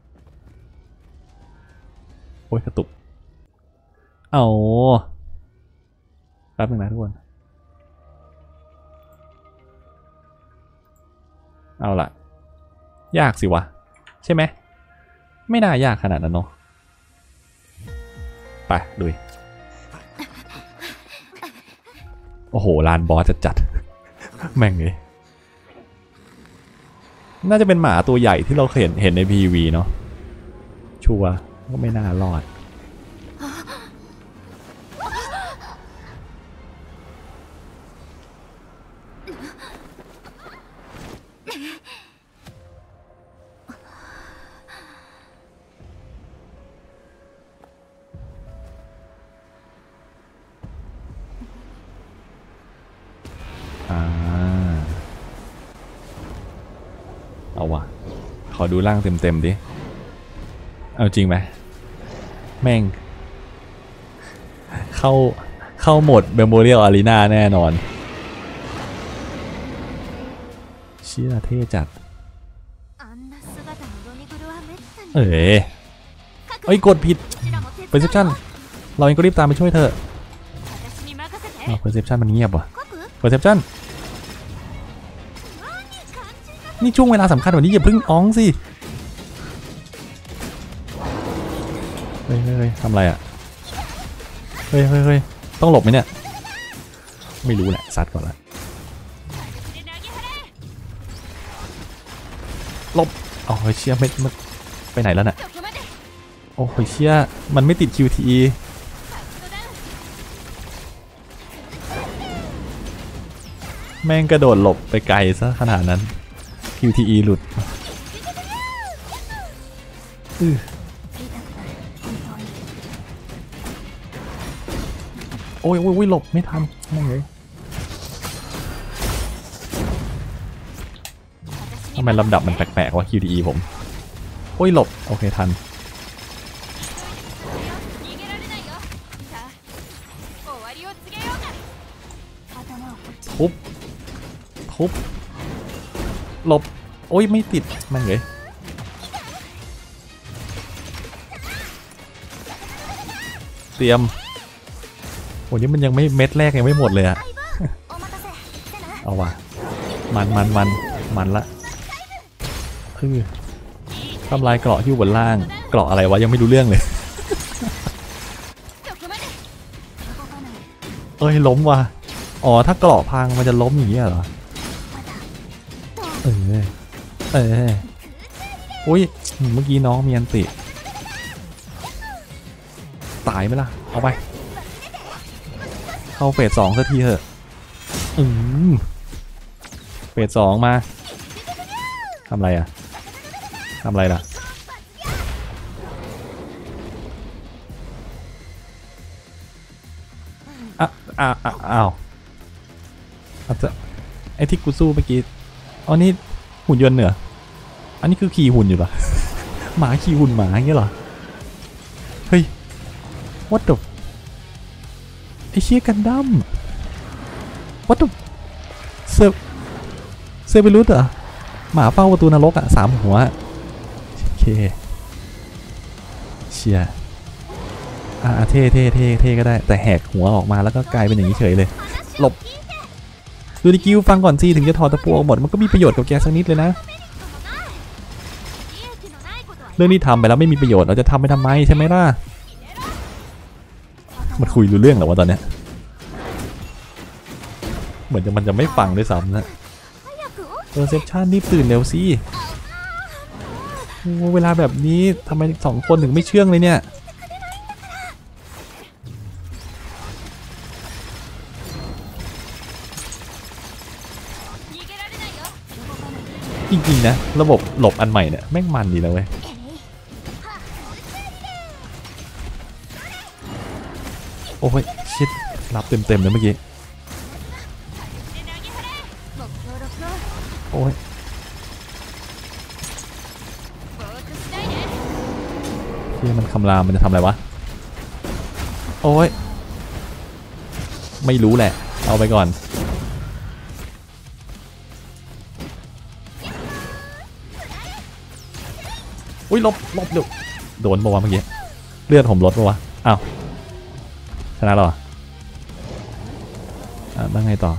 โอ้ยกระตุกเอาแป๊บนึงนะทุกคนเอาล่ะยากสิวะใช่ไหมไม่น่ายากขนาดนั้นเนาะไปดุยโอ้โหลานบอสจะจัดแม่งเลยน่าจะเป็นหมาตัวใหญ่ที่เราเห็นเห็นใน พี วี เนาะชัวร์ก็ไม่น่ารอดเอาวะขอดูร่างเต็มๆดิเอาจริงไหมแม่งเข้าเข้าโหมด Memorial Arena แน่นอนเชี่ยเท่จัดเอ๋เอ้ยกดผิด Perception เราเองก็รีบตามไปช่วยเธอ Perception มันเงียบว่ะ Perceptionนี่ช่วงเวลาสำคัญวันนี้อย่าเพิ่งอ้องสิเฮ้ยเฮ้ยทำอะไรอ่ะเฮ้ยเฮ้ยเฮ้ยต้องหลบไหมเนี่ยไม่รู้แหละซัดก่อนละหลบโอ้ยเชี่ยไม่ไปไหนแล้วน่ะโอ้ยเชี่ยมันไม่ติด คิว ที อี แม่งกระโดดหลบไปไกลซะขนาดนั้น คิว ที อี หลุดอื้อโอ้ยโอ้ยหลบไม่ทันนั่นเลยทำไมลำดับมันแปลกๆวะ คิว ที อี ผมโอ้ยหลบโอเคทันทุบทุบหลบโอ้ยไม่ติดมันเลยเตรียมโอ้ยนี่มันยังไม่เม็ดแรกยังไม่หมดเลยอะเอาว่ะมันมันมันมันละเออทำลายเกราะที่อยู่บนล่างเกราะอะไรวะยังไม่รู้เรื่องเลยเอ้ยล้มว่ะอ๋อถ้าเกราะพังมันจะล้มอย่างนี้เหรอเออเอออุ้ยเมื่อกี้น้องมีอันติตายไหมล่ะเอาไปเข้าเฟสสองสักทีเถอะอืมเฟสสองมาทำอะไรอ่ะทำอะไรล่ะอ่ะอ่ะอ่ะอ้าวอาจจะไอ้ที่กูสู้เมื่อกี้อ๋อนี่หุ่นยนต์เหรออันนี้คือขี่หุ่นอยู่ปะ หมาขี่หุ่นหมาอย่างเงี้ยเหรอเฮ้ย what the ไอเชี่ยกันดั้ม what the เซอร์เซอร์เบรุสเหรอหมาเฝ้าประตูนรกอะสามหัวโอเคเชี่ยอ่าเท่เท่เท่เท่ก็ได้แต่แหกหัวออกมาแล้วก็กลายเป็นอย่างนี้เฉยเลยหลบดูดิกิวฟังก่อนสิถึงจะถอดตะปูออกหมดมันก็มีประโยชน์กับแกสักนิดเลยนะเรื่องนี้ทำไปแล้วไม่มีประโยชน์เราจะทำไปทำไมใช่ไหมล่ะมันคุยรู้เรื่องเหรอวะตอนเนี้ยเหมือนจะมันจะไม่ฟังด้วยซ้ำนะเปอร์เซพชันรีบตื่นเร็วสิเวลาแบบนี้ทำไมสองคนถึงไม่เชื่องเลยเนี่ยจริงๆนะระบบหลบอันใหม่เนี่ยแม่งมันดีแล้วเว้ยโอ้ยชิดรับเต็มๆเลยเมื่อกี้โอ้ยที่มันคำรามมันจะทำอะไรวะโอ้ยไม่รู้แหละเอาไปก่อนอุ้ยลบลบเร็วโดนปะวะเมื่อกี้เลือดผมลดปะวะอ้าวชนะหรออ่ะแล้วไงต่อ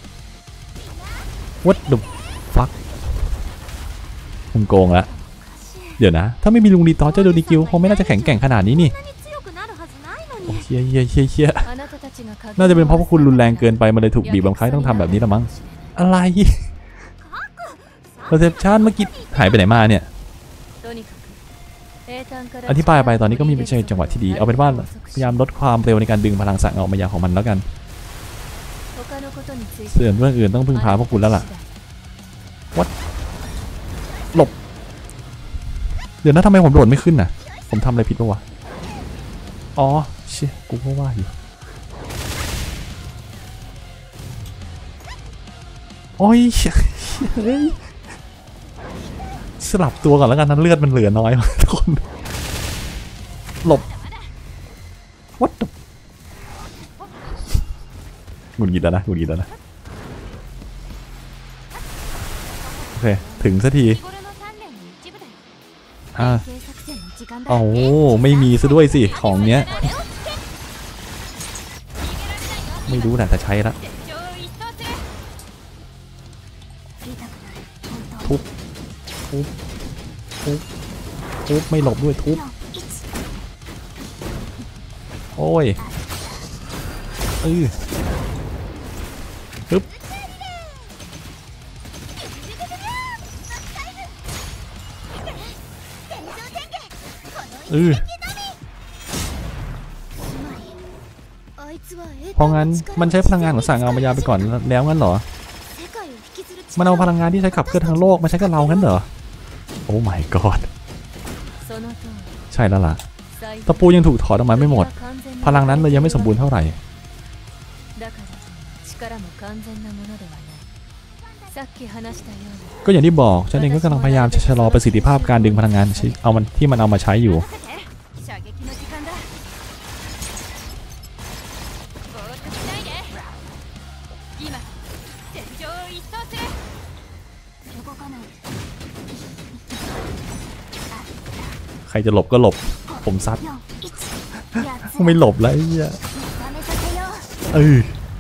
What the fuck มึงโกงละเดี๋ยวนะถ้าไม่มีลุงดีตอเจ้าโดดิกิวคงไม่น่าจะแข็งแกร่งขนาดนี้นี่โอ้เชี่ยเชี่ยเชี่ยเชี่ยน่าจะเป็นเพราะพวกคุณรุนแรงเกินไปมันเลยถูกบีบบังคับต้องทำแบบนี้ละมั้งอะไร Perception เมื่อกี้หายไปไหนมาเนี่ยอธิบายไปตอนนี้ก็มีไม่ใช่จังหวะที่ดีเอาเป็นว่าพยายามลดความเร็วในการดึงพลังสังออกมาอย่างของมันแล้วกันส่วนเรื่องอื่นต้องพึ่งพาพวกคุณแล้วล่ะวัดหลบเดี๋ยวนะทำไมผมโดดไม่ขึ้นน่ะผมทำอะไรผิดปะวะอ๋อเชี่ยกูก็ว่าอยู่โอ้ยสลับตัวก่อนแล้วกันนั้นเลือดมันเหลือน้อยทุกคนหลบ what the หงุดหงิดแล้วนะหงุดหงิดแล้วนะโอเคถึงสักทีอ่าโอ้ไม่มีซะด้วยสิของเนี้ยไม่รู้แหละแต่ใช้ละทุบทุบทุบทุบไม่หลบด้วยทุบโอ้ยเออฮึบเออเพราะงั้นมันใช้พลังงานของสั่งเอามายาไปก่อนแล้วงั้นเหรอมันเอาพลังงานที่ใช้ขับเคลื่อนทั้งโลกมาใช้กับเรางั้นเหรอโอ้ my god ใช่แล้วล่ะตะปูยังถูกถอดออกมาไม่หมดพลังนั้นเลยยังไม่สมบูรณ์เท่าไหร่ก็อย่างที่บอกฉันเองก็กำลังพยายามจะชะลอประสิทธิภาพการดึงพลังงานเอามันที่มันเอามาใช้อยู่ใครจะหลบก็หลบผมซัดไม่หลบแล้วไอ้เหี้ยเออ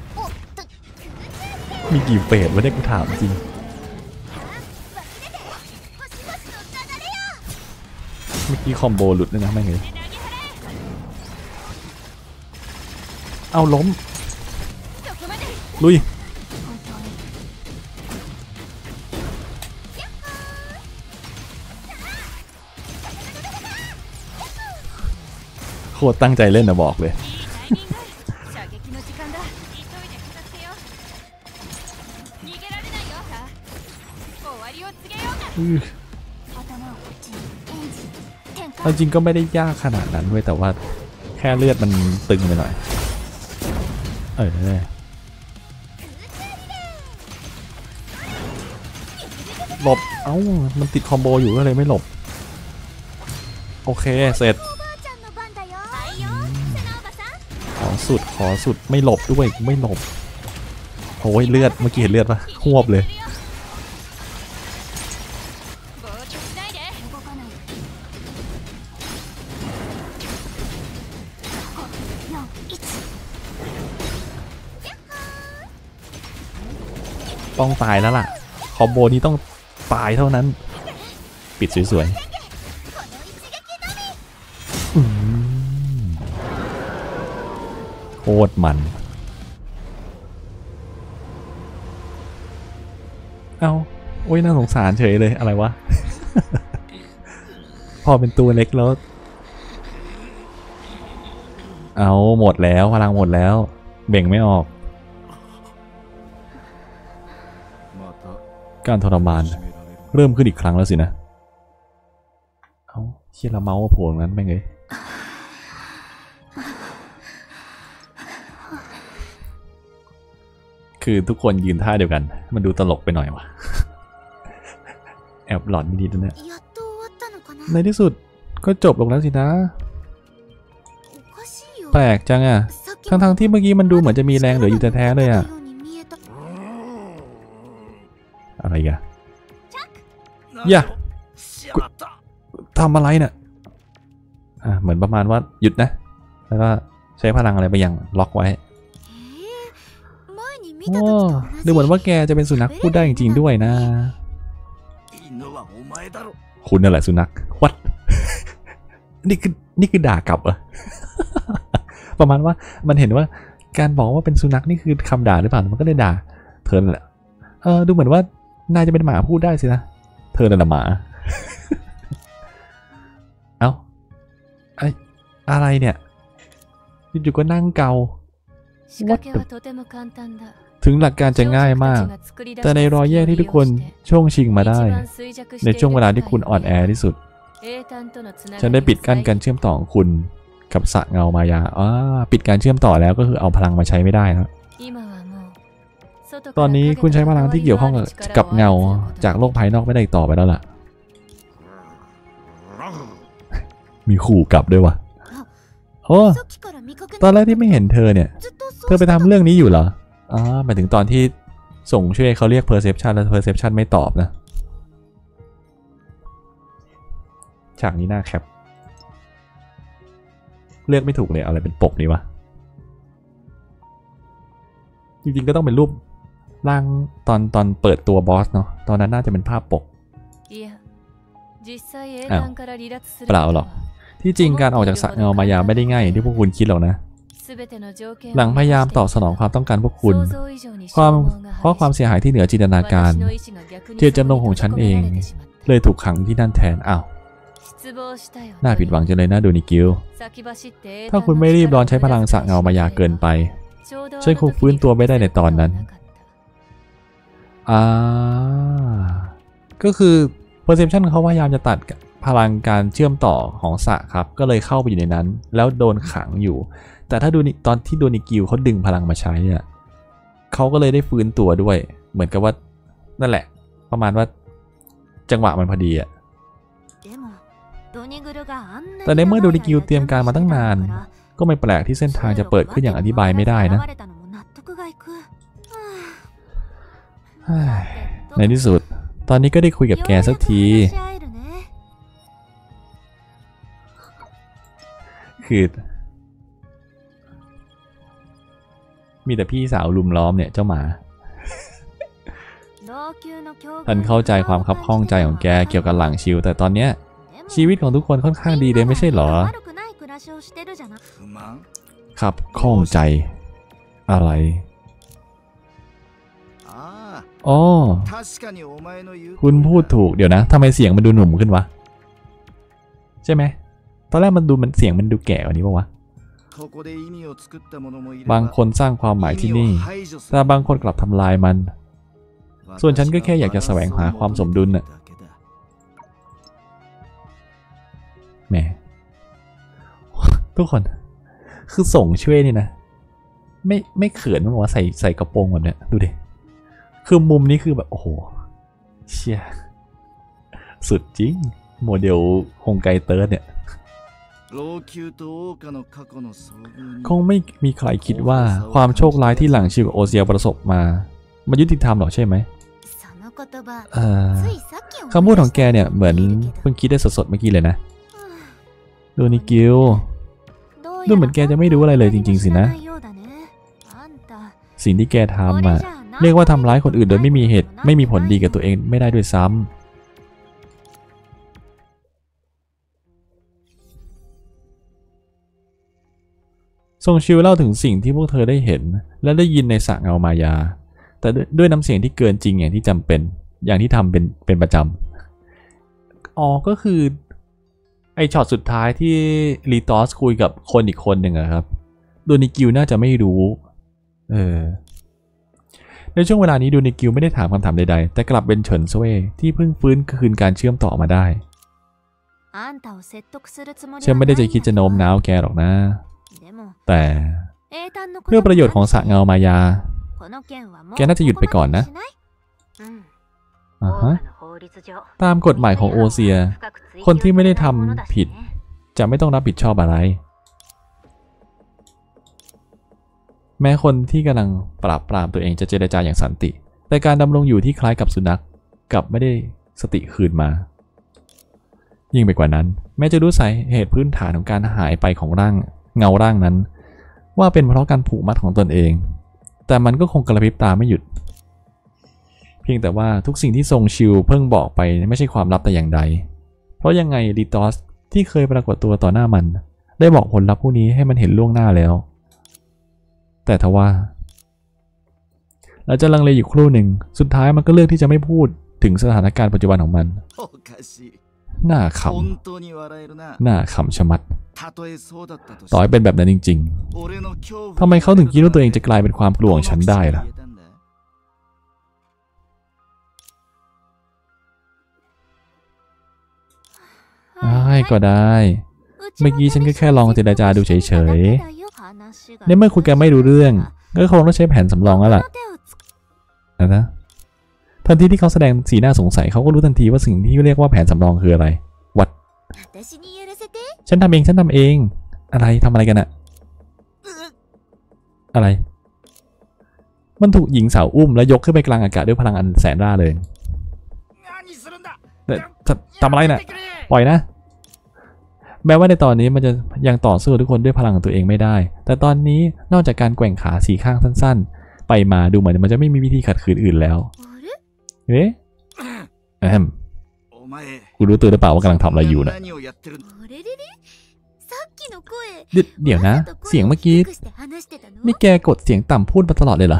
มีกี่เฟสวะเนี่ยกูถามจริงเมื่อกี้คอมโบหลุดเลยนะแม่งเลยเอาล้มลุยโคตรตั้งใจเล่นนะบอกเลยเอาจริงก็ไม่ได้ยากขนาดนั้นเว้ยแต่ว่าแค่เลือดมันตึงไปหน่อยเออหลบเอ้ามันติดคอมโบอยู่ก็เลยไม่หลบโอเคเสร็จขอสุดขอสุดไม่หลบด้วยไม่หลบโอ้ยเลือดเมื่อกี้เห็นเลือดปะหวบเลยต้องตายแล้วล่ะคอมโบนี้ต้องตายเท่านั้นปิดสวยๆโคตรมันเอาโอ้ยน่าสงสารเฉยเลยอะไรวะ พอเป็นตัวเล็กแล้วเอาหมดแล้วพลังหมดแล้วเบ่งไม่ออกการทรมานเริ่มขึ้นอีกครั้งแล้วสินะเอาเชี่ยละเมาส์โผล่นั้นแม่งเลยคือทุกคนยืนท่าเดียวกันมันดูตลกไปหน่อยวะแอบหลอนนิดๆนะในที่สุดก็จบลงแล้วสินะแปลกจังอะทั้งๆที่เมื่อกี้มันดูเหมือนจะมีแรงเหลืออยู่แท้ๆเลยอะอะไรกันอย่าทำอะไรเนี่ยอ่ะเหมือนประมาณว่าหยุดนะแล้วก็ใช้พลังอะไรไปอย่างล็อกไว้โอ้ดูเหมือนว่าแกจะเป็นสุนัขพูดได้จริงๆด้วยนะคุณนั่นแหละสุนัขวัด นี่คือนี่คือด่ากลับเหรอ ประมาณว่ามันเห็นว่าการบอกว่าเป็นสุนัขนี่คือคำด่าหรือเปล่ามันก็เลยด่าเธอแหละเออดูเหมือนว่านายจะเป็นหมาพูดได้สินะเธอนั่นแหละหมา เอ้าไออะไรเนี่ยอยู่ๆก็นั่งเกา What the ถึงหลักการจะง่ายมากแต่ในรอยแยกที่ทุกคนช่วงชิงมาได้ในช่วงเวลาที่คุณอ่อนแอที่สุดฉันได้ปิดกั้นการเชื่อมต่อของคุณกับสระเงามายาอ๋อปิดการเชื่อมต่อแล้วก็คือเอาพลังมาใช้ไม่ได้นะตอนนี้คุณใช้พลังที่เกี่ยวข้องกับเงาจากโลกภายนอกไม่ได้ต่อไปแล้วล่ะมีขู่กลับด้วยวะโอ้ตอนแรกที่ไม่เห็นเธอเนี่ยเธอไปทำเรื่องนี้อยู่เหรออ๋อหมายถึงตอนที่ส่งช่วยเขาเรียก perception แล้ว perception ไม่ตอบนะฉากนี้น่าแคปเลือกไม่ถูกเลยอะไรเป็นปกนี้วะจริงๆก็ต้องเป็นรูปร่างตอนตอนเปิดตัวบอสเนาะตอนนั้นน่าจะเป็นภาพปกอ้าวเปล่าหรอกที่จริงการออกจากสระเงามายาไม่ได้ง่ายอย่างที่พวกคุณคิดหรอกนะหลังพยายามตอบสนองความต้องการพวกคุณความเพราะความเสียหายที่เหนือจินตนาการเจตจำนงของฉันเองเลยถูกขังที่นั่นแทนอ้าวน่าผิดหวังจังเลยนะโดนิกิลถ้าคุณไม่รีบร้อนใช้พลังสระเงามายาเกินไปฉันคงฟื้นตัวไม่ได้ในตอนนั้นอ่าก็คือ perception เขาพยายามจะตัดพลังการเชื่อมต่อของสระครับก็เลยเข้าไปอยู่ในนั้นแล้วโดนขังอยู่แต่ถ้าดูตอนที่โดนิกิลเขาดึงพลังมาใช้อ่ะเขาก็เลยได้ฟื้นตัวด้วยเหมือนกับว่านั่นแหละประมาณว่าจังหวะมันพอดีอ่ะแต่ในเมื่อโดนิกิลเตรียมการมาตั้งนานก็ไม่แปลกที่เส้นทางจะเปิดขึ้นอย่างอธิบายไม่ได้นะในที่สุดตอนนี้ก็ได้คุยกับแกสักทีคือมีแต่พี่สาวลุมล้อมเนี่ยเจ้าหมาฉันเข้าใจความคับข้องใจของแกเกี่ยวกับหลังชิวแต่ตอนเนี้ยชีวิตของทุกคนค่อนข้างดีเลยไม่ใช่เหรอครับข้องใจอะไรอ๋อคุณพูดถูกเดี๋ยวนะทำไมเสียงมันดูหนุ่มขึ้นวะใช่ไหมตอนแรกมันดูมันเสียงมันดูแก่กว่านี้ป่าวะบางคนสร้างความหมายที่นี่แต่บางคนกลับทำลายมันส่วนฉันก็แค่อยากจะแสวงหาความสมดุลน่ะแหมทุกคนคือส่งช่วยนี่นะไม่ไม่เขินมั้งว่าใส่ใส่กระโปรงแบบเนี้ยดูดิคือมุมนี้คือแบบโอ้โหเชี่ยสุดจริงโมเดลฮงไกเติร์ดเนี่ยคงไม่มีใครคิดว่าความโชคร้ายที่หลังชีวิตโอเซียประสบมามันยุติธรรมหรอใช่ไหมเอ่อคำพูดของแกเนี่ยเหมือนเพิ่งคิดได้สดๆเมื่อกี้เลยนะดูนิกิวดูเหมือนแกจะไม่รู้อะไรเลยจริงๆสินะสิ่งที่แกทำอ่ะเรียกว่าทำร้ายคนอื่นโดยไม่มีเหตุไม่มีผลดีกับตัวเองไม่ได้ด้วยซ้ำทรงชิวเล่าถึงสิ่งที่พวกเธอได้เห็นและได้ยินในสระเงามายาแต่ด้วยน้ำเสียงที่เกินจริงอย่างที่จำเป็นอย่างที่ทำเป็นเป็นประจำอ๋อก็คือไอช็อตสุดท้ายที่ลีตอสคุยกับคนอีกคนหนึ่งอะครับโดนิกิวน่าจะไม่รู้เออในช่วงเวลานี้โดนิกิวไม่ได้ถามคำถามใดๆแต่กลับเป็นเฉินเซ่ที่เพิ่งฟื้นคืนการเชื่อมต่อมาได้ฉันไม่ได้จะคิดจะโน้มน้าวแกหรอกนะแต่เพื่อประโยชน์ของสระเงามายาแกน่าจะหยุดไปก่อนนะอ่าฮะตามกฎหมายของโอเซียคนที่ไม่ได้ทำผิดจะไม่ต้องรับผิดชอบอะไรแม้คนที่กำลังปราบปรามตัวเองจะเจรจาอย่างสันติแต่การดำรงอยู่ที่คล้ายกับสุนัขกลับไม่ได้สติคืนมายิ่งไปกว่านั้นแม้จะรู้สาเหตุพื้นฐานของการหายไปของร่างเงาร่างนั้นว่าเป็นเพราะการผูกมัดของตนเองแต่มันก็คงกระพริบตาไม่หยุดเพียงแต่ว่าทุกสิ่งที่ทรงชิวเพิ่งบอกไปไม่ใช่ความลับแต่อย่างใดเพราะยังไงลีตอสที่เคยปรากฏตัวต่อหน้ามันได้บอกผลลัพธ์พวกนี้ให้มันเห็นล่วงหน้าแล้วแต่ทว่าหลังจากลังเลอยู่ครู่หนึ่งสุดท้ายมันก็เลือกที่จะไม่พูดถึงสถานการณ์ปัจจุบันของมันน่าขำน่าขำชะมัดต่อให้เป็นแบบนั้นจริงๆทำไมเขาถึงคิดว่าตัวเองจะกลายเป็นความกลัวของฉันได้ล่ะได้ก็ได้เมื่อกี้ฉันก็แค่ลองเจรจาดูเฉยๆในเมื่อคุยกันไม่รู้เรื่องก็คงต้องใช้แผนสำรองแล้วล่ะนะนะทันทีที่เขาแสดงสีหน้าสงสัยเขาก็รู้ทันทีว่าสิ่งที่เรียกว่าแผนสำรองคืออะไรวัดฉันทำเองฉันทำเองอะไรทำอะไรกันอะอะไรมันถูกหญิงสาวอุ้มและยกขึ้นไปกลางอากาศด้วยพลังอันแสนร่าเริงทำอะไรน่ะปล่อยนะแม้ว่าในตอนนี้มันจะยังต่อสู้ทุกคนด้วยพลังของตัวเองไม่ได้แต่ตอนนี้นอกจากการแกว่งขาสีข้างสั้นๆไปมาดูเหมือนมันจะไม่มีวิธีขัดขืนอื่นแล้วเอ๊ะแอมกูรู้ตัวหรือเปล่าว่ากำลังทำอะไรอยู่นะเดี๋ยวนะเสียงเมื่อกี้นี่แกกดเสียงต่ำพูดมาตลอดเลยเหรอ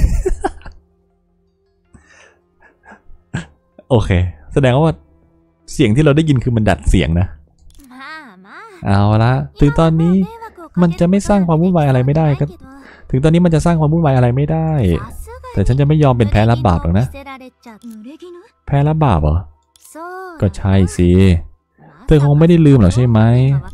โอเคแสดงว่าเสียงที่เราได้ยินคือมันดัดเสียงนะเอาละถึงตอนนี้มันจะไม่สร้างความวุ่นวายอะไรไม่ได้ก็ถึงตอนนี้มันจะสร้างความวุ่นวายอะไรไม่ได้แต่ฉันจะไม่ยอมเป็นแพ้รับบาปหรอกนะแพ้รับบาปเหรอก็ใช่สิเธอคงไม่ได้ลืมหรอกใช่ไหม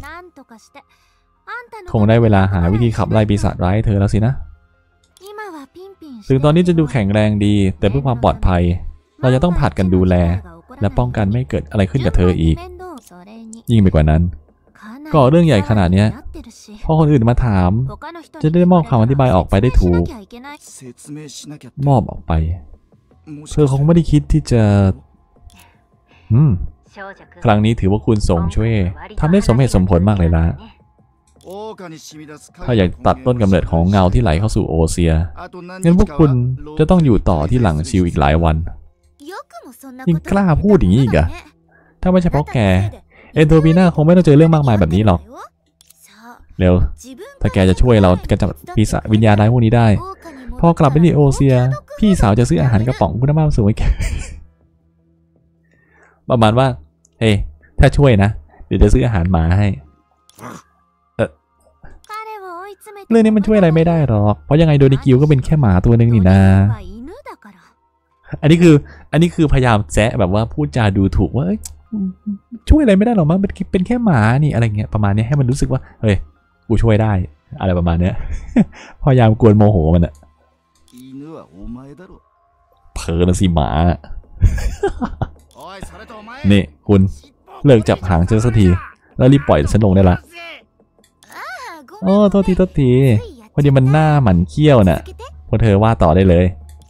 คงได้เวลาหาวิธีขับไล่ปีศาจร้ายเธอแล้วสินะถึงตอนนี้จะดูแข็งแรงดีแต่เพื่อความปลอดภัยเราจะต้องผัดกันดูแลและป้องกันไม่เกิดอะไรขึ้นกับเธออีกยิ่งไปกว่านั้นก็เรื่องใหญ่ขนาดนี้พอคนอื่นมาถามจะได้มอบคำอธิบายออกไปได้ถูกมอบออกไปเธอคงไม่ได้คิดที่จะอืมครั้งนี้ถือว่าคุณส่งช่วยทำได้สมเหตุสมผลมากเลยละถ้าอยากตัดต้นกำเนิดของเงาที่ไหลเข้าสู่โอเซียงั้นพวกคุณจะต้องอยู่ต่อที่หลังชิวอีกหลายวันยิ่งกล้าพูดอย่างนี้อีกอะถ้าไม่ใช่เพราะแกเอนโทรปีหน้าคงไม่ต้องเจอเรื่องมากมายแบบนี้หรอกเร็วถ้าแกจะช่วยเรากำจัดปีศาจวิญญาณร้ายพวกนี้ได้พอกลับไปที่โอเซียพี่สาวจะซื้ออาหารกระป๋องคุณภาพสูงให้แกประมาณว่าเฮ้ยถ้าช่วยนะเดี๋ยวจะซื้ออาหารหมาให้เออเรื่องนี้มันช่วยอะไรไม่ได้หรอกเพราะยังไงโดนิกิวก็เป็นแค่หมาตัวนึงนี่นะอันนี้คืออันนี้คือพยายามแซะแบบว่าพูดจาดูถูกว่าช่วยอะไรไม่ได้หรอกมั้งเป็นเป็นแค่หมานี่อะไรเงี้ยประมาณนี้ให้มันรู้สึกว่าเฮ้ยกูช่วยได้อะไรประมาณเนี้ยพยายามกวนโมโหมันอะเผลอนะสิหมานี่คุณเลิกจับหางฉันสักทีแล้วรีบปล่อยฉันลงได้ละโอ้โทษทีโทษทีพอดีมันหน้าหมันเขี้ยวน่ะพวกเธอว่าต่อได้เลย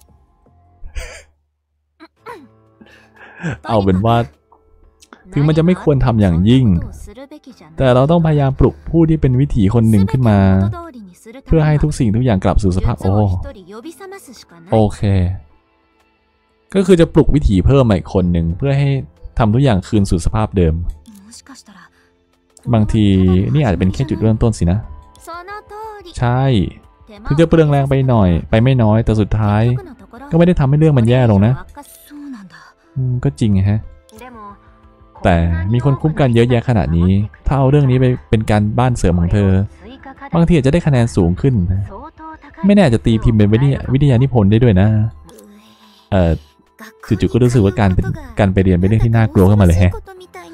เอาเป็นว่าถึงมันจะไม่ควรทำอย่างยิ่งแต่เราต้องพยายามปลุกผู้ที่เป็นวิถีคนหนึ่งขึ้นมาเพื่อให้ทุกสิ่งทุกอย่างกลับสู่สภาพโอ้โอเคก็คือจะปลุกวิถีเพิ่มอีกคนหนึ่งเพื่อให้ทำทุกอย่างคืนสู่สภาพเดิมบางทีนี่อาจจะเป็นแค่จุดเริ่มต้นสินะใช่ถึงจะเปลืองแรงไปหน่อยไปไม่น้อยแต่สุดท้ายก็ไม่ได้ทำให้เรื่องมันแย่ลงนะก็จริงฮะแต่มีคนคุ้มกันเยอะแยะขนาดนี้ถ้าเอาเรื่องนี้ไปเป็นการบ้านเสริมของเธอบางทีอาจจะได้คะแนนสูงขึ้นไม่แน่จะตีพิมพ์เป็นวิทยานิพนธ์ได้ด้วยนะเอ่อจู่ๆก็รู้สึกว่าการเป็นการไปเรียนเป็นเรื่องที่น่ากลัวขึ้นมาเลยแฮะ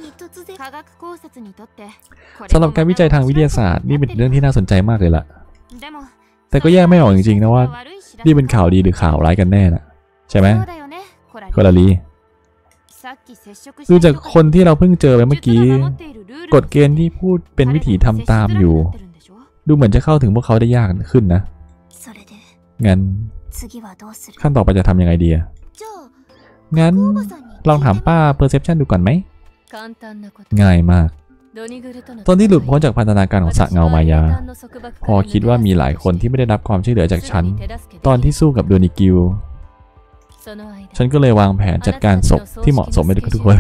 สำหรับการวิจัยทางวิทยาศาสตร์นี่เป็นเรื่องที่น่าสนใจมากเลยล่ะแต่ก็แยกไม่ออกจริงๆนะว่านี่เป็นข่าวดีหรือข่าวร้ายกันแน่น่ะใช่ไหมโคลาลีดูจากคนที่เราเพิ่งเจอไปเมื่อกี้กฎเกณฑ์ที่พูดเป็นวิถีทำตามอยู่ดูเหมือนจะเข้าถึงพวกเขาได้ยากขึ้นนะงั้นขั้นต่อไปจะทำยังไงดีงั้นลองถามป้า perception ดูก่อนไหมง่ายมากตอนที่หลุดพ้นจากพันธนาการของสระเงามายาพอคิดว่ามีหลายคนที่ไม่ได้รับความช่วยเหลือจากฉันตอนที่สู้กับโดนิกิวฉันก็เลยวางแผนจัดการศพที่เหมาะสมให้ทุกคน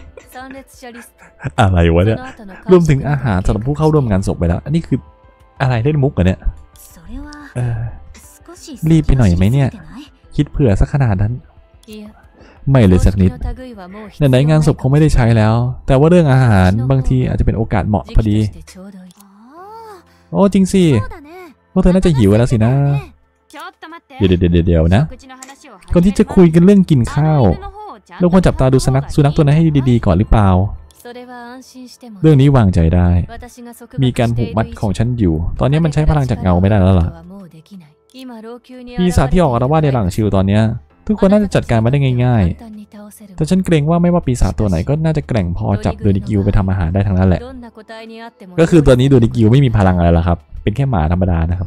อะไรวะเนี่ยรวมถึงอาหารสำหรับผู้เข้าร่วมงานศพไปแล้วอันนี้คืออะไรเล่นมุกเหรอเนี่ยรีบไปหน่อยไหมเนี่ยคิดเผื่อสักขนาดนั้นไม่เลยสักนิดไหนๆงานศพคงไม่ได้ใช้แล้วแต่ว่าเรื่องอาหารบางทีอาจจะเป็นโอกาสเหมาะพอดีโอ้จริงสิพวกเธอน่าจะหิวแล้วสินะเดี๋ยวเดี๋ยวเดี๋ยวนะก่อนที่จะคุยกันเรื่องกินข้าวเราควรจับตาดูสุนัขสุนัขตัวนั้นให้ดีๆก่อนหรือเปล่าเรื่องนี้วางใจได้มีการผูกมัดของฉันอยู่ตอนนี้มันใช้พลังจากเงาไม่ได้แล้วล่ะปีศาจที่ออกอาละวาดในหลังชิวตอนนี้ทุกคนน่าจะจัดการมาได้ง่ายๆแต่ฉันเกรงว่าไม่ว่าปีศาจตัวไหนก็น่าจะแกร่งพอจับโดนิกิวไปทำอาหารได้ทั้งนั้นแหละก็คือตัวนี้โดนิกิวไม่มีพลังอะไรแล้วครับเป็นแค่หมาธรรมดานะครับ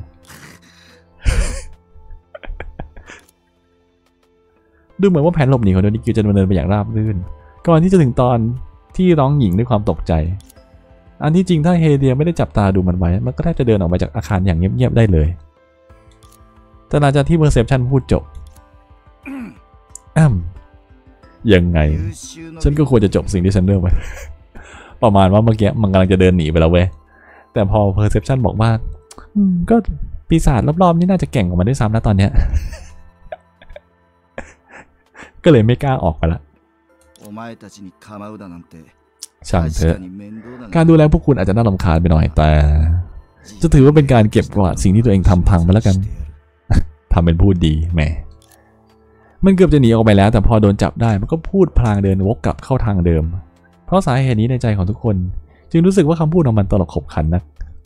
ดูเหมือนว่าแผนหลบหนีของโดนิกิวจะดำเนินไปอย่างราบรื่นก่อนที่จะถึงตอนที่ร้องหญิงด้วยความตกใจอันที่จริงถ้าเฮเดียไม่ได้จับตาดูมันไว้มันก็แทบจะเดินออกมาจากอาคารอย่างเงียบๆได้เลยแต่หลังจากที่ perception พูดจบอ้ำยังไงฉันก็ควรจะจบสิ่งที่ฉันเลือกไป ประมาณว่าเมื่อกี้มันกำลังจะเดินหนีไปแล้วเว้ยแต่พอ perception บอกว่าก็ปีศาจรอบๆนี่น่าจะเก่งกว่ามันด้วยซ้ำนะตอนเนี้ย ก็เลยไม่กล้าออกไปละช่างเถอะการดูแลพวกคุณอาจจะน่ารำคาญไปหน่อยแต่จะถือว่าเป็นการเก็บกวาดสิ่งที่ตัวเองทำพังไปแล้วกัน ทำเป็นพูดดีแหมมันเกือบจะหนีออกไปแล้วแต่พอโดนจับได้มันก็พูดพลางเดินวกกลับเข้าทางเดิมเพราะสาเหตุนี้ในใจของทุกคนจึงรู้สึกว่าคำพูดของมันตลกขบขันนัก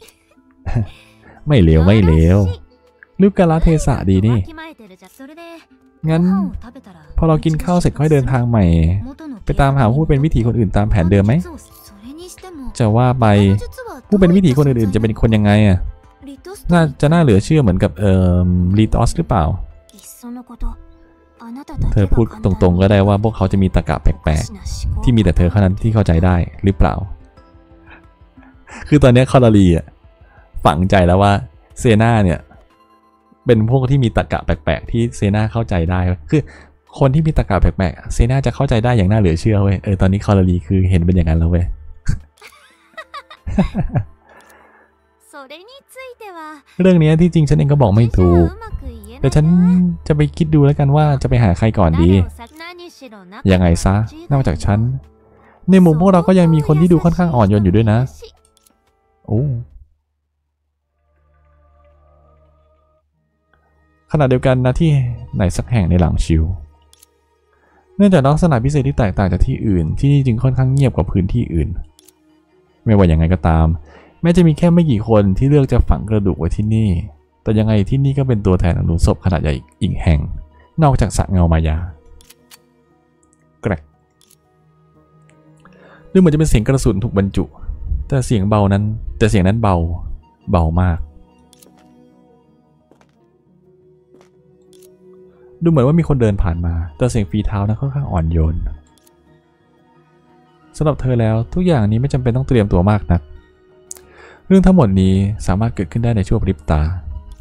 ไม่เลวไม่เลวรูปกาลเทศะดีนี่งั้นพอเรากินข้าวเสร็จค่อยเดินทางใหม่ไปตามหาผู้เป็นวิถีคนอื่นตามแผนเดิมไหมจะว่าไปผู้เป็นวิถีคนอื่นๆจะเป็นคนยังไงอ่ะน่าจะน่าเหลือเชื่อเหมือนกับเอ่อลีตอสหรือเปล่าเธอพูดตรงๆก็ได้ว่าพวกเขาจะมีตรรกะแปลกๆที่มีแต่เธอเท่านั้นที่เข้าใจได้หรือเปล่าคือตอนนี้คอร์ลีอ่ะฝังใจแล้วว่าเซนาเนี่ยเป็นพวกที่มีตรรกะแปลกๆที่เซนาเข้าใจได้คือคนที่มีตรรกะแปลกๆเซนาจะเข้าใจได้อย่างน่าเหลือเชื่อเว้ยเออตอนนี้คอร์ลีคือเห็นเป็นอย่างนั้นแล้วเว้ยเรื่องนี้ที่จริงฉันเองก็บอกไม่ถูกแต่ฉันจะไปคิดดูแล้วกันว่าจะไปหาใครก่อนดียังไงซะนอกจากฉันในหมู่พวกเราก็ยังมีคนที่ดูค่อนข้างอ่อนโยนอยู่ด้วยนะโอ้ขณะเดียวกันนะที่ไหนสักแห่งในหลังชิวเนื่องจากลักษณะพิเศษที่แตกต่างจากที่อื่นที่นี่จึงค่อนข้างเงียบกว่าพื้นที่อื่นไม่ว่าอย่างไงก็ตามแม้จะมีแค่ไม่กี่คนที่เลือกจะฝังกระดูกไว้ที่นี่แต่ยังไงที่นี่ก็เป็นตัวแทนของหลุมศพขนาดใหญ่อีกแห่งนอกจากสระเงามายาแกรกดูเหมือนจะเป็นเสียงกระสุนถูกบรรจุแต่เสียงเบานั้นแต่เสียงนั้นเบาเบามากดูเหมือนว่ามีคนเดินผ่านมาแต่เสียงฝีเท้านั้นค่อนข้างอ่อนโยนสำหรับเธอแล้วทุกอย่างนี้ไม่จำเป็นต้องเตรียมตัวมากนักเรื่องทั้งหมดนี้สามารถเกิดขึ้นได้ในชั่วพริบตา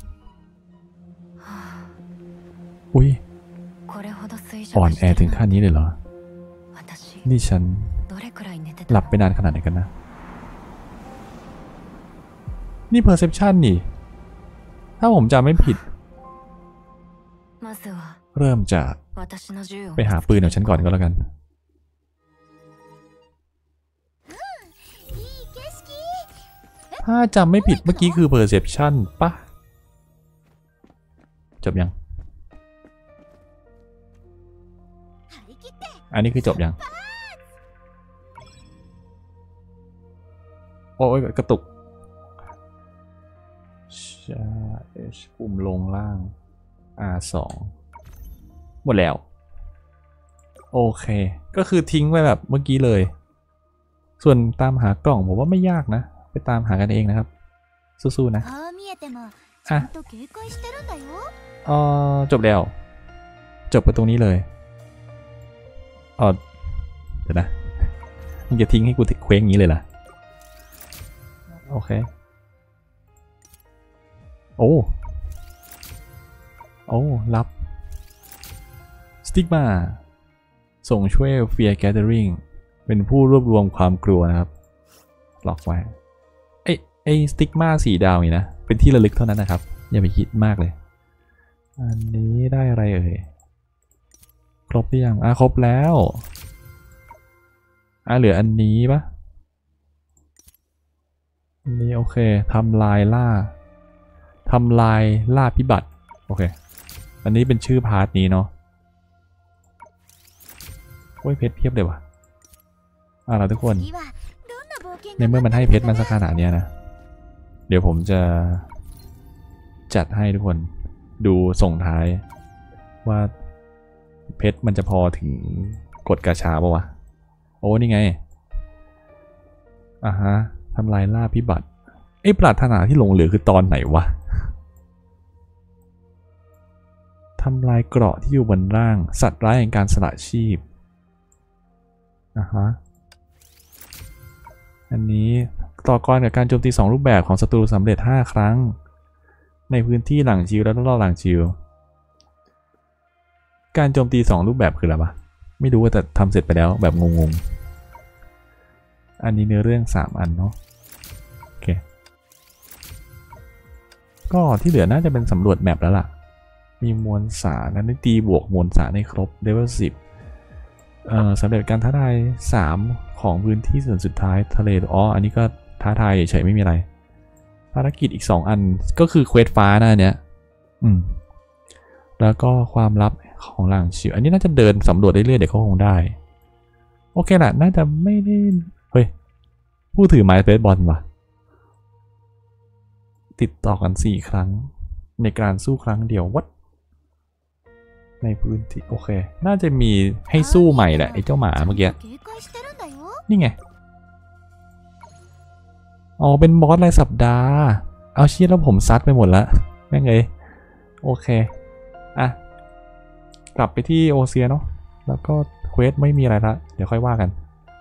อุ้ยอ่อนแอถึงขั้นนี้เลยเหรอนี่ฉันหลับไปนานขนาดไหนกันนะนี่ perception นี่ถ้าผมจำไม่ผิดเริ่มจากไปหาปืนของฉันก่อนก็แล้วกันถ้าจำไม่ผิดเมื่อกี้คือ perception ปะจบยังอันนี้คือจบยังโอ้ยกระตุกใช่ปุ่มลงล่าง อาร์ สอง หมดแล้วโอเคก็คือทิ้งไว้แบบเมื่อกี้เลยส่วนตามหากล่องผมว่าไม่ยากนะไปตามหากันเองนะครับสู้ๆนะอ่ะเออจบแล้วจบไปตรงนี้เลยอ๋อเดี๋ยวนะมึงจะทิ้งให้กูเคว้งอย่างนี้เลยล่ะโอเคโอ้โอ้รับสติ๊กมาส่งช่วย Fear Gathering เป็นผู้รวบรวมความกลัวนะครับล็อกไว้ไอ้ไอ้สติ๊กมาสีดาวนี่นะเป็นที่ระลึกเท่านั้นนะครับอย่าไปคิดมากเลยอันนี้ได้อะไรเอ่ยครบหรือยังอ่ะครบแล้วอ่ะเหลืออันนี้ปะอันนี้โอเคทำลายล่าทำลายล่าพิบัติโอเคอันนี้เป็นชื่อพาร์ทนี้เนาะโอ้ยเพชรเพียบเลยว่ะอ่ะเราทุกคนในเมื่อมันให้เพชรมันสักขนาดนี้นะเดี๋ยวผมจะจัดให้ทุกคนดูส่งท้ายว่าเพชรมันจะพอถึงกดกาชาป่ะวะโอ้นี่ไงอ่ะฮะทำลายล่าพิบัติไอ้ปรารถนาที่หลงเหลือคือตอนไหนวะทำลายเกราะที่อยู่บนร่างสัตว์ร้ายแห่งการสละชีพอ่ะฮะอันนี้ต่อกรกับการโจมตีสองรูปแบบของศัตรูสำเร็จห้าครั้งในพื้นที่หลังชิวและรอบหลังชิวการโจมตีสองรูปแบบคืออะไรวะไม่รู้ว่าแต่ทำเสร็จไปแล้วแบบงงๆอันนี้เนื้อเรื่องสามอันเนาะโอเคก็ที่เหลือน่าจะเป็นสำรวจแมปแล้วล่ะมีมวลสารนั้นตีบวกมวลสารให้ครบเลเวลสิบเอ่อสำเร็จการท้าทายสามของพื้นที่ส่วนสุดท้ายทะเลอ๋ออันนี้ก็ท้าทายเฉยๆไม่มีอะไรภารกิจอีกสองอันก็คือเควสฟ้านะเนี้ยอืมแล้วก็ความลับของหลังชิวอันนี้น่าจะเดินสำรวจเรื่อยๆเดี๋ยวเขาคงได้โอเคแหละน่าจะไม่ได้เฮ้ยผู้ถือไม้เบสบอลว่ะติดต่อกันสี่ครั้งในการสู้ครั้งเดียววัดในพื้นที่โอเคน่าจะมีให้สู้ใหม่แหละไอ้เจ้าหมาเมื่อกี้นี่ไงอ๋อเป็นบอสรายสัปดาห์เอาเชี่ยแล้วผมซัดไปหมดแล้วแม่งเลยโอเคอ่ะกลับไปที่โอเซียเนาะแล้วก็เควสไม่มีอะไรละเดี๋ยวค่อยว่ากัน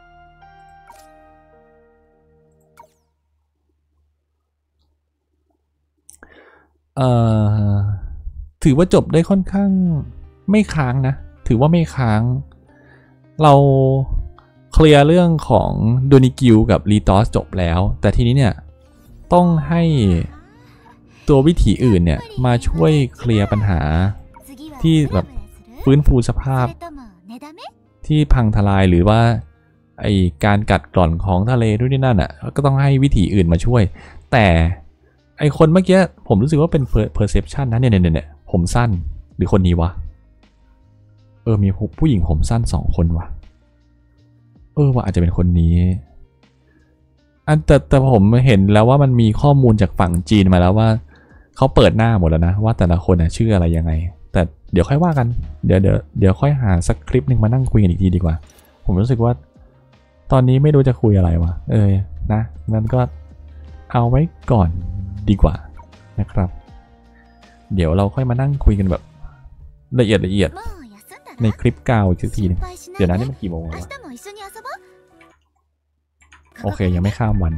เอ่อถือว่าจบได้ค่อนข้างไม่ค้างนะถือว่าไม่ค้างเราเคลียร์เรื่องของโดนิกิลกับรีตอสจบแล้วแต่ทีนี้เนี่ยต้องให้ตัววิถีอื่นเนี่ยมาช่วยเคลียร์ปัญหาที่แบบฟื้นฟูสภาพที่พังทลายหรือว่าไอการกัดกร่อนของทะเลด้วยนี่นั่นอ่ะก็ต้องให้วิถีอื่นมาช่วยแต่ไอคนเมื่อกี้ผมรู้สึกว่าเป็น perception นะเนี่ยเนี่ยเนี่ยผมสั้นหรือคนนี้วะเออมีผู้หญิงผมสั้นสองคนวะเออว่าอาจจะเป็นคนนี้อันแต่แต่ผมเห็นแล้วว่ามันมีข้อมูลจากฝั่งจีนมาแล้วว่าเขาเปิดหน้าหมดแล้วนะว่าแต่ละคนน่ะชื่ออะไรยังไงแต่เดี๋ยวค่อยว่ากันเดี๋ยวเดี๋ยวเดี๋ยวค่อยหาสักคลิปหนึ่งมานั่งคุยกันอีกทีดีกว่าผมรู้สึกว่าตอนนี้ไม่รู้จะคุยอะไรวะเออนะงั้นก็เอาไว้ก่อนดีกว่านะครับเดี๋ยวเราค่อยมานั่งคุยกันแบบละเอียดละเอียดในคลิปเก่าอีกทีนึงเดี๋ยวนะนี่มันกี่โมงแล้ววะโอเคยังไม่ข้ามวัน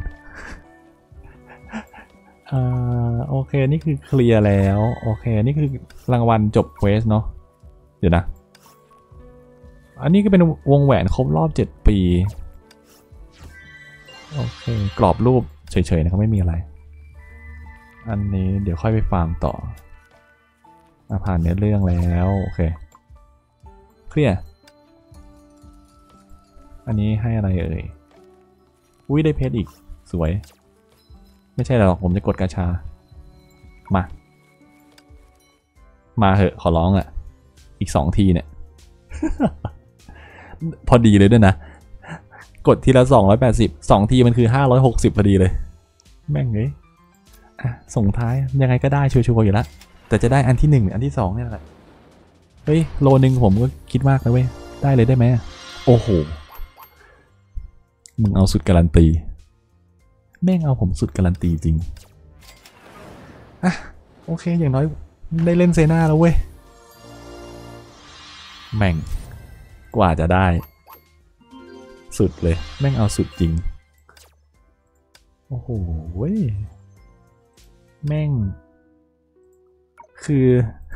อ่าโอเคนี่คือเคลียร์แล้วโอเคนี่คือรางวัลจบเควสเนาะเดี๋ยวนะอันนี้ก็เป็นวงแหวนครบรอบเจ็ดปีโอเคกรอบรูปเฉยๆนะครับไม่มีอะไรอันนี้เดี๋ยวค่อยไปฟาร์มต่อมาผ่านเนื้อเรื่องแล้วโอเคเคลียร์อันนี้ให้อะไรเอ่ยอุ้ยได้เพชรอีกสวยไม่ใช่หรอกผมจะกดกาชามามาเหอะขอร้องอ่ะอีกสองทีเนี่ย พอดีเลยด้วยนะกดทีละสองร้อยแปดสิบสองทีมันคือห้าร้อยหกสิบพอดีเลยแม่งเลยอ่ะส่งท้ายยังไงก็ได้ชัวร์ๆอยู่แล้วแต่จะได้อันที่หนึ่งอันที่สองเนี่ยแหละเฮ้ยโลนึงผมก็คิดมากนะเว้ยได้เลยได้ไหมโอ้โหมึงเอาสุดการันตีแม่งเอาผมสุดการันตีจริงอ่ะโอเคอย่างน้อยได้เล่นเซน่าแล้วเว้ยแม่งกว่าจะได้สุดเลยแม่งเอาสุดจริงโอ้โหเว้ยแม่งคือ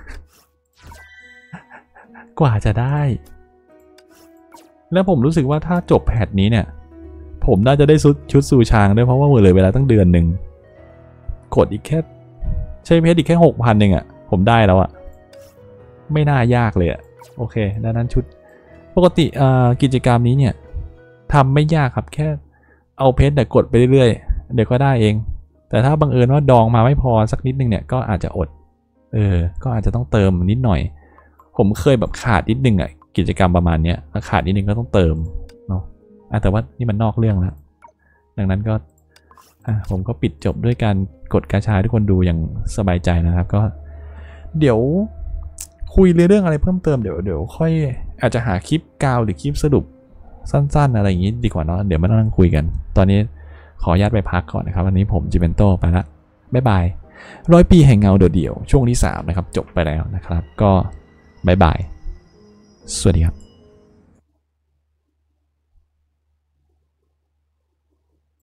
กว่าจะได้แล้วผมรู้สึกว่าถ้าจบแพทนี้เนี่ยผมน่าจะได้ชุดชุดซูชางด้วยเพราะว่าเหลือเวลาตั้งเดือนหนึ่งกดอีกแค่ใช้เพชรอีกแค่หกพันเองอะผมได้แล้วอะไม่น่ายากเลยอะโอเคดังนั้นชุดปกติกิจกรรมนี้เนี่ยทำไม่ยากครับแค่เอาเพชรแต่กดไปเรื่อยๆเดี๋ยวก็ได้เองแต่ถ้าบังเอิญว่าดองมาไม่พอสักนิดนึงเนี่ยก็อาจจะอดเออก็อาจจะต้องเติมนิดหน่อยผมเคยแบบขาดนิดนึงอะกิจกรรมประมาณนี้ขาดนิดนึงก็ต้องเติมเนาะแต่ว่านี่มันนอกเรื่องแล้วดังนั้นก็ผมก็ปิดจบด้วยการกดกาชาทุกคนดูอย่างสบายใจนะครับก็เดี๋ยวคุยเรื่องอะไรเพิ่มเติมเดี๋ยวเดี๋ยวค่อยอาจจะหาคลิปกาวหรือคลิปสรุปสั้นๆอะไรอย่างนี้ดีกว่าเนาะเดี๋ยวมานั่งคุยกันตอนนี้ขออนุญาตไปพักก่อนนะครับวันนี้ผมจิเมนโตไปละบ๊ายบายร้อยปีแห่งเงาเดี่ยวๆช่วงที่สามนะครับจบไปแล้วนะครับก็บ๊ายบายสวัสดีครับ